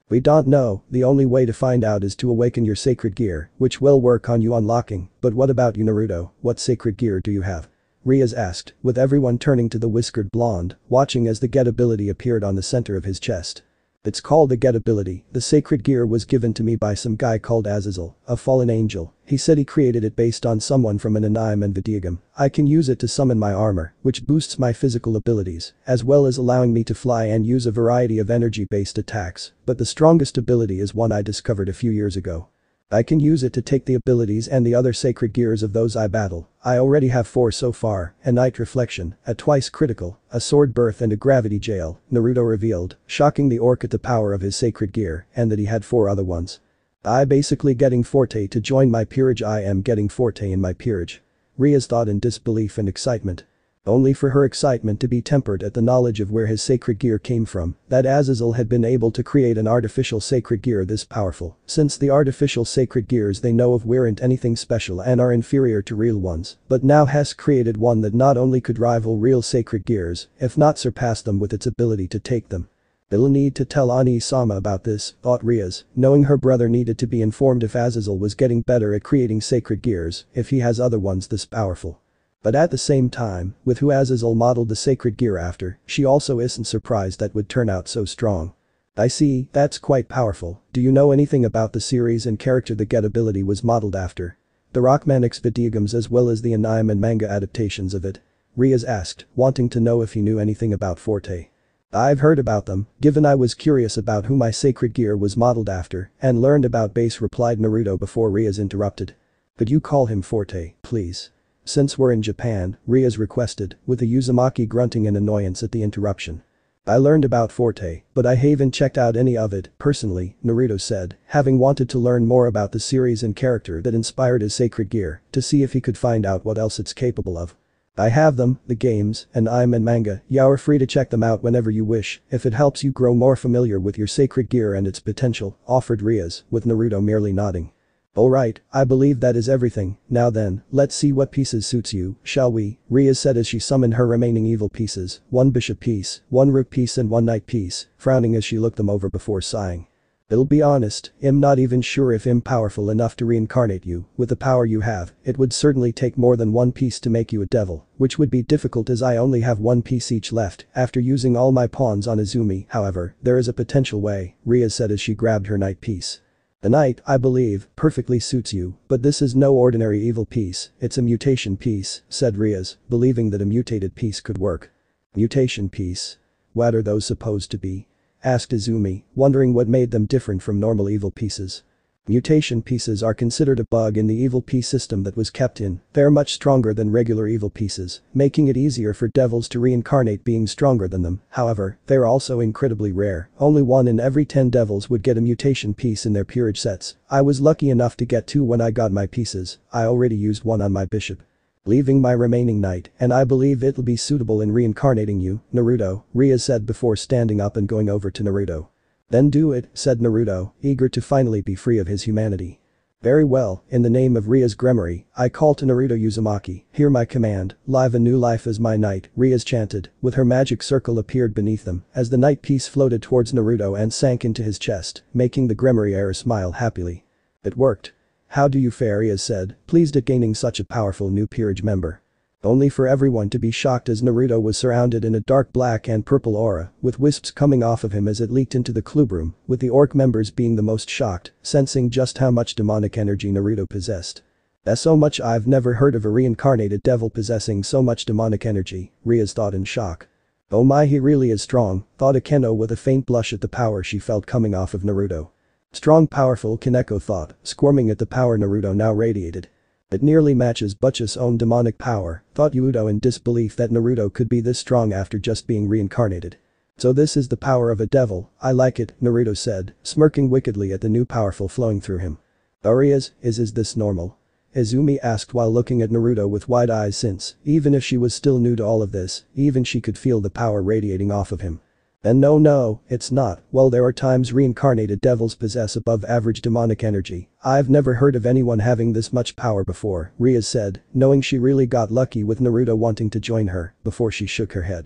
We don't know, the only way to find out is to awaken your sacred gear, which will work on you unlocking, but what about you Naruto, what sacred gear do you have? Rias asked, with everyone turning to the whiskered blonde, watching as the get ability appeared on the center of his chest. It's called the get ability, the sacred gear was given to me by some guy called Azazel, a fallen angel, he said he created it based on someone from an anime and Vidiagam. I can use it to summon my armor, which boosts my physical abilities, as well as allowing me to fly and use a variety of energy-based attacks, but the strongest ability is one I discovered a few years ago. I can use it to take the abilities and the other sacred gears of those I battle. I already have four so far, a night reflection, a twice critical, a sword birth and a gravity jail, Naruto revealed, shocking the orc at the power of his sacred gear and that he had four other ones. I basically getting Forte to join my peerage I am getting Forte in my peerage. Rias thought in disbelief and excitement. Only for her excitement to be tempered at the knowledge of where his sacred gear came from, that Azazel had been able to create an artificial sacred gear this powerful, since the artificial sacred gears they know of weren't anything special and are inferior to real ones, but now has created one that not only could rival real sacred gears, if not surpass them with its ability to take them. They'll need to tell Ani-sama about this, thought Rias, knowing her brother needed to be informed if Azazel was getting better at creating sacred gears, if he has other ones this powerful. But at the same time, with who Azazel modeled the sacred gear after, she also isn't surprised that would turn out so strong. I see, that's quite powerful. Do you know anything about the series and character the get ability was modeled after? The Rockmanix Vidiagams as well as the anime and manga adaptations of it? Rias asked, wanting to know if he knew anything about Forte. I've heard about them, given I was curious about who my sacred gear was modeled after, and learned about base replied Naruto before Rias interrupted. Could you call him Forte, please? Since we're in Japan, Rias requested, with a Uzumaki grunting in annoyance at the interruption. I learned about Forte, but I haven't checked out any of it, personally, Naruto said, having wanted to learn more about the series and character that inspired his sacred gear, to see if he could find out what else it's capable of. I have them, the games, and anime and manga, you're free to check them out whenever you wish, if it helps you grow more familiar with your sacred gear and its potential, offered Rias, with Naruto merely nodding. Alright, I believe that is everything, now then, let's see what pieces suits you, shall we, Rias said as she summoned her remaining evil pieces, one bishop piece, one rook piece and one knight piece, frowning as she looked them over before sighing. I'll be honest, I'm not even sure if I'm powerful enough to reincarnate you, with the power you have, it would certainly take more than one piece to make you a devil, which would be difficult as I only have one piece each left, after using all my pawns on Izumi, however, there is a potential way, Rias said as she grabbed her knight piece. The knight, I believe, perfectly suits you, but this is no ordinary evil piece, it's a mutation piece, said Rias, believing that a mutated piece could work. Mutation piece? What are those supposed to be? Asked Izumi, wondering what made them different from normal evil pieces. Mutation pieces are considered a bug in the evil piece system that was kept in, they're much stronger than regular evil pieces, making it easier for devils to reincarnate being stronger than them, however, they're also incredibly rare, only one in every ten devils would get a mutation piece in their peerage sets. I was lucky enough to get two when I got my pieces, I already used one on my bishop. Leaving my remaining knight, and I believe it'll be suitable in reincarnating you, Naruto, Rias said before standing up and going over to Naruto. Then do it, said Naruto, eager to finally be free of his humanity. Very well, in the name of Rias Gremory, I call to Naruto Uzumaki, hear my command, live a new life as my knight, Rias chanted, with her magic circle appeared beneath them, as the knight piece floated towards Naruto and sank into his chest, making the Gremory heir smile happily. It worked. How do you fare, Rias said, pleased at gaining such a powerful new peerage member. Only for everyone to be shocked as Naruto was surrounded in a dark black and purple aura, with wisps coming off of him as it leaked into the club room, with the orc members being the most shocked, sensing just how much demonic energy Naruto possessed. That's so much I've never heard of a reincarnated devil possessing so much demonic energy, Rias thought in shock. Oh my, he really is strong, thought Akeno with a faint blush at the power she felt coming off of Naruto. Strong, powerful, Kaneko thought, squirming at the power Naruto now radiated. It nearly matches Butch's own demonic power, thought Yudo in disbelief that Naruto could be this strong after just being reincarnated. So this is the power of a devil, I like it, Naruto said, smirking wickedly at the new powerful flowing through him. Arias, is is this normal? Izumi asked while looking at Naruto with wide eyes since, even if she was still new to all of this, even she could feel the power radiating off of him. And no no, it's not, well there are times reincarnated devils possess above average demonic energy, I've never heard of anyone having this much power before, Rias said, knowing she really got lucky with Naruto wanting to join her, before she shook her head.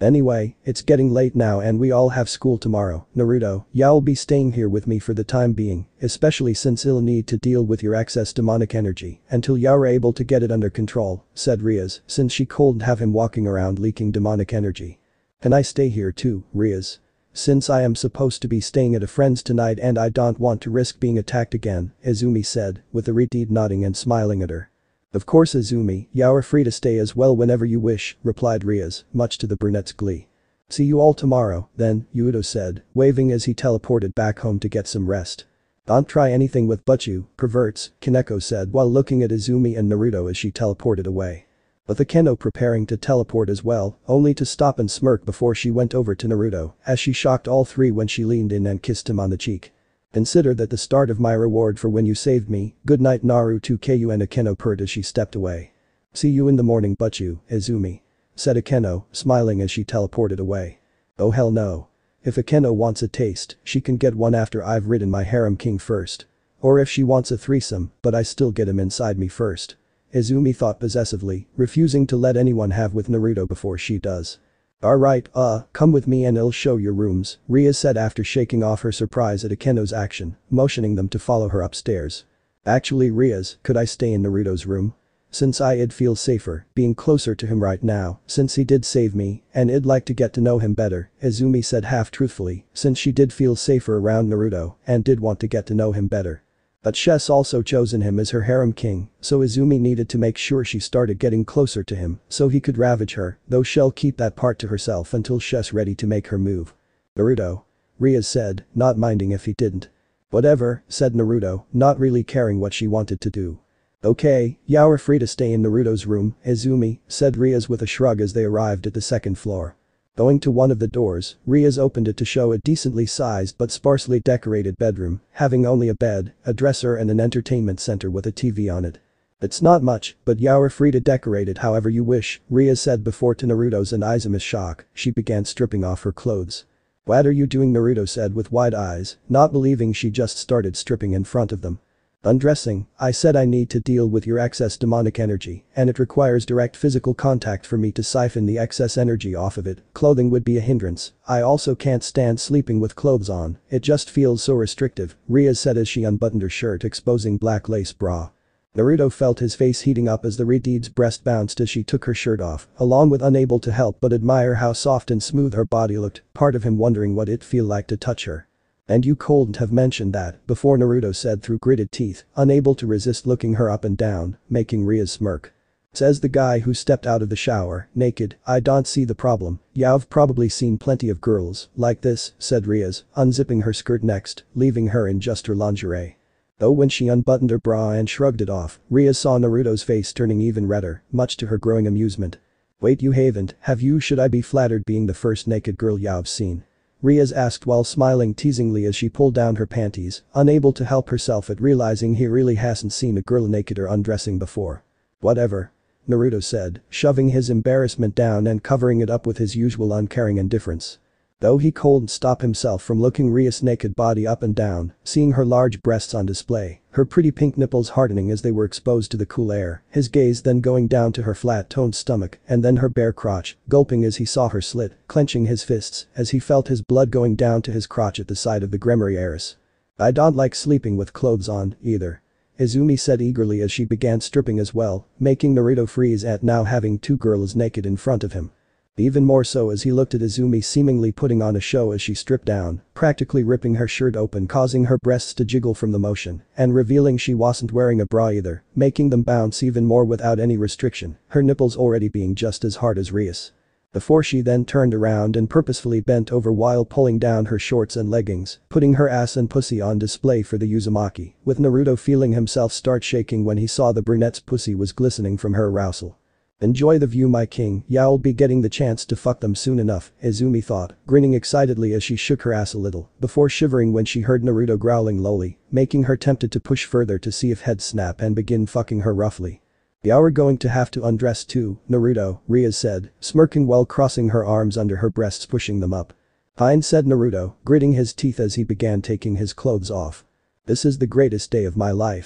Anyway, it's getting late now and we all have school tomorrow, Naruto. You'll be staying here with me for the time being, especially since you'll need to deal with your excess demonic energy until you're able to get it under control, said Rias, since she couldn't have him walking around leaking demonic energy. Can I stay here too, Rias? Since I am supposed to be staying at a friend's tonight and I don't want to risk being attacked again, Izumi said, with the Reed nodding and smiling at her. Of course Izumi, you're free to stay as well whenever you wish, replied Rias, much to the brunette's glee. See you all tomorrow, then, Yuto said, waving as he teleported back home to get some rest. Don't try anything with Butchu, perverts, Kaneko said while looking at Izumi and Naruto as she teleported away. With Akeno preparing to teleport as well, only to stop and smirk before she went over to Naruto, as she shocked all three when she leaned in and kissed him on the cheek. Consider that the start of my reward for when you saved me, good night Naruto Ku and Akeno purred as she stepped away. See you in the morning Butchu, Izumi. Said Akeno, smiling as she teleported away. Oh hell no. If Akeno wants a taste, she can get one after I've ridden my harem king first. Or if she wants a threesome, but I still get him inside me first. Izumi thought possessively, refusing to let anyone have with Naruto before she does. Alright, uh, come with me and I'll show your rooms, Rias said after shaking off her surprise at Akeno's action, motioning them to follow her upstairs. Actually Rias, could I stay in Naruto's room? Since I'd feel safer being closer to him right now, since he did save me, and I'd like to get to know him better, Izumi said half-truthfully, since she did feel safer around Naruto and did want to get to know him better. But Shess also chosen him as her harem king, so Izumi needed to make sure she started getting closer to him so he could ravage her, though she'll keep that part to herself until Shess ready to make her move. Naruto. Rias said, not minding if he didn't. Whatever, said Naruto, not really caring what she wanted to do. Okay, you're free to stay in Naruto's room, Izumi, said Rias with a shrug as they arrived at the second floor. Going to one of the doors, Rias opened it to show a decently sized but sparsely decorated bedroom, having only a bed, a dresser and an entertainment center with a T V on it. It's not much, but you're free to decorate it however you wish, Rias said before to Naruto's and Izumi's shock, she began stripping off her clothes. What are you doing Naruto said with wide eyes, not believing she just started stripping in front of them. Undressing, I said I need to deal with your excess demonic energy, and it requires direct physical contact for me to siphon the excess energy off of it, clothing would be a hindrance, I also can't stand sleeping with clothes on, it just feels so restrictive, Rias said as she unbuttoned her shirt exposing black lace bra. Naruto felt his face heating up as the Redeed's breast bounced as she took her shirt off, along with unable to help but admire how soft and smooth her body looked, part of him wondering what it'd feel like to touch her. And you couldn't have mentioned that, before Naruto said through gritted teeth, unable to resist looking her up and down, making Rias smirk. Says the guy who stepped out of the shower, naked, I don't see the problem, you've probably seen plenty of girls like this, said Rias, unzipping her skirt next, leaving her in just her lingerie. Though when she unbuttoned her bra and shrugged it off, Rias saw Naruto's face turning even redder, much to her growing amusement. Wait you haven't, have you? Should I be flattered being the first naked girl you've seen? Rias asked while smiling teasingly as she pulled down her panties, unable to help herself at realizing he really hasn't seen a girl naked or undressing before. Whatever. Naruto said, shoving his embarrassment down and covering it up with his usual uncaring indifference. Though he couldn't stop himself from looking Rias' naked body up and down, seeing her large breasts on display, her pretty pink nipples hardening as they were exposed to the cool air, his gaze then going down to her flat-toned stomach and then her bare crotch, gulping as he saw her slit, clenching his fists as he felt his blood going down to his crotch at the sight of the Gremory heiress. I don't like sleeping with clothes on, either. Izumi said eagerly as she began stripping as well, making Naruto freeze at now having two girls naked in front of him. Even more so as he looked at Izumi seemingly putting on a show as she stripped down, practically ripping her shirt open causing her breasts to jiggle from the motion, and revealing she wasn't wearing a bra either, making them bounce even more without any restriction, her nipples already being just as hard as Rias. Before she then turned around and purposefully bent over while pulling down her shorts and leggings, putting her ass and pussy on display for the Uzumaki, with Naruto feeling himself start shaking when he saw the brunette's pussy was glistening from her arousal. Enjoy the view my king, you'll be getting the chance to fuck them soon enough, Izumi thought, grinning excitedly as she shook her ass a little, before shivering when she heard Naruto growling lowly, making her tempted to push further to see if he'd snap and begin fucking her roughly. You're going to have to undress too, Naruto, Rias said, smirking while crossing her arms under her breasts pushing them up. Fine said Naruto, gritting his teeth as he began taking his clothes off. This is the greatest day of my life.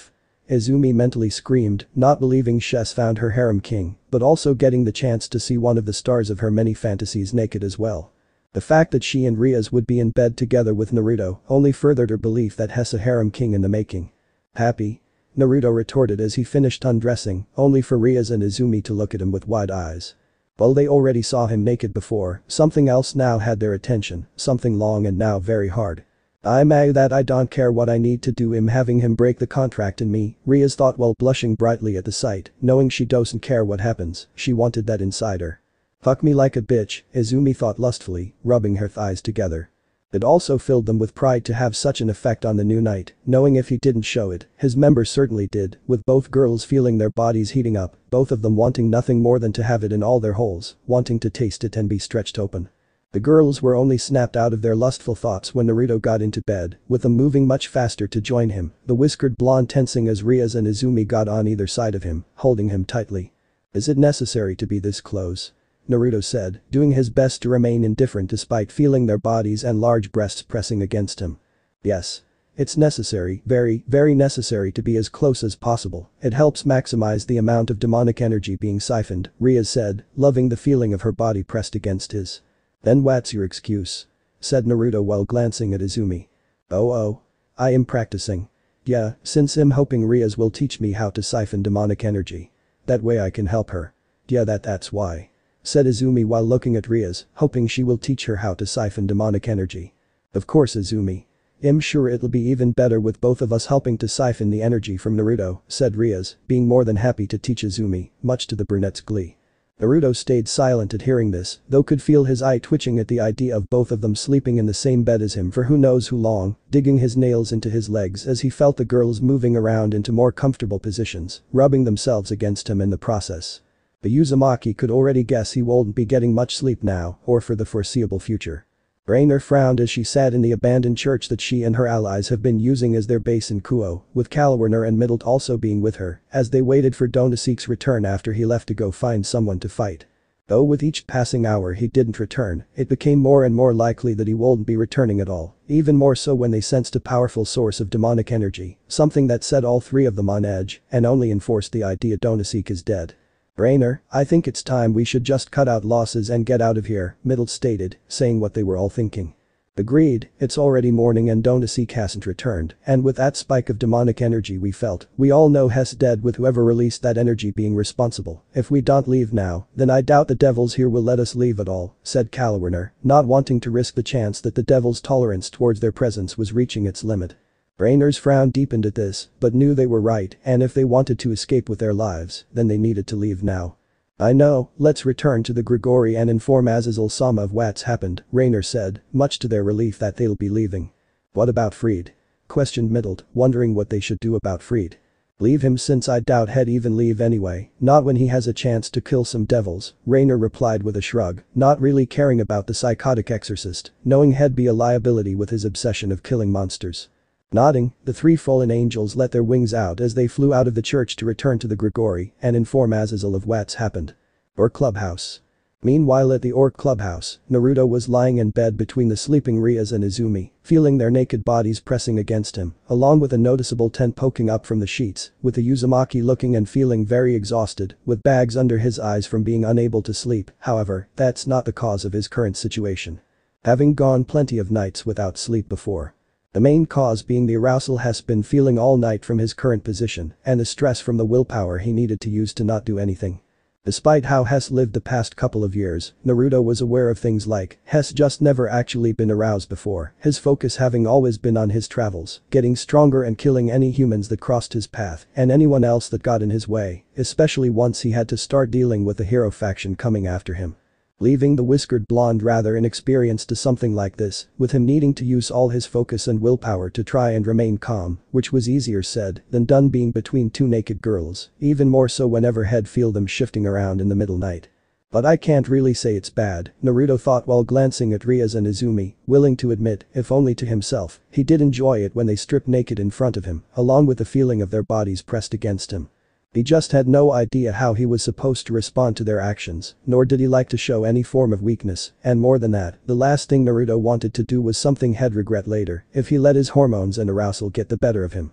Izumi mentally screamed, not believing Shess found her harem king, but also getting the chance to see one of the stars of her many fantasies naked as well. The fact that she and Rias would be in bed together with Naruto only furthered her belief that Hess a harem king in the making. Happy? Naruto retorted as he finished undressing, only for Rias and Izumi to look at him with wide eyes. While they already saw him naked before, something else now had their attention, something long and now very hard. I'm a that I don't care what I need to do him having him break the contract in me, Rias thought while blushing brightly at the sight, knowing she doesn't care what happens, she wanted that inside her. Fuck me like a bitch, Izumi thought lustfully, rubbing her thighs together. It also filled them with pride to have such an effect on the new knight, knowing if he didn't show it, his members certainly did, with both girls feeling their bodies heating up, both of them wanting nothing more than to have it in all their holes, wanting to taste it and be stretched open. The girls were only snapped out of their lustful thoughts when Naruto got into bed, with them moving much faster to join him, the whiskered blonde tensing as Rias and Izumi got on either side of him, holding him tightly. Is it necessary to be this close? Naruto said, doing his best to remain indifferent despite feeling their bodies and large breasts pressing against him. Yes. It's necessary, very, very necessary to be as close as possible, it helps maximize the amount of demonic energy being siphoned, Rias said, loving the feeling of her body pressed against his. Then what's your excuse? Said Naruto while glancing at Izumi. Oh oh. I am practicing. Yeah, since I'm hoping Rias will teach me how to siphon demonic energy. That way I can help her. Yeah that that's why. Said Izumi while looking at Rias, hoping she will teach her how to siphon demonic energy. Of course Izumi. I'm sure it'll be even better with both of us helping to siphon the energy from Naruto, said Rias, being more than happy to teach Izumi, much to the brunette's glee. Naruto stayed silent at hearing this, though could feel his eye twitching at the idea of both of them sleeping in the same bed as him for who knows who long, digging his nails into his legs as he felt the girls moving around into more comfortable positions, rubbing themselves against him in the process. But Uzumaki could already guess he won't be getting much sleep now, or for the foreseeable future. Rainer frowned as she sat in the abandoned church that she and her allies have been using as their base in Kuo, with Kalwerner and Middle also being with her, as they waited for Donaseek's return after he left to go find someone to fight. Though with each passing hour he didn't return, it became more and more likely that he won't be returning at all, even more so when they sensed a powerful source of demonic energy, something that set all three of them on edge, and only enforced the idea Donaseek is dead. Rainer, I think it's time we should just cut out losses and get out of here, Middle stated, saying what they were all thinking. Agreed, it's already morning and Donaseek hasn't returned, and with that spike of demonic energy we felt, we all know Hess dead with whoever released that energy being responsible. If we don't leave now, then I doubt the devils here will let us leave at all, said Kalwerner, not wanting to risk the chance that the devils' tolerance towards their presence was reaching its limit. Rainer's frown deepened at this, but knew they were right, and if they wanted to escape with their lives, then they needed to leave now. I know, let's return to the Grigori and inform Azazel-sama of what's happened, Rainer said, much to their relief that they'll be leaving. What about Fried? Questioned Middle, wondering what they should do about Fried. Leave him since I doubt he'd even leave anyway, not when he has a chance to kill some devils, Rainer replied with a shrug, not really caring about the psychotic exorcist, knowing he'd be a liability with his obsession of killing monsters. Nodding, the three fallen angels let their wings out as they flew out of the church to return to the Grigori and inform Azazel of what's happened. Or clubhouse. Meanwhile at the Orc clubhouse, Naruto was lying in bed between the sleeping Rias and Izumi, feeling their naked bodies pressing against him, along with a noticeable tent poking up from the sheets, with the Uzumaki looking and feeling very exhausted, with bags under his eyes from being unable to sleep. However, that's not the cause of his current situation. Having gone plenty of nights without sleep before. The main cause being the arousal Hess been feeling all night from his current position and the stress from the willpower he needed to use to not do anything. Despite how Hess lived the past couple of years, Naruto was aware of things like Hess just never actually been aroused before, his focus having always been on his travels, getting stronger and killing any humans that crossed his path and anyone else that got in his way, especially once he had to start dealing with the hero faction coming after him. Leaving the whiskered blonde rather inexperienced to something like this, with him needing to use all his focus and willpower to try and remain calm, which was easier said than done being between two naked girls, even more so whenever he'd feel them shifting around in the middle night. But I can't really say it's bad, Naruto thought while glancing at Rias and Izumi, willing to admit, if only to himself, he did enjoy it when they stripped naked in front of him, along with the feeling of their bodies pressed against him. He just had no idea how he was supposed to respond to their actions, nor did he like to show any form of weakness, and more than that, the last thing Naruto wanted to do was something he'd regret later if he let his hormones and arousal get the better of him.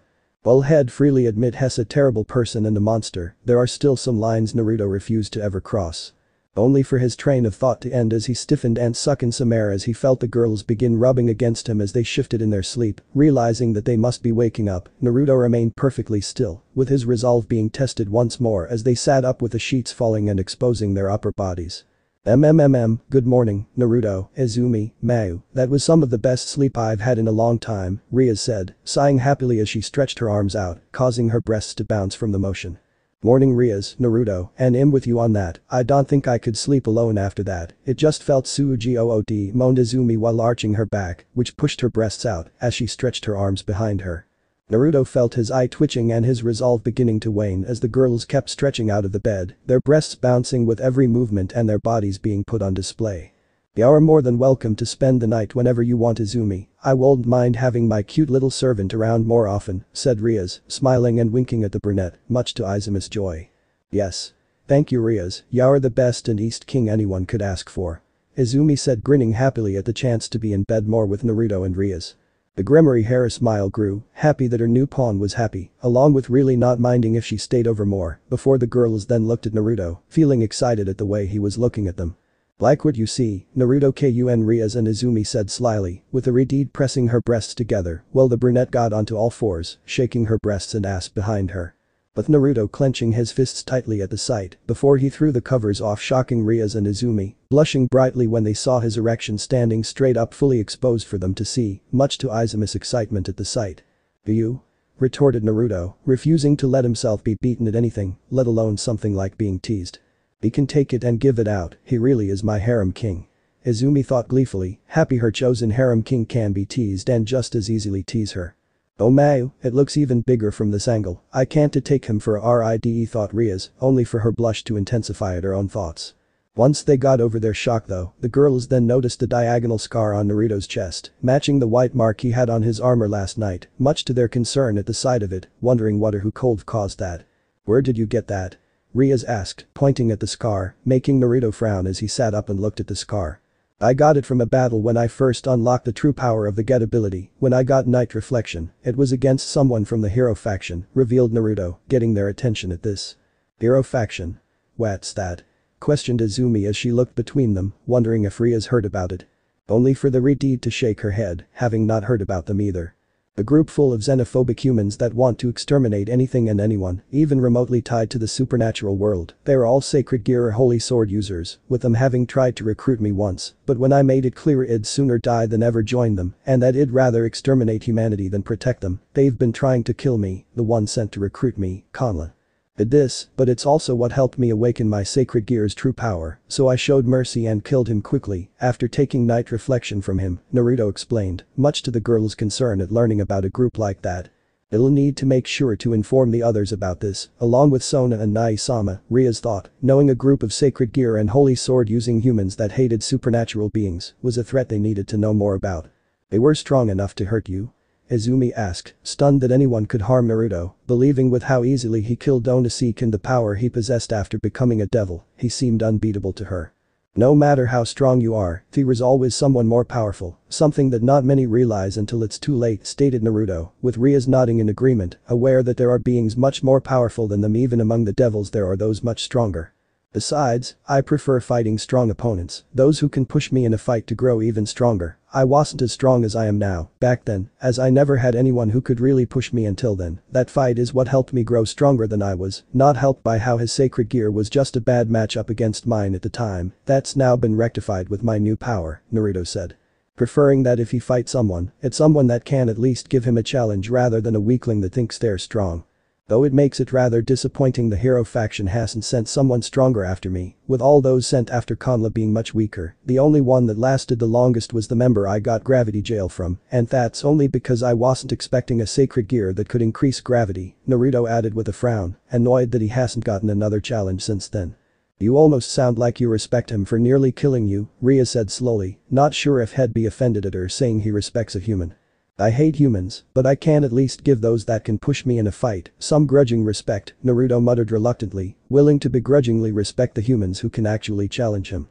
While he'd freely admit Hess a terrible person and a monster, there are still some lines Naruto refused to ever cross. Only for his train of thought to end as he stiffened and sucked in some air as he felt the girls begin rubbing against him as they shifted in their sleep, realizing that they must be waking up. Naruto remained perfectly still, with his resolve being tested once more as they sat up with the sheets falling and exposing their upper bodies. Mmmmm, good morning, Naruto, Izumi, Mayu, that was some of the best sleep I've had in a long time, Rias said, sighing happily as she stretched her arms out, causing her breasts to bounce from the motion. Morning Rias, Naruto, and I'm with you on that, I don't think I could sleep alone after that, it just felt so good, moaned Izumi while arching her back, which pushed her breasts out as she stretched her arms behind her. Naruto felt his eye twitching and his resolve beginning to wane as the girls kept stretching out of the bed, their breasts bouncing with every movement and their bodies being put on display. You are more than welcome to spend the night whenever you want, Izumi, I won't mind having my cute little servant around more often, said Rias, smiling and winking at the brunette, much to Izumi's joy. Yes. Thank you Rias, you're the best and East King anyone could ask for. Izumi said, grinning happily at the chance to be in bed more with Naruto and Rias. The Gremory hair smile grew, happy that her new pawn was happy, along with really not minding if she stayed over more, before the girls then looked at Naruto, feeling excited at the way he was looking at them. Like what you see, Naruto Kun Rias and Izumi said slyly, with Aridid pressing her breasts together, while the brunette got onto all fours, shaking her breasts and ass behind her. With Naruto clenching his fists tightly at the sight, before he threw the covers off, shocking Rias and Izumi, blushing brightly when they saw his erection standing straight up fully exposed for them to see, much to Izumi's excitement at the sight. You? Retorted Naruto, refusing to let himself be beaten at anything, let alone something like being teased. He can take it and give it out, he really is my harem king. Izumi thought gleefully, happy her chosen harem king can be teased and just as easily tease her. Oh Mayu, it looks even bigger from this angle, I can't take him for a ride, thought Rias, only for her blush to intensify at her own thoughts. Once they got over their shock though, the girls then noticed a diagonal scar on Naruto's chest, matching the white mark he had on his armor last night, much to their concern at the sight of it, wondering what or who cold caused that. Where did you get that? Rias asked, pointing at the scar, making Naruto frown as he sat up and looked at the scar. I got it from a battle when I first unlocked the true power of the Get ability, when I got Night Reflection, it was against someone from the hero faction, revealed Naruto, getting their attention at this. Hero faction? What's that? Questioned Izumi as she looked between them, wondering if Rias heard about it. Only for the Redeed to shake her head, having not heard about them either. A group full of xenophobic humans that want to exterminate anything and anyone, even remotely tied to the supernatural world. They are all sacred gear or holy sword users, with them having tried to recruit me once, but when I made it clear I'd sooner die than ever join them, and that I'd rather exterminate humanity than protect them, they've been trying to kill me, the one sent to recruit me, Kanla. Did this, but it's also what helped me awaken my sacred gear's true power, so I showed mercy and killed him quickly, after taking Night Reflection from him, Naruto explained, much to the girl's concern at learning about a group like that. I'll need to make sure to inform the others about this, along with Sona and Nai-sama, Rias thought, knowing a group of sacred gear and holy sword using humans that hated supernatural beings was a threat they needed to know more about. They were strong enough to hurt you? Izumi asked, stunned that anyone could harm Naruto, believing with how easily he killed Oniseki and the power he possessed after becoming a devil, he seemed unbeatable to her. No matter how strong you are, there is always someone more powerful, something that not many realize until it's too late, stated Naruto, with Rias nodding in agreement, aware that there are beings much more powerful than them. Even among the devils there are those much stronger. Besides, I prefer fighting strong opponents, those who can push me in a fight to grow even stronger. I wasn't as strong as I am now, back then, as I never had anyone who could really push me until then. That fight is what helped me grow stronger than I was, not helped by how his sacred gear was just a bad matchup against mine at the time. That's now been rectified with my new power, Naruto said. Preferring that if he fights someone, it's someone that can at least give him a challenge rather than a weakling that thinks they're strong. Though it makes it rather disappointing the hero faction hasn't sent someone stronger after me, with all those sent after Kanla being much weaker, the only one that lasted the longest was the member I got gravity jail from, and that's only because I wasn't expecting a sacred gear that could increase gravity, Naruto added with a frown, annoyed that he hasn't gotten another challenge since then. You almost sound like you respect him for nearly killing you, Rias said slowly, not sure if he'd be offended at her saying he respects a human. I hate humans, but I can at least give those that can push me in a fight some grudging respect, Naruto muttered reluctantly, willing to begrudgingly respect the humans who can actually challenge him.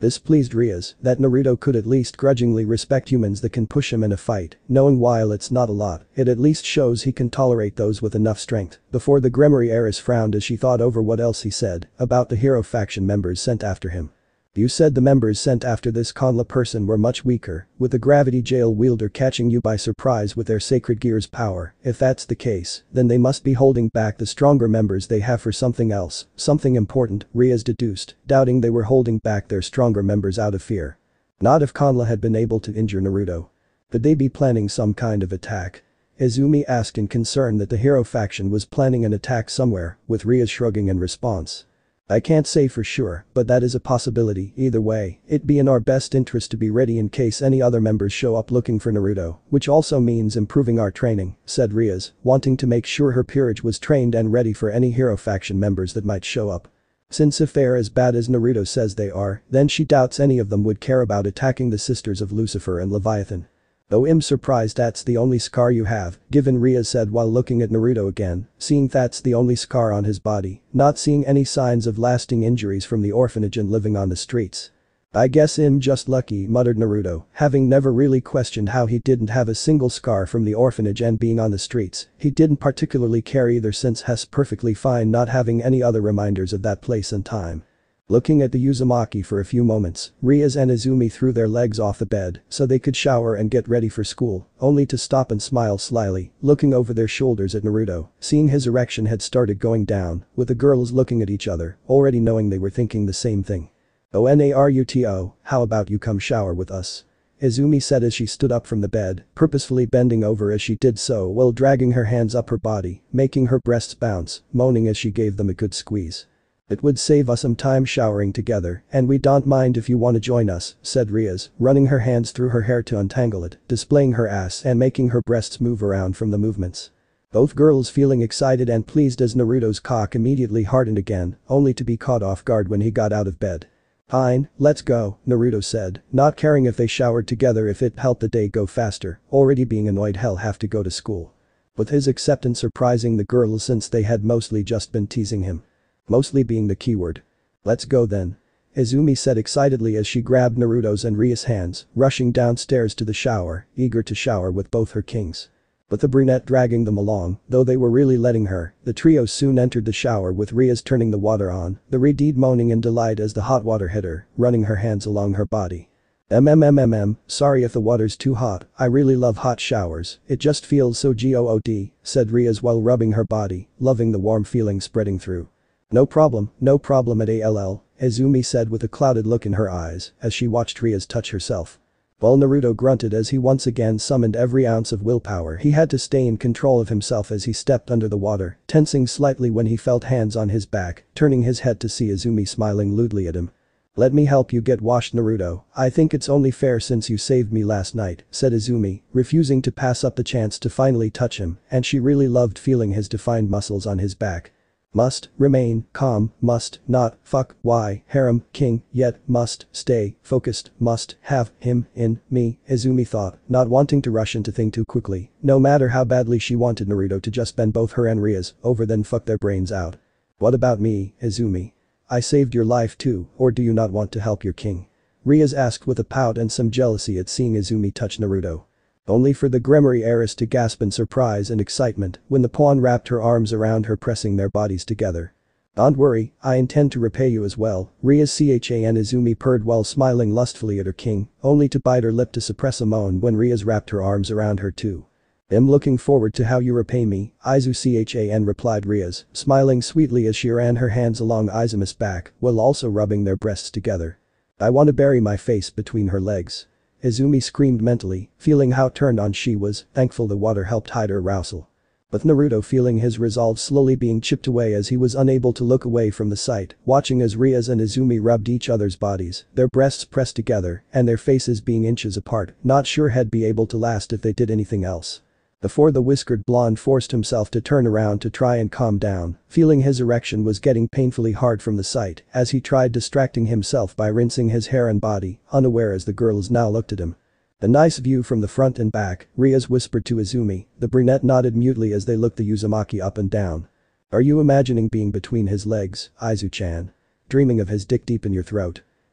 This pleased Rias, that Naruto could at least grudgingly respect humans that can push him in a fight, knowing while it's not a lot, it at least shows he can tolerate those with enough strength. Before the Gremory heiress frowned as she thought over what else he said about the hero faction members sent after him. You said the members sent after this Conla person were much weaker, with the gravity jail wielder catching you by surprise with their sacred gear's power. If that's the case, then they must be holding back the stronger members they have for something else, something important, Rias deduced, doubting they were holding back their stronger members out of fear. Not if Conla had been able to injure Naruto. Could they be planning some kind of attack? Izumi asked in concern that the hero faction was planning an attack somewhere, with Rias shrugging in response. I can't say for sure, but that is a possibility. Either way, it'd be in our best interest to be ready in case any other members show up looking for Naruto, which also means improving our training, said Rias, wanting to make sure her peerage was trained and ready for any hero faction members that might show up. Since if they're as bad as Naruto says they are, then she doubts any of them would care about attacking the sisters of Lucifer and Leviathan. Though I'm surprised that's the only scar you have, given Rias said while looking at Naruto again, seeing that's the only scar on his body, not seeing any signs of lasting injuries from the orphanage and living on the streets. I guess I'm just lucky, muttered Naruto, having never really questioned how he didn't have a single scar from the orphanage and being on the streets. He didn't particularly care either since he's perfectly fine not having any other reminders of that place and time. Looking at the Uzumaki for a few moments, Rias and Izumi threw their legs off the bed so they could shower and get ready for school, only to stop and smile slyly, looking over their shoulders at Naruto, seeing his erection had started going down, with the girls looking at each other, already knowing they were thinking the same thing. "Oh Naruto, how about you come shower with us?" Izumi said as she stood up from the bed, purposefully bending over as she did so while dragging her hands up her body, making her breasts bounce, moaning as she gave them a good squeeze. "It would save us some time showering together, and we don't mind if you want to join us," said Rias, running her hands through her hair to untangle it, displaying her ass and making her breasts move around from the movements. Both girls feeling excited and pleased as Naruto's cock immediately hardened again, only to be caught off guard when he got out of bed. "Fine, let's go," Naruto said, not caring if they showered together if it helped the day go faster, already being annoyed he'll have to go to school. With his acceptance surprising the girls since they had mostly just been teasing him. Mostly being the keyword. "Let's go then," Izumi said excitedly as she grabbed Naruto's and Rias' hands, rushing downstairs to the shower, eager to shower with both her kings. With the brunette dragging them along, though they were really letting her, the trio soon entered the shower with Rias turning the water on, the Redede moaning in delight as the hot water hit her, running her hands along her body. "Mmmmmm, sorry if the water's too hot, I really love hot showers, it just feels so good," said Rias while rubbing her body, loving the warm feeling spreading through. "No problem, no problem at all," Izumi said with a clouded look in her eyes as she watched Rias touch herself. While Naruto grunted as he once again summoned every ounce of willpower he had to stay in control of himself as he stepped under the water, tensing slightly when he felt hands on his back, turning his head to see Izumi smiling lewdly at him. "Let me help you get washed, Naruto, I think it's only fair since you saved me last night," said Izumi, refusing to pass up the chance to finally touch him, and she really loved feeling his defined muscles on his back. Must remain calm, must not fuck why harem king yet must stay focused, must have him in me, Izumi thought, not wanting to rush into things too quickly, no matter how badly she wanted Naruto to just bend both her and Rias over then fuck their brains out. "What about me, Izumi? I saved your life too, or do you not want to help your king?" Rias asked with a pout and some jealousy at seeing Izumi touch Naruto. Only for the Gremory heiress to gasp in surprise and excitement when the pawn wrapped her arms around her pressing their bodies together. "Don't worry, I intend to repay you as well," Rias Chan Izumi purred while smiling lustfully at her king, only to bite her lip to suppress a moan when Rias wrapped her arms around her too. "I'm looking forward to how you repay me," Izu Chan replied Rias, smiling sweetly as she ran her hands along Izumi's back while also rubbing their breasts together. "I want to bury my face between her legs." Izumi screamed mentally, feeling how turned on she was, thankful the water helped hide her arousal. With Naruto feeling his resolve slowly being chipped away as he was unable to look away from the sight, watching as Rias and Izumi rubbed each other's bodies, their breasts pressed together, and their faces being inches apart, not sure he'd be able to last if they did anything else. Before the whiskered blonde forced himself to turn around to try and calm down, feeling his erection was getting painfully hard from the sight as he tried distracting himself by rinsing his hair and body, unaware as the girls now looked at him. "A nice view from the front and back," Rias whispered to Izumi, the brunette nodded mutely as they looked the Uzumaki up and down. "Are you imagining being between his legs, Izu-chan? Dreaming of his dick deep in your throat?"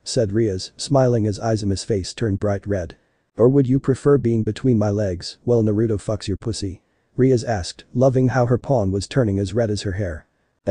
said Rias, smiling as Izumi's face turned bright red. Or would you prefer being between my legs while Naruto fucks your pussy? Rias asked, loving how her pawn was turning as red as her hair.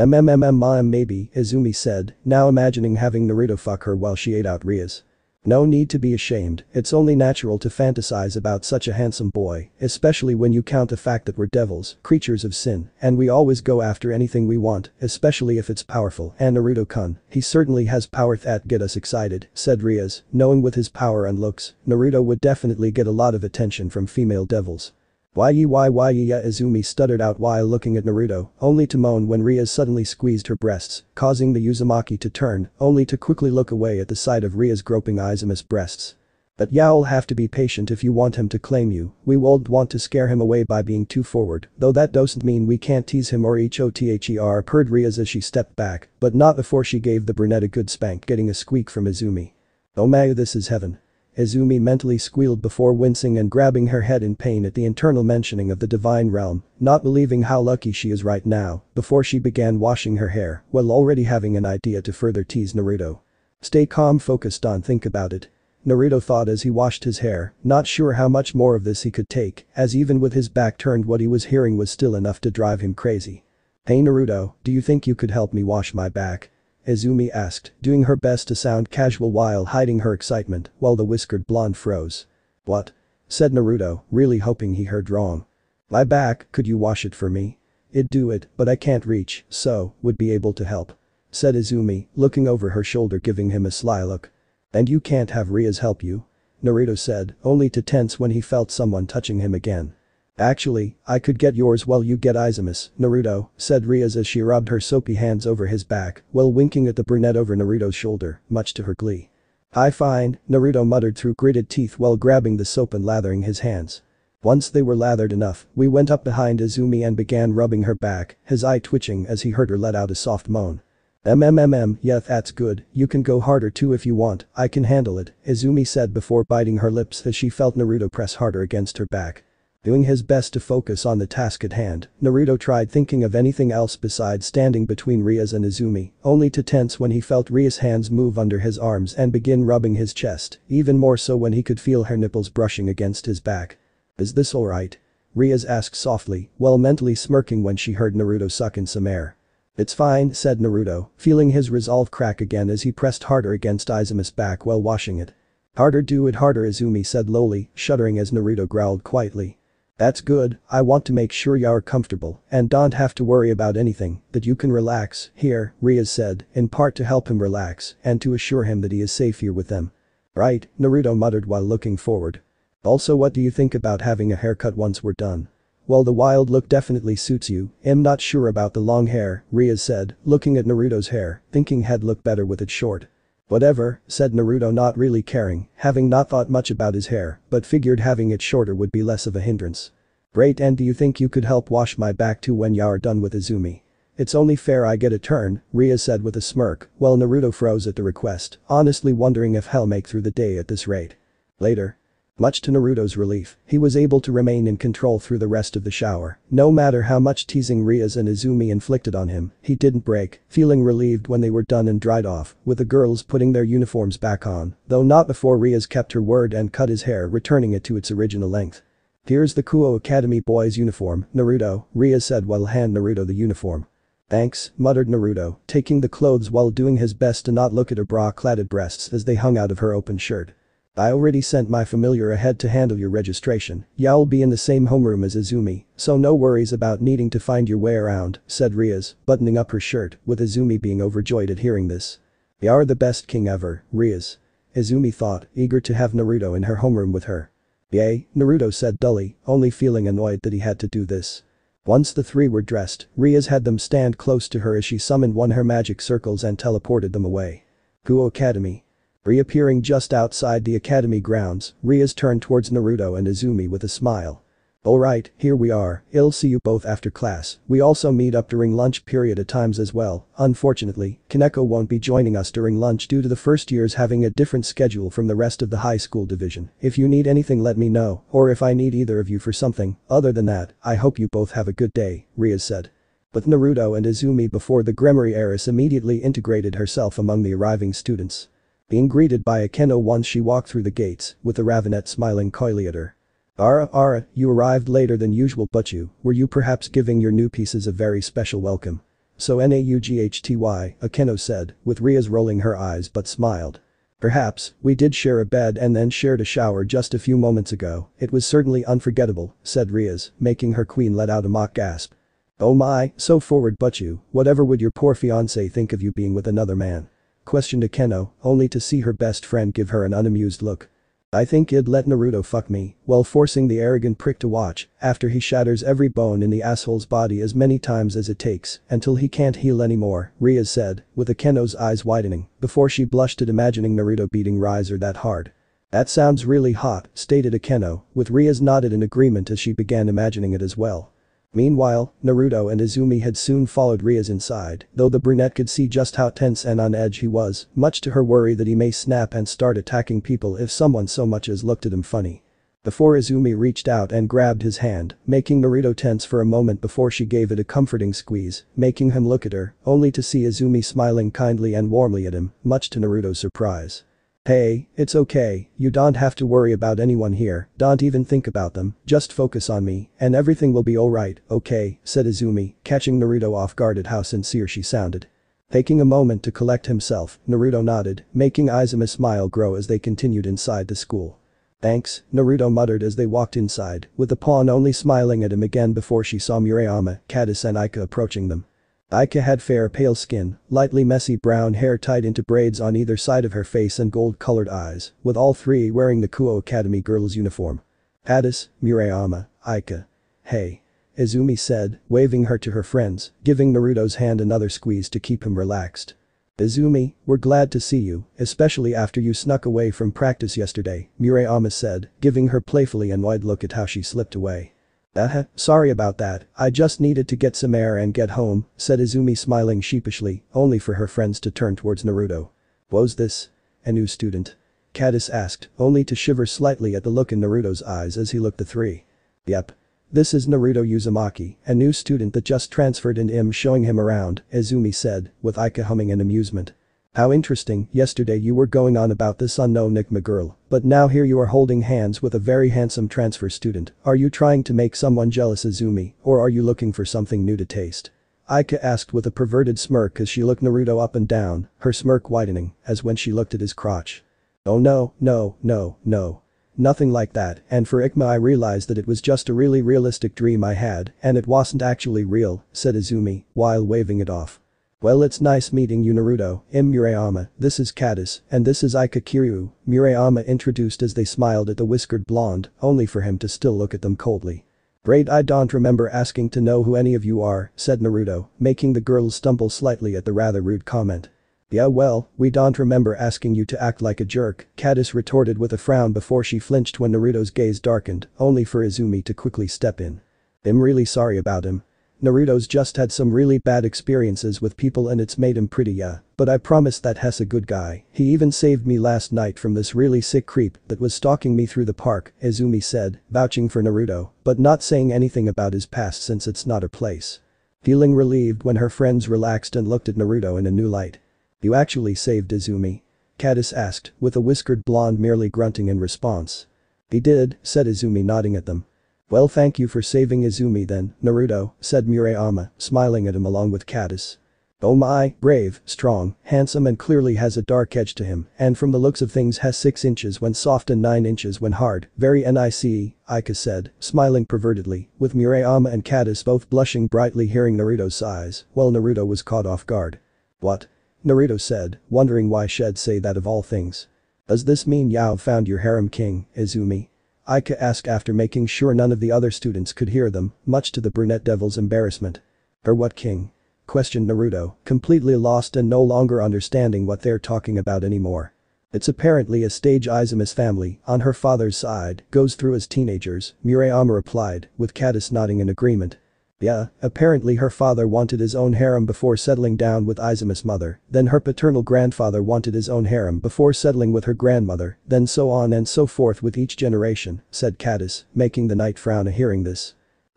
Mmmm maybe, Izumi said, now imagining having Naruto fuck her while she ate out Rias. No need to be ashamed, it's only natural to fantasize about such a handsome boy, especially when you count the fact that we're devils, creatures of sin, and we always go after anything we want, especially if it's powerful, and Naruto-kun, he certainly has power that get us excited, said Rias, knowing with his power and looks, Naruto would definitely get a lot of attention from female devils. Why ye why why ye ya Izumi stuttered out while looking at Naruto, only to moan when Rias suddenly squeezed her breasts, causing the Uzumaki to turn, only to quickly look away at the sight of Rias groping Izumi's breasts. But y'all have to be patient if you want him to claim you, we won't want to scare him away by being too forward, though that doesn't mean we can't tease him or hother purred Rias as she stepped back, but not before she gave the brunette a good spank getting a squeak from Izumi. Oh my, this is heaven. Izumi mentally squealed before wincing and grabbing her head in pain at the internal mentioning of the divine realm, not believing how lucky she is right now, before she began washing her hair, while already having an idea to further tease Naruto. Stay calm, focused on think about it. Naruto thought as he washed his hair, not sure how much more of this he could take, as even with his back turned what he was hearing was still enough to drive him crazy. Hey Naruto, do you think you could help me wash my back? Izumi asked, doing her best to sound casual while hiding her excitement, while the whiskered blonde froze. What? Said Naruto, really hoping he heard wrong. My back, could you wash it for me? I'd do it, but I can't reach, so, would be able to help. Said Izumi, looking over her shoulder giving him a sly look. And you can't have Rias help you? Naruto said, only to tense when he felt someone touching him again. Actually, I could get yours while you get Izumi's, Naruto, said Rias as she rubbed her soapy hands over his back, while winking at the brunette over Naruto's shoulder, much to her glee. Hi fine, Naruto muttered through gritted teeth while grabbing the soap and lathering his hands. Once they were lathered enough, we went up behind Izumi and began rubbing her back, his eye twitching as he heard her let out a soft moan. Mmm, yeah that's good, you can go harder too if you want, I can handle it, Izumi said before biting her lips as she felt Naruto press harder against her back. Doing his best to focus on the task at hand, Naruto tried thinking of anything else besides standing between Rias and Izumi, only to tense when he felt Rias' hands move under his arms and begin rubbing his chest, even more so when he could feel her nipples brushing against his back. Is this alright? Rias asked softly, while mentally smirking when she heard Naruto suck in some air. It's fine, said Naruto, feeling his resolve crack again as he pressed harder against Izumi's back while washing it. Harder do it harder, Izumi said lowly, shuddering as Naruto growled quietly. That's good, I want to make sure you're comfortable and don't have to worry about anything, that you can relax here, Rias said, in part to help him relax and to assure him that he is safe here with them. Right, Naruto muttered while looking forward. Also, what do you think about having a haircut once we're done? Well, the wild look definitely suits you, I'm not sure about the long hair, Rias said, looking at Naruto's hair, thinking he'd look better with it short. Whatever, said Naruto not really caring, having not thought much about his hair, but figured having it shorter would be less of a hindrance. Great, and do you think you could help wash my back too when you're done with Izumi? It's only fair I get a turn, Rias said with a smirk, while Naruto froze at the request, honestly wondering if he'll make through the day at this rate. Later. Much to Naruto's relief, he was able to remain in control through the rest of the shower, no matter how much teasing Rias and Izumi inflicted on him, he didn't break, feeling relieved when they were done and dried off, with the girls putting their uniforms back on, though not before Rias kept her word and cut his hair, returning it to its original length. Here's the Kuo Academy boys uniform, Naruto, Rias said while hand Naruto the uniform. Thanks, muttered Naruto, taking the clothes while doing his best to not look at her bra-cladded breasts as they hung out of her open shirt. I already sent my familiar ahead to handle your registration, y'all be in the same homeroom as Izumi, so no worries about needing to find your way around, said Rias, buttoning up her shirt, with Izumi being overjoyed at hearing this. You're the best king ever, Rias. Izumi thought, eager to have Naruto in her homeroom with her. Yay, Naruto said dully, only feeling annoyed that he had to do this. Once the three were dressed, Rias had them stand close to her as she summoned one of her magic circles and teleported them away. Kuo Academy. Reappearing just outside the academy grounds, Rias turned towards Naruto and Izumi with a smile. Alright, here we are, I'll see you both after class, we also meet up during lunch period at times as well, unfortunately, Kaneko won't be joining us during lunch due to the first years having a different schedule from the rest of the high school division, if you need anything let me know, or if I need either of you for something, other than that, I hope you both have a good day, Rias said. With Naruto and Izumi before the Gremory heiress immediately integrated herself among the arriving students. Being greeted by Akeno once she walked through the gates, with the Ravenet smiling coyly at her. Ara, Ara, you arrived later than usual, but you, were you perhaps giving your new pieces a very special welcome? So naughty, Akeno said, with Rias rolling her eyes but smiled. Perhaps, we did share a bed and then shared a shower just a few moments ago, it was certainly unforgettable, said Rias, making her queen let out a mock gasp. Oh my, so forward, but you, whatever would your poor fiancé think of you being with another man? Questioned Akeno, only to see her best friend give her an unamused look. I think he'd let Naruto fuck me, while forcing the arrogant prick to watch, after he shatters every bone in the asshole's body as many times as it takes, until he can't heal anymore, Rias said, with Akeno's eyes widening, before she blushed at imagining Naruto beating Riser that hard. That sounds really hot, stated Akeno, with Rias nodded in agreement as she began imagining it as well. Meanwhile, Naruto and Izumi had soon followed Rias inside, though the brunette could see just how tense and on edge he was, much to her worry that he may snap and start attacking people if someone so much as looked at him funny. Before Izumi reached out and grabbed his hand, making Naruto tense for a moment before she gave it a comforting squeeze, making him look at her, only to see Izumi smiling kindly and warmly at him, much to Naruto's surprise. Hey, it's okay, you don't have to worry about anyone here, don't even think about them, just focus on me, and everything will be alright, okay, said Izumi, catching Naruto off guard at how sincere she sounded. Taking a moment to collect himself, Naruto nodded, making Izumi's smile grow as they continued inside the school. Thanks, Naruto muttered as they walked inside, with the pawn only smiling at him again before she saw Murayama, Cadis and Aika approaching them. Aika had fair pale skin, lightly messy brown hair tied into braids on either side of her face and gold-colored eyes, with all three wearing the Kuo Academy girls' uniform. Cadis, Murayama, Aika. Hey. Izumi said, waving her to her friends, giving Naruto's hand another squeeze to keep him relaxed. Izumi, we're glad to see you, especially after you snuck away from practice yesterday, Murayama said, giving her playfully annoyed look at how she slipped away. Uh-huh, sorry about that, I just needed to get some air and get home, said Izumi smiling sheepishly, only for her friends to turn towards Naruto. What's this? A new student? Cadis asked, only to shiver slightly at the look in Naruto's eyes as he looked the three. Yep. This is Naruto Uzumaki, a new student that just transferred and I'm showing him around, Izumi said, with Aika humming in amusement. How interesting, yesterday you were going on about this unknown Nikma girl, but now here you are holding hands with a very handsome transfer student, are you trying to make someone jealous Izumi, or are you looking for something new to taste? Aika asked with a perverted smirk as she looked Naruto up and down, her smirk widening, as when she looked at his crotch. Oh no, no, no, no. Nothing like that, and for Ikma I realized that it was just a really realistic dream I had, and it wasn't actually real, said Izumi, while waving it off. Well, it's nice meeting you Naruto, I'm Murayama, this is Cadis, and this is Aika Kiryu, Murayama introduced as they smiled at the whiskered blonde, only for him to still look at them coldly. Great, I don't remember asking to know who any of you are, said Naruto, making the girls stumble slightly at the rather rude comment. Yeah well, we don't remember asking you to act like a jerk, Cadis retorted with a frown before she flinched when Naruto's gaze darkened, only for Izumi to quickly step in. I'm really sorry about him. Naruto's just had some really bad experiences with people and it's made him pretty yeah, but I promise that he's a good guy, he even saved me last night from this really sick creep that was stalking me through the park, Izumi said, vouching for Naruto, but not saying anything about his past since it's not her place. Feeling relieved when her friends relaxed and looked at Naruto in a new light. You actually saved Izumi? Cadis asked, with a whiskered blonde merely grunting in response. He did, said Izumi nodding at them. Well thank you for saving Izumi then, Naruto, said Murayama, smiling at him along with Cadis. Oh my, brave, strong, handsome and clearly has a dark edge to him, and from the looks of things has six inches when soft and nine inches when hard, very nice, Aika said, smiling pervertedly, with Murayama and Cadis both blushing brightly hearing Naruto's sighs, while Naruto was caught off guard. What? Naruto said, wondering why she'd say that of all things. Does this mean Yao found your harem king, Izumi? Aika asked after making sure none of the other students could hear them, much to the brunette devil's embarrassment. Her what king? Questioned Naruto, completely lost and no longer understanding what they're talking about anymore. It's apparently a stage Izumi's family, on her father's side, goes through as teenagers, Murayama replied, with Cadis nodding in agreement. Yeah, apparently her father wanted his own harem before settling down with Izumi's mother, then her paternal grandfather wanted his own harem before settling with her grandmother, then so on and so forth with each generation, said Cadis, making the knight frown at hearing this.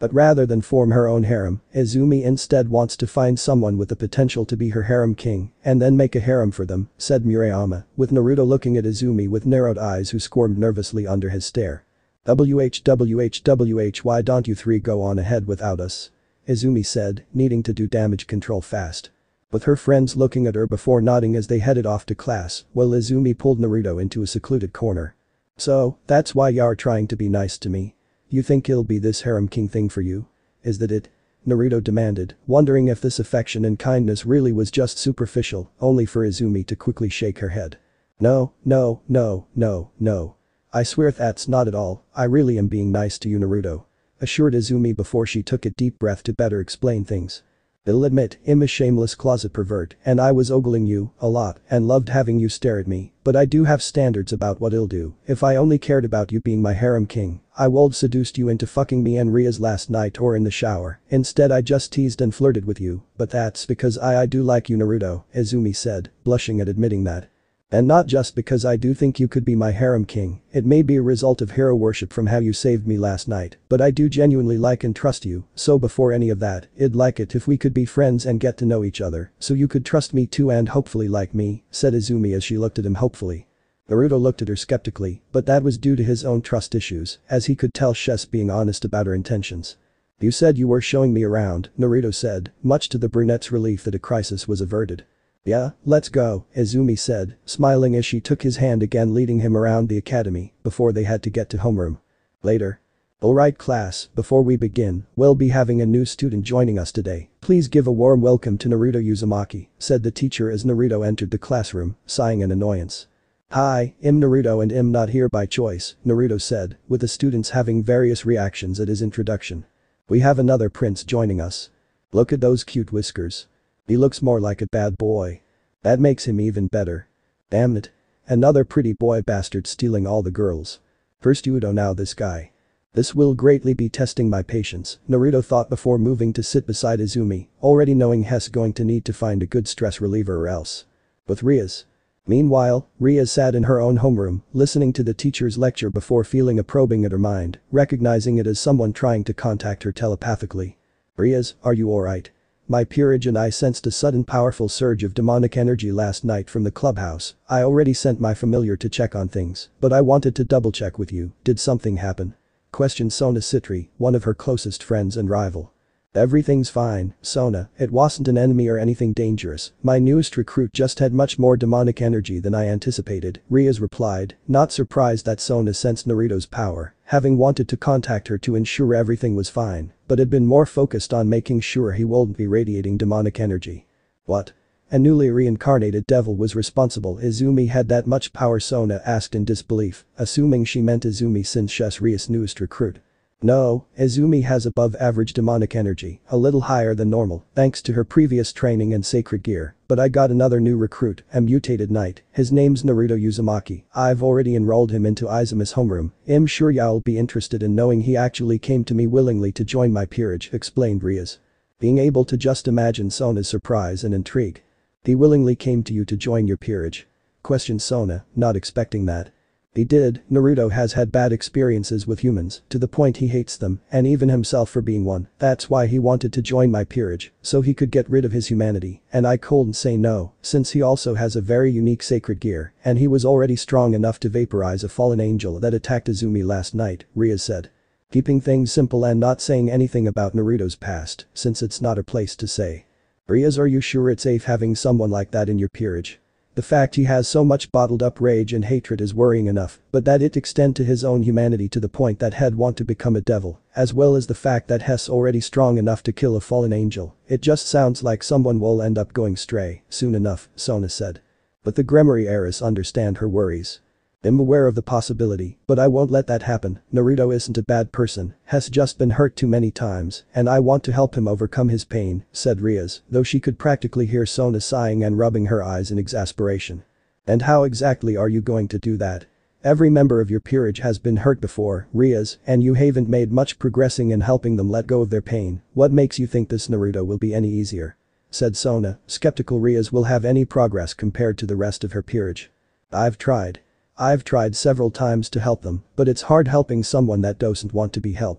But rather than form her own harem, Izumi instead wants to find someone with the potential to be her harem king and then make a harem for them, said Murayama, with Naruto looking at Izumi with narrowed eyes who squirmed nervously under his stare. W H W H W H why don't you three go on ahead without us? Izumi said, needing to do damage control fast. With her friends looking at her before nodding as they headed off to class, while Izumi pulled Naruto into a secluded corner. So, that's why you're trying to be nice to me? You think he'll be this harem king thing for you? Is that it? Naruto demanded, wondering if this affection and kindness really was just superficial, only for Izumi to quickly shake her head. No, no, no, no, no. I swear that's not at all, I really am being nice to you, Naruto. Assured Izumi before she took a deep breath to better explain things. I'll admit, I'm a shameless closet pervert and I was ogling you a lot and loved having you stare at me, but I do have standards about what I'll do. If I only cared about you being my harem king, I would seduced you into fucking me and Rias last night or in the shower. Instead I just teased and flirted with you, but that's because I I do like you, Naruto, Izumi said, blushing at admitting that. And not just because I do think you could be my harem king, it may be a result of hero worship from how you saved me last night, but I do genuinely like and trust you, so before any of that, I'd like it if we could be friends and get to know each other, so you could trust me too and hopefully like me, said Izumi as she looked at him hopefully. Naruto looked at her skeptically, but that was due to his own trust issues, as he could tell she's being honest about her intentions. You said you were showing me around, Naruto said, much to the brunette's relief that a crisis was averted. Yeah, let's go, Izumi said, smiling as she took his hand again leading him around the academy before they had to get to homeroom. Later. Alright class, before we begin, we'll be having a new student joining us today. Please give a warm welcome to Naruto Uzumaki, said the teacher as Naruto entered the classroom, sighing in annoyance. Hi, I'm Naruto and I'm not here by choice, Naruto said, with the students having various reactions at his introduction. We have another prince joining us. Look at those cute whiskers. He looks more like a bad boy. That makes him even better. Damn it. Another pretty boy bastard stealing all the girls. First Udo now this guy. This will greatly be testing my patience, Naruto thought before moving to sit beside Izumi, already knowing he's going to need to find a good stress reliever or else. With Rias. Meanwhile, Rias sat in her own homeroom, listening to the teacher's lecture before feeling a probing at her mind, recognizing it as someone trying to contact her telepathically. Rias, are you alright? My peerage and I sensed a sudden powerful surge of demonic energy last night from the clubhouse. I already sent my familiar to check on things, but I wanted to double check with you. Did something happen? Questioned Sona Citri, one of her closest friends and rival. Everything's fine, Sona, it wasn't an enemy or anything dangerous. My newest recruit just had much more demonic energy than I anticipated, Rias replied, not surprised that Sona sensed Naruto's power, having wanted to contact her to ensure everything was fine, but had been more focused on making sure he wouldn't be radiating demonic energy. What? A newly reincarnated devil was responsible. Izumi had that much power, Sona asked in disbelief, assuming she meant Izumi since she's Rias' newest recruit. No, Izumi has above average demonic energy, a little higher than normal, thanks to her previous training and sacred gear, but I got another new recruit, a mutated knight, his name's Naruto Uzumaki. I've already enrolled him into Izumi's homeroom. I'm sure y'all be interested in knowing he actually came to me willingly to join my peerage, explained Rias. Being able to just imagine Sona's surprise and intrigue. He willingly came to you to join your peerage? Questioned Sona, not expecting that. He did. Naruto has had bad experiences with humans, to the point he hates them, and even himself for being one. That's why he wanted to join my peerage, so he could get rid of his humanity, and I couldn't say no, since he also has a very unique sacred gear, and he was already strong enough to vaporize a fallen angel that attacked Izumi last night, Rias said. Keeping things simple and not saying anything about Naruto's past, since it's not her place to say. Rias, are you sure it's safe having someone like that in your peerage? The fact he has so much bottled up rage and hatred is worrying enough, but that it extend to his own humanity to the point that he'd want to become a devil, as well as the fact that he's already strong enough to kill a fallen angel, it just sounds like someone will end up going stray soon enough, Sona said. But the Gremory heiress understand her worries. I'm aware of the possibility, but I won't let that happen. Naruto isn't a bad person, has just been hurt too many times, and I want to help him overcome his pain, said Rias, though she could practically hear Sona sighing and rubbing her eyes in exasperation. And how exactly are you going to do that? Every member of your peerage has been hurt before, Rias, and you haven't made much progressing in helping them let go of their pain. What makes you think this Naruto will be any easier? Said Sona, skeptical. Rias will have any progress compared to the rest of her peerage. I've tried. I've tried several times to help them, but it's hard helping someone that doesn't want to be helped.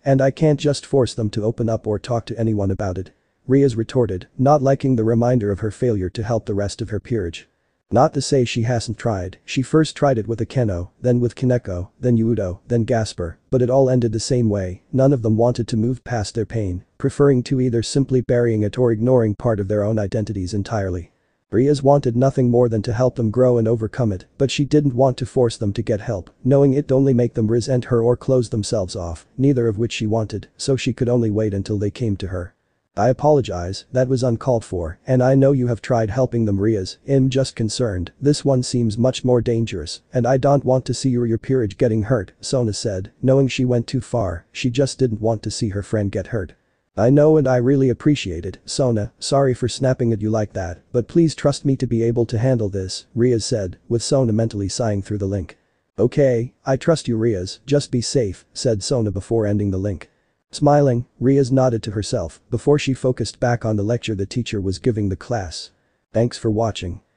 And I can't just force them to open up or talk to anyone about it. Rias retorted, not liking the reminder of her failure to help the rest of her peerage. Not to say she hasn't tried, she first tried it with Akeno, then with Kaneko, then Yuuto, then Gasper, but it all ended the same way, none of them wanted to move past their pain, preferring to either simply burying it or ignoring part of their own identities entirely. Rias wanted nothing more than to help them grow and overcome it, but she didn't want to force them to get help, knowing it'd only make them resent her or close themselves off, neither of which she wanted, so she could only wait until they came to her. I apologize, that was uncalled for, and I know you have tried helping them, Rias. I'm just concerned, this one seems much more dangerous, and I don't want to see you or your peerage getting hurt, Sona said, knowing she went too far, she just didn't want to see her friend get hurt. I know and I really appreciate it, Sona, sorry for snapping at you like that, but please trust me to be able to handle this, Rias said, with Sona mentally sighing through the link. Okay, I trust you, Rias, just be safe, said Sona before ending the link. Smiling, Rias nodded to herself before she focused back on the lecture the teacher was giving the class. Thanks for watching.